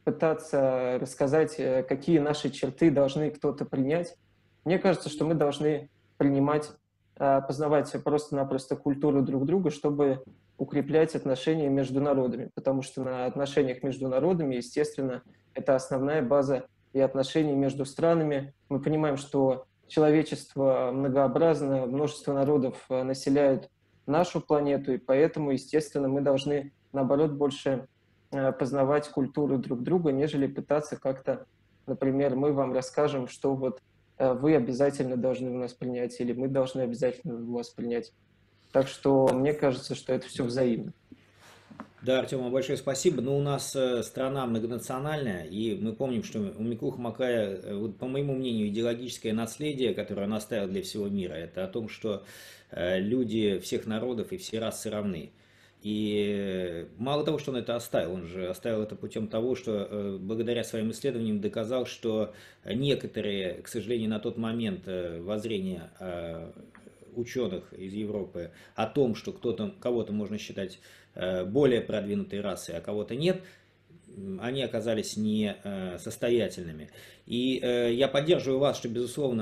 пытаться рассказать, какие наши черты должны кто-то принять. Мне кажется, что мы должны познавать просто-напросто культуру друг друга, чтобы укреплять отношения между народами, потому что на отношениях между народами, естественно, это основная база и отношений между странами. Мы понимаем, что человечество многообразно, множество народов населяют нашу планету, и поэтому, естественно, мы должны, наоборот, больше познавать культуру друг друга, нежели пытаться как-то, например, мы вам расскажем, что вот вы обязательно должны у нас принять, или мы должны обязательно у вас принять. Так что мне кажется, что это все взаимно. Да, Артем, вам большое спасибо. Но у нас страна многонациональная, и мы помним, что у Миклуха Маклая, вот, по моему мнению, идеологическое наследие, которое он оставил для всего мира, это о том, что люди всех народов и все расы равны. И мало того, что он это оставил, он же оставил это путем того, что благодаря своим исследованиям доказал, что некоторые, к сожалению, на тот момент воззрения ученых из Европы о том, что кого-то можно считать более продвинутой расой, а кого-то нет, они оказались несостоятельными. И я поддерживаю вас, что, безусловно,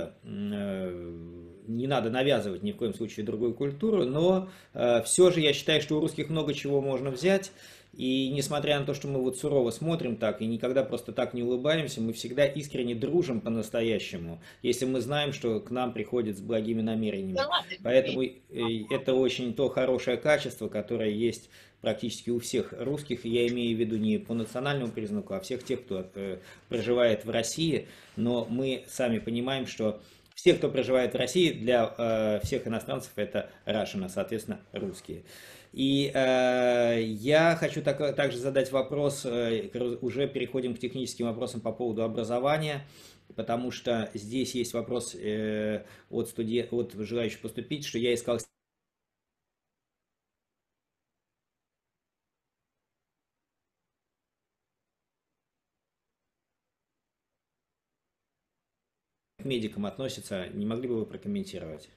не надо навязывать ни в коем случае другую культуру, но все же я считаю, что у русских много чего можно взять. И несмотря на то, что мы вот сурово смотрим так и никогда просто так не улыбаемся, мы всегда искренне дружим по-настоящему, если мы знаем, что к нам приходят с благими намерениями. Поэтому это очень то хорошее качество, которое есть практически у всех русских. Я имею в виду не по национальному признаку, а всех тех, кто проживает в России. Но мы сами понимаем, что все, кто проживает в России, для всех иностранцев это Russian, соответственно, русские. И я хочу также задать вопрос, уже переходим к техническим вопросам по поводу образования, потому что здесь есть вопрос от желающих поступить, что я искал к медикам относится, не могли бы вы прокомментировать?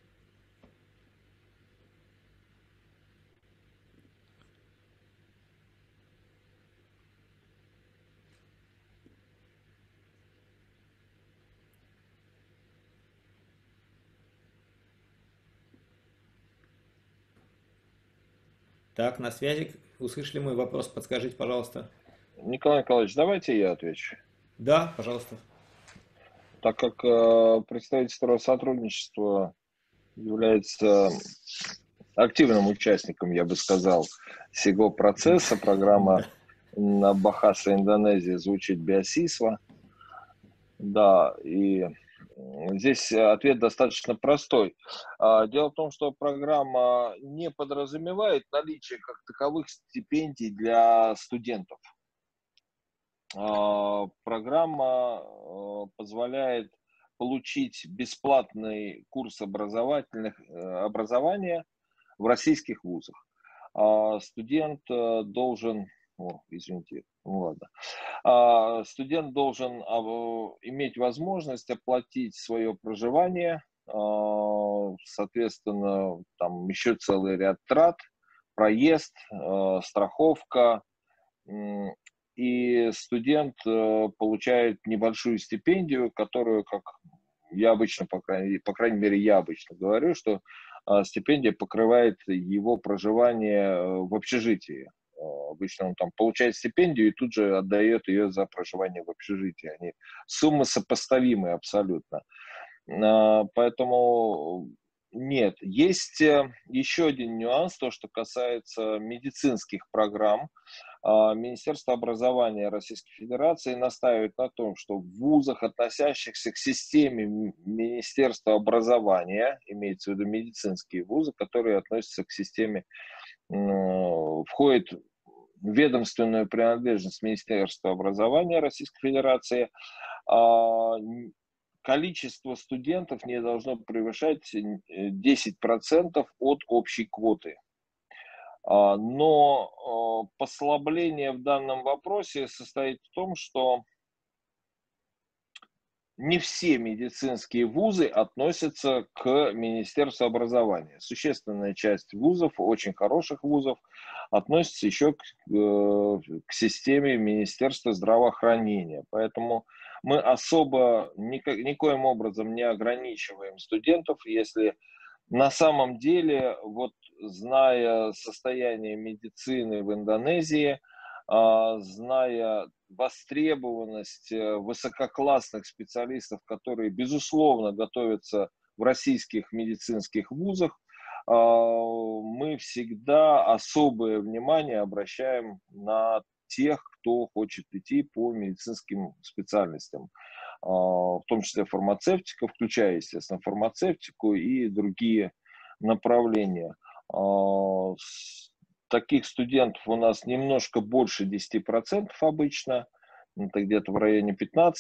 Так, на связи. Услышали мой вопрос? Подскажите, пожалуйста. Николай Николаевич, давайте я отвечу. Да, пожалуйста. Так как представительство Россотрудничества является активным участником, я бы сказал, всего процесса, программа на Бахаса Индонезии звучит Биосисва. Да, и здесь ответ достаточно простой. Дело в том, что программа не подразумевает наличие как таковых стипендий для студентов. Программа позволяет получить бесплатный курс образования в российских вузах. Студент должен... Студент должен иметь возможность оплатить свое проживание, соответственно, там еще целый ряд трат, проезд, страховка, и студент получает небольшую стипендию, которую, как я обычно, по крайней мере, я обычно говорю, что стипендия покрывает его проживание в общежитии. Обычно он там получает стипендию и тут же отдает ее за проживание в общежитии. Они суммы сопоставимы абсолютно. Поэтому нет. Есть еще один нюанс, то, что касается медицинских программ. Министерство образования Российской Федерации настаивает на том, что в вузах, относящихся к системе Министерства образования, имеется в виду медицинские вузы, которые относятся к системе, входит в ведомственную принадлежность Министерства образования Российской Федерации, количество студентов не должно превышать 10% от общей квоты. Но послабление в данном вопросе состоит в том, что не все медицинские вузы относятся к Министерству образования. Существенная часть вузов, очень хороших вузов, относится еще к системе Министерства здравоохранения. Поэтому мы особо никоим образом не ограничиваем студентов, если на самом деле, вот зная состояние медицины в Индонезии, зная востребованность высококлассных специалистов, которые, безусловно, готовятся в российских медицинских вузах, мы всегда особое внимание обращаем на тех, кто хочет идти по медицинским специальностям, в том числе фармацевтика, включая, естественно, фармацевтику и другие направления. Таких студентов у нас немножко больше 10% обычно, это где-то в районе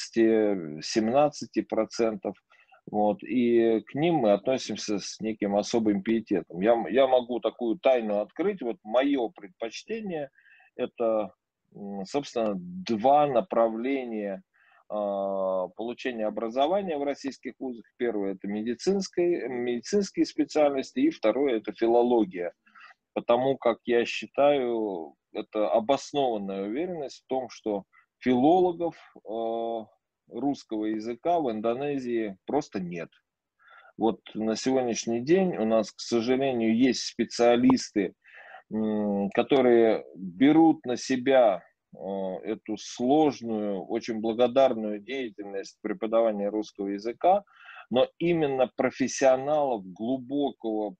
15-17%. Вот, и к ним мы относимся с неким особым пиететом. Я могу такую тайну открыть. Вот мое предпочтение – это, собственно, два направления получения образования в российских вузах. Первое – это медицинские специальности, и второе – это филология. Потому как я считаю, это обоснованная уверенность в том, что филологов русского языка в Индонезии просто нет. Вот на сегодняшний день у нас, к сожалению, есть специалисты, которые берут на себя эту сложную, очень благодарную деятельность преподавания русского языка, но именно профессионалов глубокого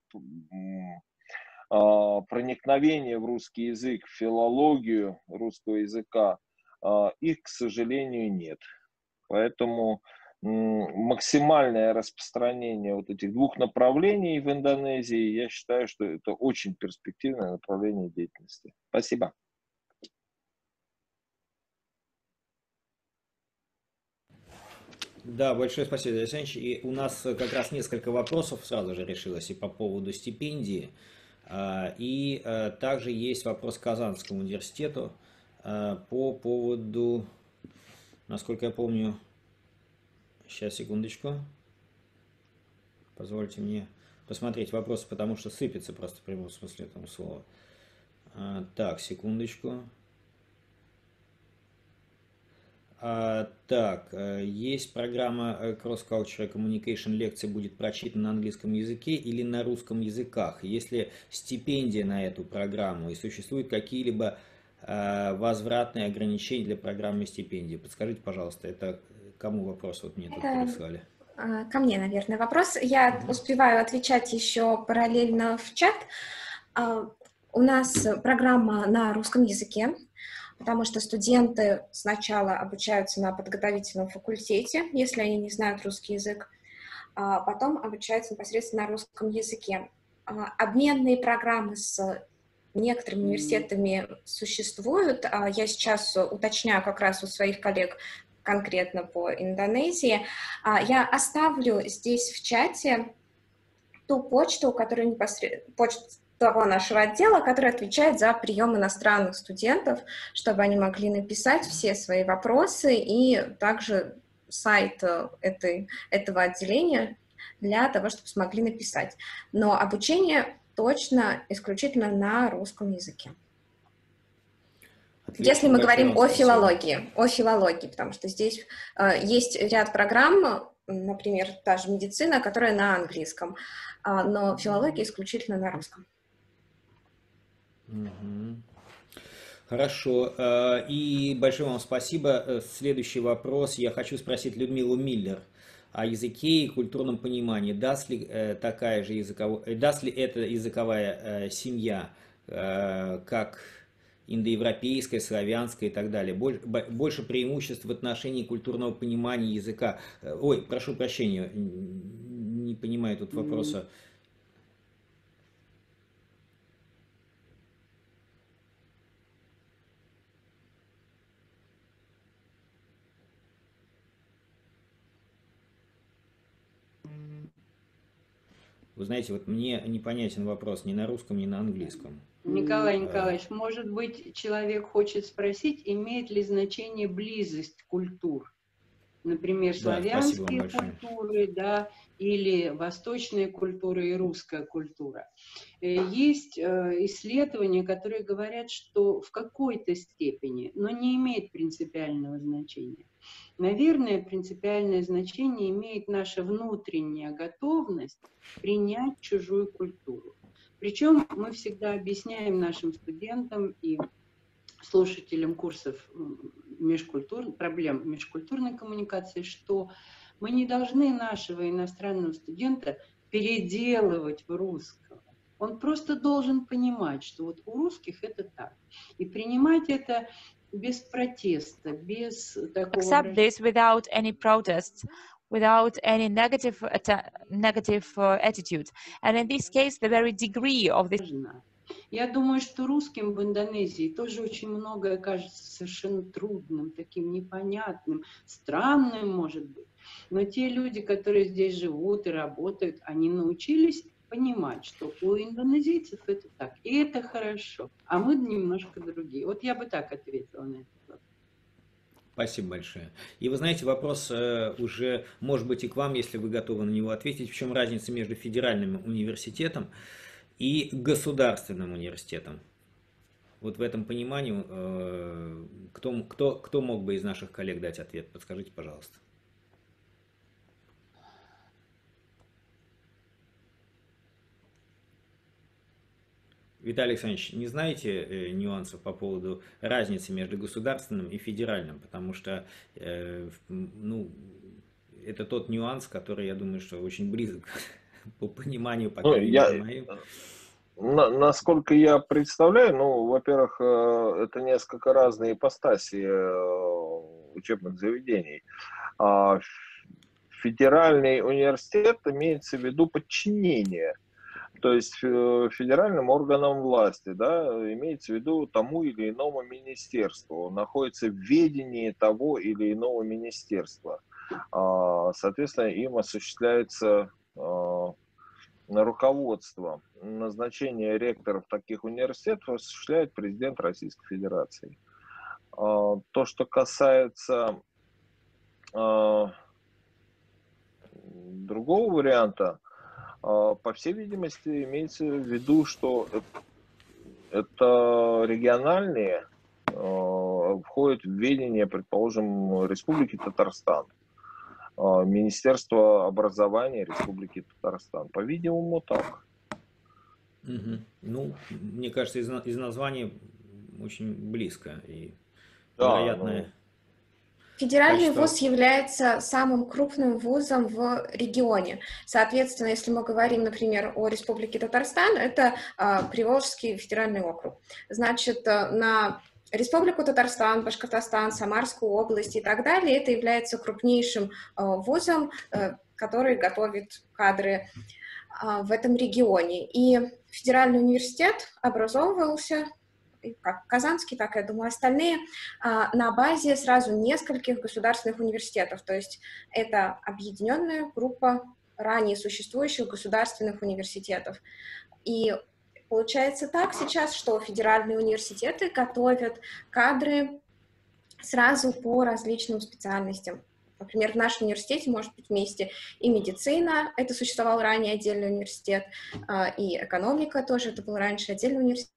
проникновения в русский язык, в филологию русского языка, их, к сожалению, нет. Поэтому максимальное распространение вот этих двух направлений в Индонезии, я считаю, что это очень перспективное направление деятельности. Спасибо. Да, большое спасибо, Александр Ильич. И у нас как раз несколько вопросов сразу же решилось и по поводу стипендии. И также есть вопрос к Казанскому университету по поводу, насколько я помню, сейчас, секундочку, позвольте мне посмотреть вопросы, потому что сыпется просто в прямом смысле этого слова. Так, секундочку. Так, есть программа Cross-Cultural Communication, лекция будет прочитана на английском языке или на русском языках? Есть ли стипендия на эту программу и существуют какие-либо возвратные ограничения для программы стипендии? Подскажите, пожалуйста, это кому вопрос вот мне тут прислали? Ко мне, наверное, вопрос. Я успеваю отвечать еще параллельно в чат. У нас программа на русском языке, потому что студенты сначала обучаются на подготовительном факультете, если они не знают русский язык, а потом обучаются непосредственно на русском языке. Обменные программы с некоторыми университетами существуют. Я сейчас уточняю как раз у своих коллег конкретно по Индонезии. Я оставлю здесь в чате ту почту, которая непосредственно... того нашего отдела, который отвечает за прием иностранных студентов, чтобы они могли написать все свои вопросы, и также сайт этого отделения для того, чтобы смогли написать. Но обучение точно исключительно на русском языке. Отлично, если мы говорим о филологии, потому что здесь есть ряд программ, например, та же медицина, которая на английском, но филология исключительно на русском. Хорошо. И большое вам спасибо. Следующий вопрос. Я хочу спросить Людмилу Миллер о языке и культурном понимании. Даст ли эта языковая семья, как индоевропейская, славянская и так далее, больше преимуществ в отношении культурного понимания языка? Ой, прошу прощения, не понимаю тут вопроса. Вы знаете, вот мне непонятен вопрос ни на русском, ни на английском. Николай Николаевич, может быть, человек хочет спросить, имеет ли значение близость культур? например, Да, славянские большое. культуры, да, или восточная культура и русская культура. Есть исследования, которые говорят, что в какой-то степени, но не имеет принципиального значения. Наверное, принципиальное значение имеет наша внутренняя готовность принять чужую культуру. Причем мы всегда объясняем нашим студентам и слушателям курсов проблем межкультурной коммуникации, что мы не должны нашего иностранного студента переделывать в русского. Он просто должен понимать, что вот у русских это так. И принимать это без протеста, без такого... Accept this without any protests, without any negative attitude. And in this case, the very degree of this... Я думаю, что русским в Индонезии тоже очень многое кажется совершенно трудным, таким непонятным, странным, может быть. Но те люди, которые здесь живут и работают, они научились понимать, что у индонезийцев это так, и это хорошо, а мы немножко другие. Вот я бы так ответила на этот вопрос. Спасибо большое. И вы знаете, вопрос уже, может быть, и к вам, если вы готовы на него ответить. В чем разница между федеральным университетом и государственным университетом? Вот в этом понимании, кто мог бы из наших коллег дать ответ? Подскажите, пожалуйста. Виталий Александрович, не знаете нюансов по поводу разницы между государственным и федеральным? Потому что ну, это тот нюанс, который, я думаю, что очень близок по пониманию, по крайней мере, моим. Насколько я представляю, ну, во-первых, это несколько разные ипостаси учебных заведений. Федеральный университет имеется в виду подчинение, то есть федеральным органам власти, да, имеется в виду тому или иному министерству, он находится в ведении того или иного министерства. Соответственно, им осуществляется руководство. Назначение ректоров таких университетов осуществляет президент Российской Федерации. То, что касается другого варианта, по всей видимости, имеется в виду, что это региональные входят в ведение, предположим, Республики Татарстан, Министерство образования Республики Татарстан. По-видимому, так. Ну, мне кажется, из названия очень близко и вероятно. Федеральный вуз является самым крупным вузом в регионе. Соответственно, если мы говорим, например, о Республике Татарстан, это Приволжский федеральный округ. Значит, на Республику Татарстан, Башкортостан, Самарскую область и так далее, это является крупнейшим вузом, который готовит кадры в этом регионе. И федеральный университет образовывался, как Казанский, так, я думаю, остальные, на базе сразу нескольких государственных университетов. То есть это объединенная группа ранее существующих государственных университетов. И получается так сейчас, что федеральные университеты готовят кадры сразу по различным специальностям. Например, в нашем университете может быть вместе и медицина, это существовал ранее отдельный университет, и экономика тоже, это был раньше отдельный университет.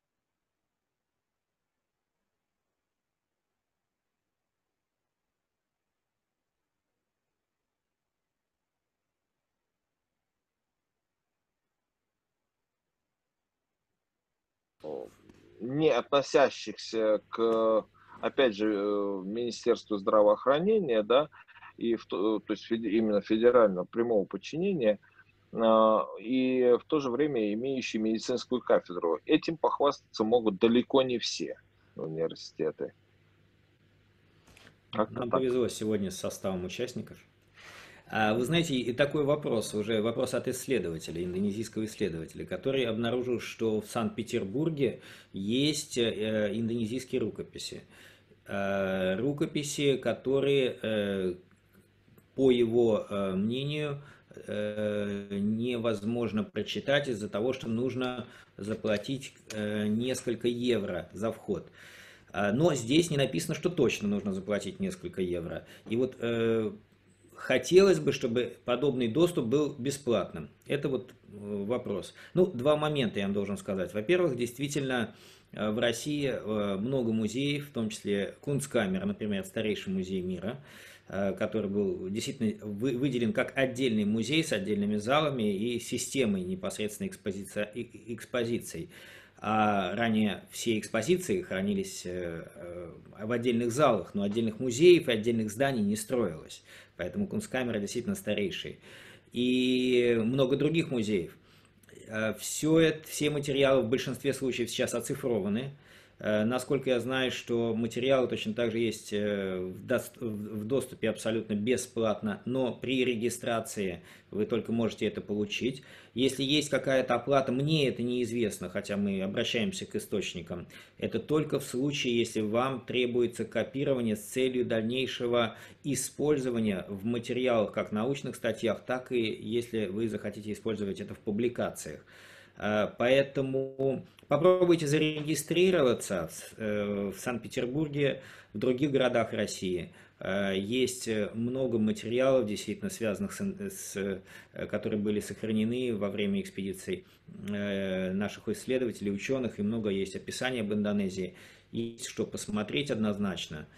Не относящихся к, опять же, Министерству здравоохранения, да, и то есть именно федерального прямого подчинения, и в то же время имеющие медицинскую кафедру. Этим похвастаться могут далеко не все университеты. Нам повезло сегодня с составом участников. Вы знаете, и такой вопрос, уже вопрос от исследователя, индонезийского исследователя, который обнаружил, что в Санкт-Петербурге есть индонезийские рукописи. Рукописи, которые, по его мнению, невозможно прочитать из-за того, что нужно заплатить несколько евро за вход. Но здесь не написано, что точно нужно заплатить несколько евро. И вот хотелось бы, чтобы подобный доступ был бесплатным. Это вот вопрос. Ну, два момента я вам должен сказать. Во-первых, действительно, в России много музеев, в том числе Кунсткамера, например, старейший музей мира, который был действительно выделен как отдельный музей с отдельными залами и системой непосредственно экспозиций. А ранее все экспозиции хранились в отдельных залах, но отдельных музеев и отдельных зданий не строилось. Поэтому Кунсткамера действительно старейший. И много других музеев. Все материалы в большинстве случаев сейчас оцифрованы. Насколько я знаю, что материалы точно так же есть в доступе абсолютно бесплатно, но при регистрации вы только можете это получить. Если есть какая-то оплата, мне это неизвестно, хотя мы обращаемся к источникам. Это только в случае, если вам требуется копирование с целью дальнейшего использования в материалах, как в научных статьях, так и если вы захотите использовать это в публикациях. Поэтому попробуйте зарегистрироваться в Санкт-Петербурге, в других городах России. Есть много материалов, действительно связанных которые были сохранены во время экспедиций наших исследователей, ученых, и много есть описаний об Индонезии. Есть что посмотреть однозначно.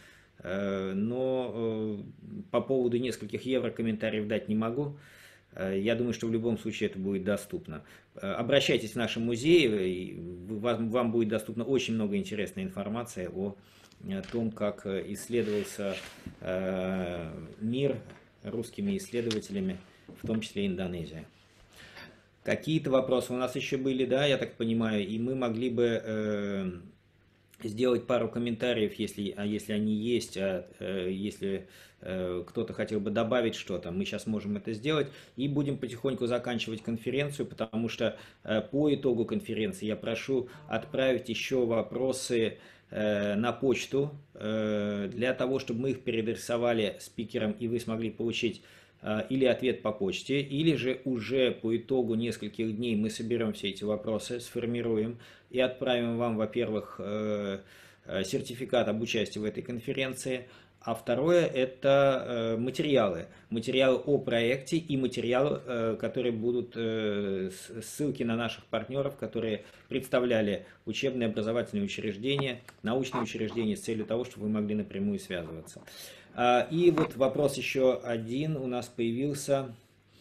Но по поводу нескольких евро комментариев дать не могу. Я думаю, что в любом случае это будет доступно. Обращайтесь в наши музеи, вам будет доступна очень много интересной информации о том, как исследовался мир русскими исследователями, в том числе Индонезия. Какие-то вопросы у нас еще были, да, я так понимаю, и мы могли бы сделать пару комментариев, если они есть, если кто-то хотел бы добавить что-то, мы сейчас можем это сделать, и будем потихоньку заканчивать конференцию, потому что по итогу конференции я прошу отправить еще вопросы на почту, для того, чтобы мы их переадресовали спикерам, и вы смогли получить или ответ по почте, или же уже по итогу нескольких дней мы соберем все эти вопросы, сформируем и отправим вам, во-первых, сертификат об участии в этой конференции, а второе – это материалы о проекте и материалы, которые будут ссылки на наших партнеров, которые представляли учебные образовательные учреждения, научные учреждения с целью того, чтобы вы могли напрямую связываться. И вот вопрос еще один у нас появился.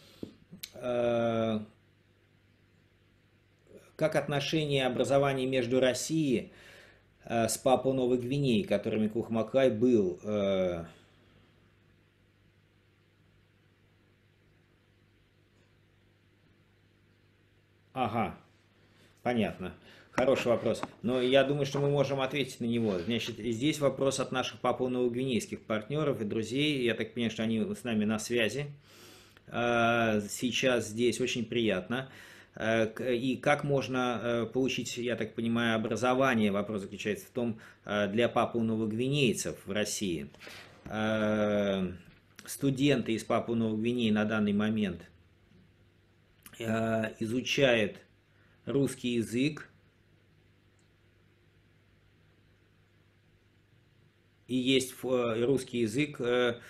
Как отношения образования между Россией с Папуа-Новой Гвинеей, которыми Кухмакай был? Ага, понятно. Хороший вопрос. Но я думаю, что мы можем ответить на него. Значит, здесь вопрос от наших папуа-новогвинейских партнеров и друзей. Я так понимаю, что они с нами на связи. Сейчас здесь очень приятно. И как можно получить, я так понимаю, образование? Вопрос заключается в том, для папуа-новогвинейцев в России. Студенты из Папуа-Новой Гвинеи на данный момент изучают русский язык. И есть русский язык,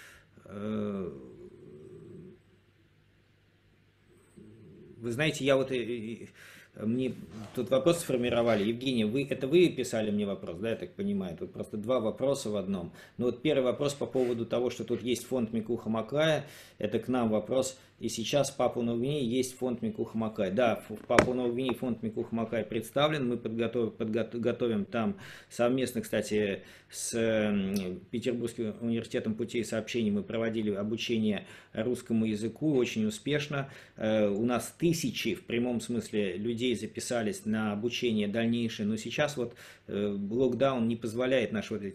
вы знаете, я вот, мне тут вопрос сформировали. Евгений, это вы писали мне вопрос, да, я так понимаю? Тут просто два вопроса в одном. Но вот первый вопрос по поводу того, что тут есть фонд Микуха Маклая, это к нам вопрос. И сейчас в Папуа-Новой Гвинее есть фонд Микуха Маклая. Да, в Папуа-Новой Гвинее фонд Микуха Маклая представлен. Мы готовим там совместно, кстати, с Петербургским университетом путей сообщений. Мы проводили обучение русскому языку очень успешно. У нас тысячи, в прямом смысле, людей записались на обучение дальнейшее. Но сейчас вот локдаун не позволяет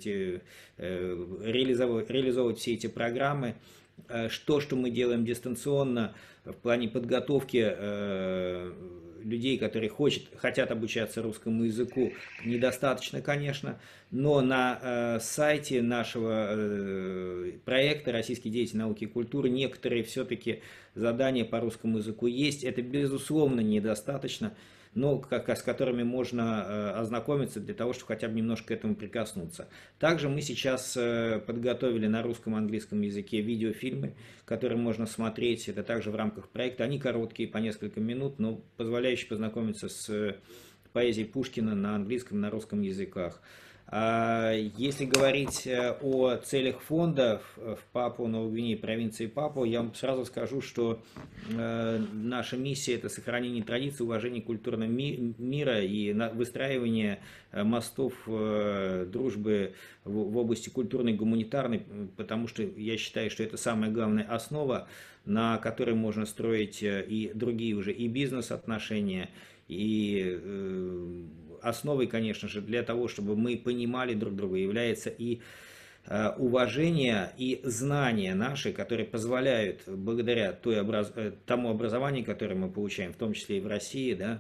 реализовывать все эти программы. Что мы делаем дистанционно в плане подготовки людей, которые хотят обучаться русскому языку, недостаточно, конечно, но на сайте нашего проекта «Российские деятели науки и культуры» некоторые все-таки задания по русскому языку есть. Это, безусловно, недостаточно. но с которыми можно ознакомиться для того, чтобы хотя бы немножко к этому прикоснуться. Также мы сейчас подготовили на русском и английском языке видеофильмы, которые можно смотреть. Это также в рамках проекта. Они короткие, по несколько минут, но позволяющие познакомиться с поэзией Пушкина на английском и на русском языках. Если говорить о целях фонда в Папуа-Новой Гвинее, провинции Папуа, я вам сразу скажу, что наша миссия – это сохранение традиций, уважение культурного мира и выстраивание мостов дружбы в области культурной и гуманитарной, потому что я считаю, что это самая главная основа, на которой можно строить и другие уже и бизнес-отношения, и основой, конечно же, для того, чтобы мы понимали друг друга, является и уважение и знания наши, которые позволяют, благодаря тому образованию, которое мы получаем, в том числе и в России, да,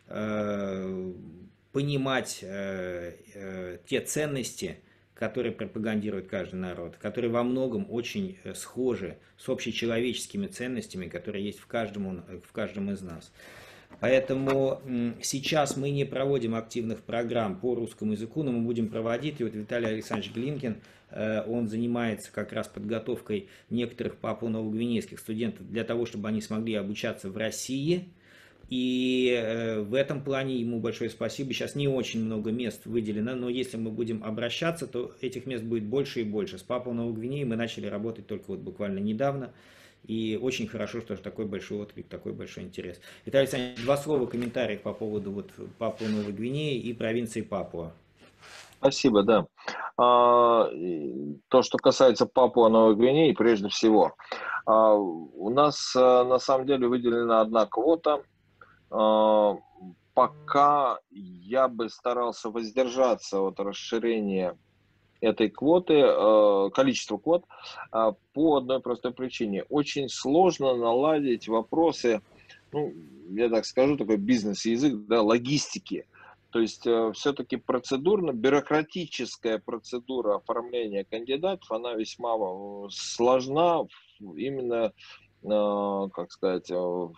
понимать те ценности, которые пропагандирует каждый народ, которые во многом очень схожи с общечеловеческими ценностями, которые есть в каждом из нас. Поэтому сейчас мы не проводим активных программ по русскому языку, но мы будем проводить. И вот Виталий Александрович Глинкин, он занимается как раз подготовкой некоторых папуа-новогвинейских студентов для того, чтобы они смогли обучаться в России. И в этом плане ему большое спасибо. Сейчас не очень много мест выделено, но если мы будем обращаться, то этих мест будет больше и больше. С Папуа-Новой Гвинеей мы начали работать только вот буквально недавно. И очень хорошо, что такой большой отклик, такой большой интерес. Виталий Александрович, два слова комментариев по поводу вот Папуа-Новой Гвинеи и провинции Папуа. Спасибо, да. То, что касается Папуа-Новой Гвинеи, прежде всего, у нас на самом деле выделена одна квота. Пока я бы старался воздержаться от расширения этой квоты, количество квот, по одной простой причине. Очень сложно наладить вопросы, ну, я так скажу, такой бизнес-язык, да, логистики. То есть все-таки бюрократическая процедура оформления кандидатов, она весьма сложна именно, как сказать, в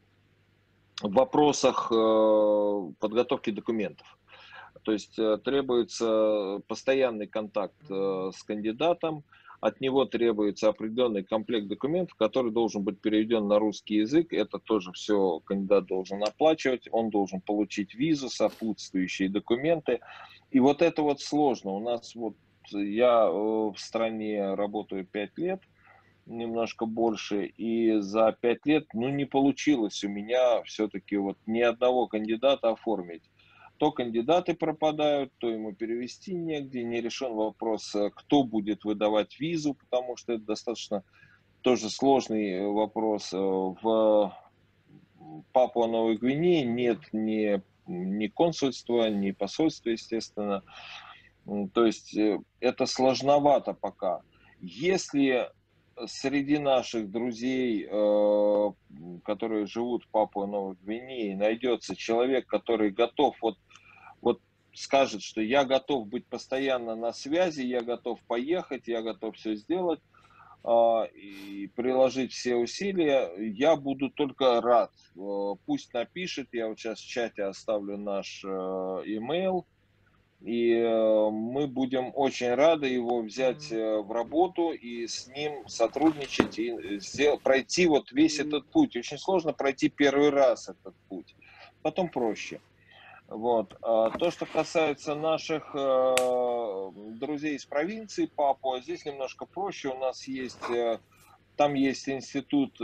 вопросах подготовки документов. То есть требуется постоянный контакт с кандидатом, от него требуется определенный комплект документов, который должен быть переведен на русский язык. Это тоже все кандидат должен оплачивать, он должен получить визу, сопутствующие документы. И вот это вот сложно. У нас вот я в стране работаю 5 лет, немножко больше, и за 5 лет, ну, не получилось у меня все-таки вот ни одного кандидата оформить. То кандидаты пропадают, то ему перевести негде, не решен вопрос, кто будет выдавать визу, потому что это достаточно тоже сложный вопрос. В Папуа-Новой Гвинее нет ни консульства, ни посольства, естественно. То есть это сложновато пока. Если среди наших друзей, которые живут в Папуа-Новой Гвинее, найдется человек, который готов, вот скажет, что я готов быть постоянно на связи, я готов поехать, я готов все сделать и приложить все усилия, я буду только рад. Пусть напишет, я вот сейчас в чате оставлю наш email, и мы будем очень рады его взять в работу и с ним сотрудничать и пройти вот весь этот путь. Очень сложно пройти первый раз этот путь, потом проще. Вот. То, что касается наших друзей из провинции Папуа, здесь немножко проще. У нас есть, там есть институт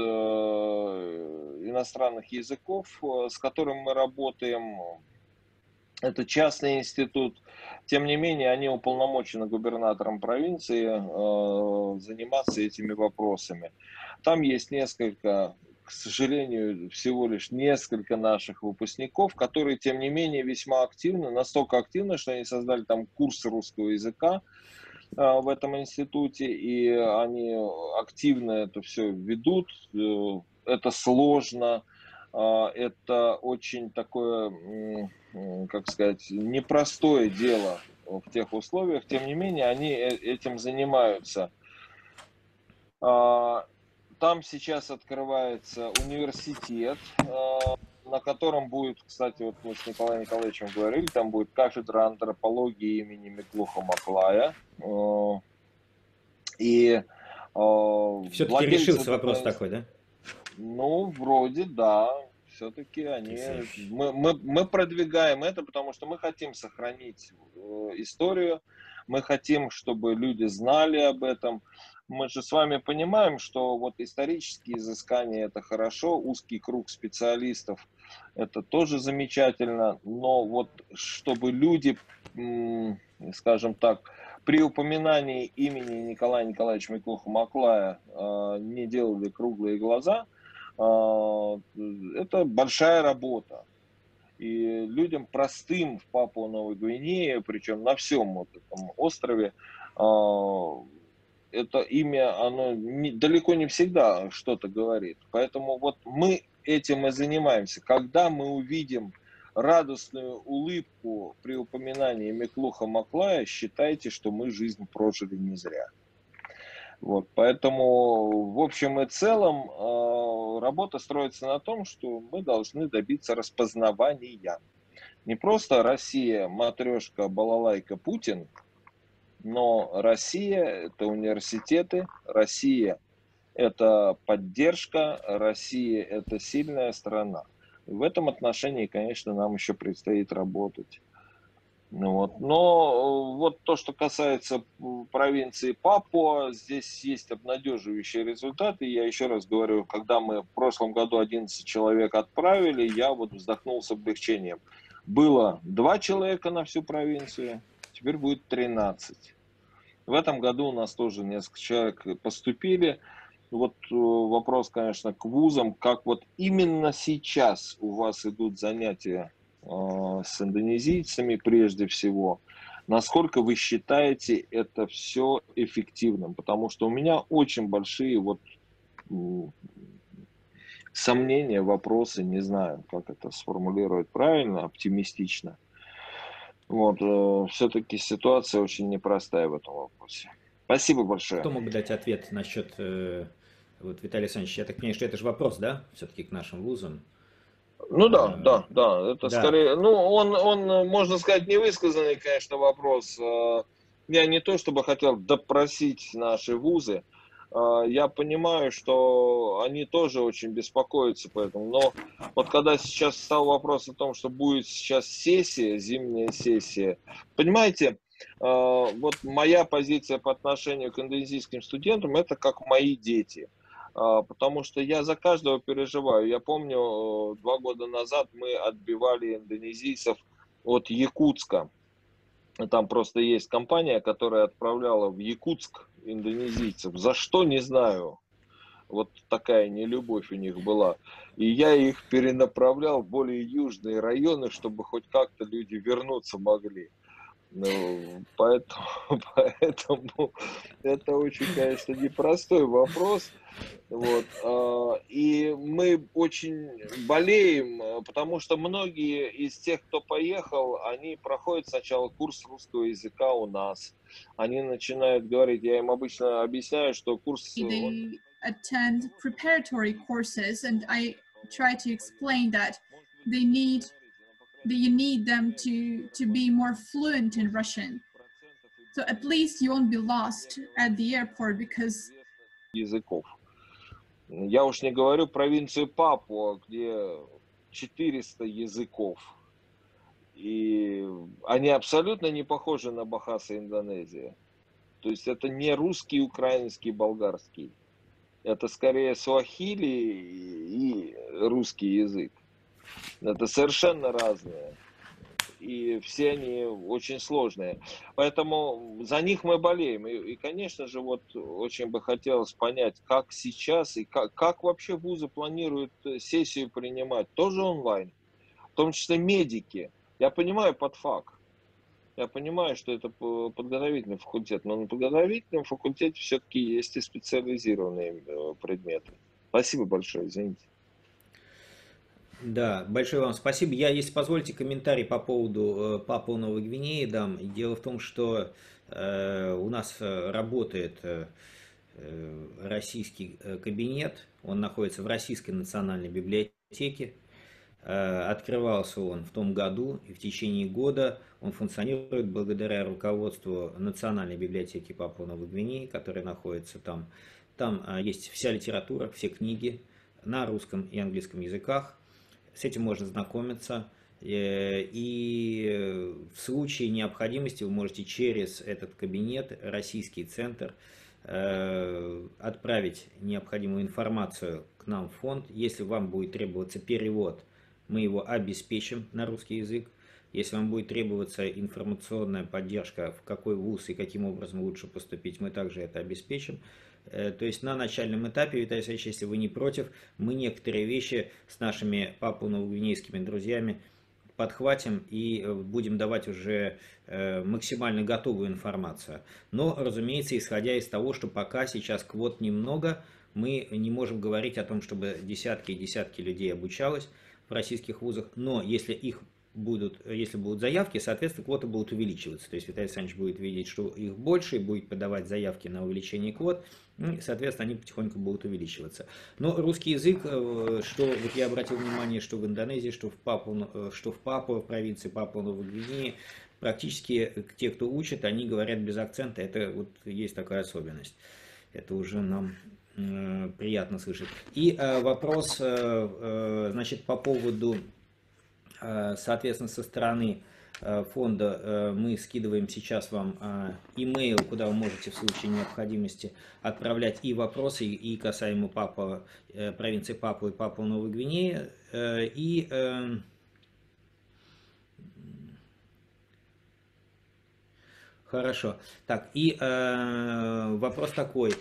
иностранных языков, с которым мы работаем. Это частный институт. Тем не менее, они уполномочены губернатором провинции заниматься этими вопросами. Там есть несколько, к сожалению, всего лишь несколько наших выпускников, которые, тем не менее, весьма активны, настолько активны, что они создали там курс русского языка в этом институте, и они активно это все ведут. Это сложно. Это очень такое, как сказать, непростое дело в тех условиях. Тем не менее, они этим занимаются. Там сейчас открывается университет на котором будет, кстати, вот мы с Николаем Николаевичем говорили, там будет кафедра антропологии имени Миклуха Маклая. И все-таки решился вопрос такой, да? Ну, вроде да. Все-таки мы продвигаем это, потому что мы хотим сохранить историю, мы хотим, чтобы люди знали об этом. Мы же с вами понимаем, что вот исторические изыскания это хорошо, узкий круг специалистов это тоже замечательно, но вот чтобы люди, скажем так, при упоминании имени Николая Николаевича Миклуха Маклая не делали круглые глаза, это большая работа. И людям простым в Папуа-Новой Гвинее, причем на всем вот этом острове, это имя, оно далеко не всегда что-то говорит. Поэтому вот мы этим и занимаемся. Когда мы увидим радостную улыбку при упоминании Миклуха Маклая, считайте, что мы жизнь прожили не зря. Вот, поэтому в общем и целом работа строится на том, что мы должны добиться распознавания. Не просто Россия, матрешка, балалайка, Путин, но Россия – это университеты, Россия – это поддержка, Россия – это сильная страна. В этом отношении, конечно, нам еще предстоит работать. Вот. Но вот то, что касается провинции Папуа, здесь есть обнадеживающие результаты. Я еще раз говорю, когда мы в прошлом году 11 человек отправили, я вот вздохнул с облегчением. Было 2 человека на всю провинцию, теперь будет 13. В этом году у нас тоже несколько человек поступили. Вот вопрос, конечно, к вузам, как вот именно сейчас у вас идут занятия с индонезийцами прежде всего, насколько вы считаете это все эффективным? Потому что у меня очень большие вот сомнения, вопросы, не знаю, как это сформулировать правильно, оптимистично. Вот, все-таки ситуация очень непростая в этом вопросе. Спасибо большое. Кто мог бы дать ответ насчет, вот, Виталий Александрович, я так понимаю, что это же вопрос, да, все-таки к нашим вузам? Ну да, это скорее, ну он, можно сказать, невысказанный, конечно, вопрос. Я не то чтобы хотел допросить наши вузы, я понимаю, что они тоже очень беспокоятся по этому, но вот когда сейчас стал вопрос о том, что будет сейчас сессия, зимняя сессия, понимаете, вот моя позиция по отношению к индонезийским студентам, это как мои дети. Потому что я за каждого переживаю. Я помню, 2 года назад мы отбивали индонезийцев от Якутска. Там просто есть компания, которая отправляла в Якутск индонезийцев. За что, не знаю. Вот такая нелюбовь у них была. И я их перенаправлял в более южные районы, чтобы хоть как-то люди вернуться могли. Ну, поэтому это очень, конечно, непростой вопрос. Вот. И мы очень болеем, потому что многие из тех, кто поехал, они проходят сначала курс русского языка у нас. Они начинают говорить, я им обычно объясняю, что курс... They attend preparatory courses, and I try to explain that you need them to be more fluent in Russian. So at least you won't be lost at the airport because... языков. Я уж не говорю провинцию Папуа, где 400 языков. И они абсолютно не похожи на Бахаса Индонезия. То есть это не русский, украинский, болгарский. Это скорее суахили и русский язык. Это совершенно разные. И все они очень сложные. Поэтому за них мы болеем. И конечно же, вот очень бы хотелось понять, как сейчас и как вообще вузы планируют сессию принимать. Тоже онлайн. В том числе медики. Я понимаю подфак. Я понимаю, что это подготовительный факультет. Но на подготовительном факультете все-таки есть и специализированные предметы. Спасибо большое, извините. Да, большое вам спасибо. Я, если позволите, комментарий по поводу Папуа-Новой Гвинеи дам. Дело в том, что у нас работает российский кабинет, он находится в Российской национальной библиотеке. Открывался он в том году, и в течение года он функционирует благодаря руководству Национальной библиотеки Папуа-Новой Гвинеи, которая находится там. Там есть вся литература, все книги на русском и английском языках. С этим можно знакомиться. И в случае необходимости вы можете через этот кабинет, российский центр, отправить необходимую информацию к нам в фонд. Если вам будет требоваться перевод, мы его обеспечим на русский язык. Если вам будет требоваться информационная поддержка, в какой вуз и каким образом лучше поступить, мы также это обеспечим. То есть на начальном этапе, Виталий Алексеевич, если вы не против, мы некоторые вещи с нашими папуа-новогвинейскими друзьями подхватим и будем давать уже максимально готовую информацию. Но, разумеется, исходя из того, что пока сейчас квот немного, мы не можем говорить о том, чтобы десятки и десятки людей обучалось в российских вузах, но если будут заявки, соответственно, квоты будут увеличиваться. То есть Виталий Александрович будет видеть, что их больше, и будет подавать заявки на увеличение квот, и, соответственно, они потихоньку будут увеличиваться. Но русский язык, что вот я обратил внимание, что в Индонезии, что в Папуа, в провинции Папуа-Новой Гвинеи, практически те, кто учат, они говорят без акцента. Это вот есть такая особенность. Это уже нам приятно слышать. И вопрос, значит, по поводу, соответственно, со стороны фонда мы скидываем сейчас вам имейл, куда вы можете в случае необходимости отправлять и вопросы, и касаемо провинции Папуа и Папуа-Новой Гвинеи. И хорошо. Так, и вопрос такой.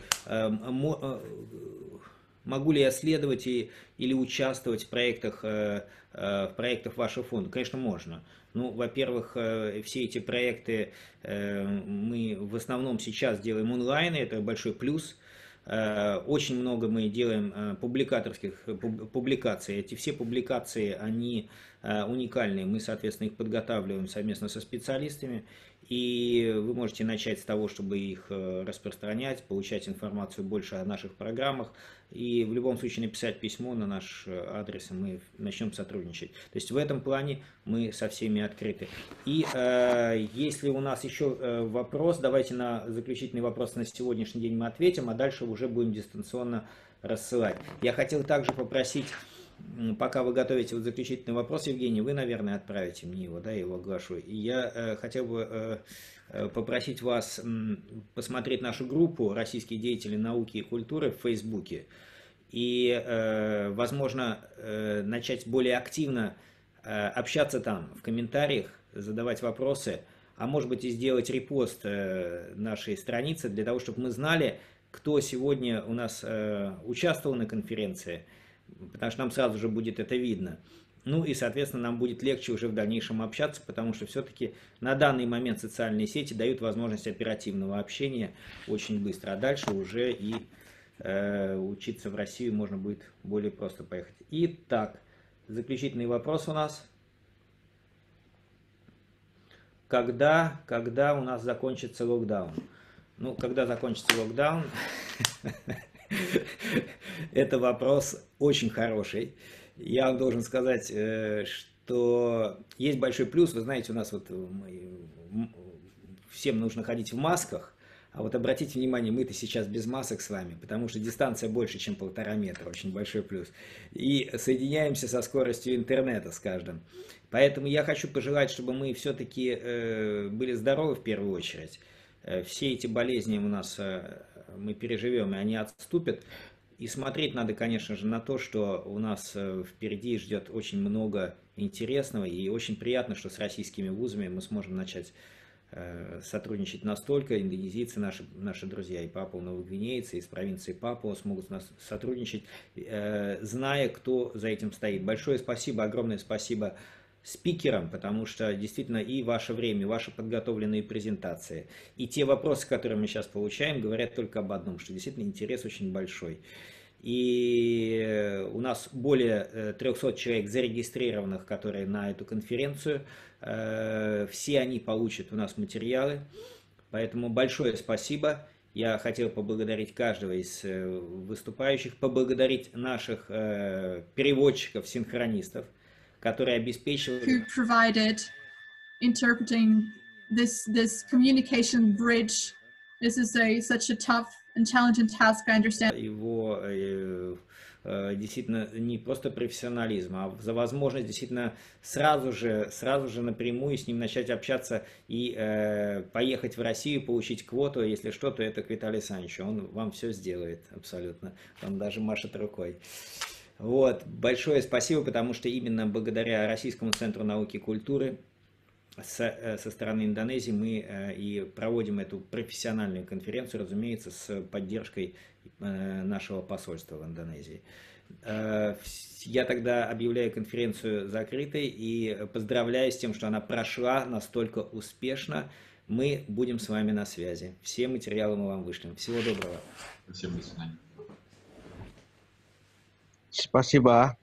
Могу ли я следовать или участвовать в проектах вашего фонда? Конечно, можно. Ну, во-первых, все эти проекты мы в основном сейчас делаем онлайн, это большой плюс. Очень много мы делаем публикаций. Эти все публикации, они уникальные. Мы, соответственно, их подготавливаем совместно со специалистами. И вы можете начать с того, чтобы их распространять, получать информацию больше о наших программах. И в любом случае написать письмо на наш адрес, и мы начнем сотрудничать. То есть в этом плане мы со всеми открыты. И если у нас еще вопрос, давайте на заключительный вопрос на сегодняшний день мы ответим, а дальше уже будем дистанционно рассылать. Я хотел также попросить, пока вы готовите вот заключительный вопрос, Евгений, вы, наверное, отправите мне его, да, я его оглашу. И я хотел бы попросить вас посмотреть нашу группу «Российские деятели науки и культуры» в Фейсбуке. И, возможно, начать более активно общаться там, в комментариях, задавать вопросы, а может быть и сделать репост нашей страницы, для того, чтобы мы знали, кто сегодня у нас участвовал на конференции, потому что нам сразу же будет это видно. Ну и, соответственно, нам будет легче уже в дальнейшем общаться, потому что все-таки на данный момент социальные сети дают возможность оперативного общения очень быстро, а дальше уже и учиться в Россию можно будет более просто поехать. Итак, заключительный вопрос у нас. Когда у нас закончится локдаун? Ну, когда закончится локдаун, это вопрос очень хороший. Я вам должен сказать, что есть большой плюс. Вы знаете, у нас вот всем нужно ходить в масках, а вот обратите внимание, мы-то сейчас без масок с вами, потому что дистанция больше, чем 1,5 метра, очень большой плюс. И соединяемся со скоростью интернета с каждым. Поэтому я хочу пожелать, чтобы мы все-таки были здоровы в первую очередь. Все эти болезни у нас мы переживем, и они отступят. И смотреть надо, конечно же, на то, что у нас впереди ждет очень много интересного. И очень приятно, что с российскими вузами мы сможем начать сотрудничать настолько. Индонезийцы, наши друзья, и папуа-новогвинейцы, из провинции Папуа смогут нас сотрудничать, зная, кто за этим стоит. Большое спасибо, огромное спасибо спикерам, потому что действительно и ваше время, ваши подготовленные презентации, и те вопросы, которые мы сейчас получаем, говорят только об одном, что действительно интерес очень большой. И у нас более 300 человек зарегистрированных, которые на эту конференцию, все они получат у нас материалы, поэтому большое спасибо. Я хотел поблагодарить каждого из выступающих, поблагодарить наших переводчиков, синхронистов, которые обеспечивали... Who provided interpreting this communication bridge. This is such a tough and challenging task, I understand. Его действительно не просто профессионализм, а за возможность действительно сразу же напрямую с ним начать общаться и поехать в Россию, получить квоту. Если что, то это к Виталию Александровичу. Он вам все сделает абсолютно. Он даже машет рукой. Вот. Большое спасибо, потому что именно благодаря Российскому центру науки и культуры со стороны Индонезии мы и проводим эту профессиональную конференцию, разумеется, с поддержкой нашего посольства в Индонезии. Я тогда объявляю конференцию закрытой и поздравляю с тем, что она прошла настолько успешно. Мы будем с вами на связи. Все материалы мы вам вышлем. Всего доброго. Всем до свидания. Спасибо.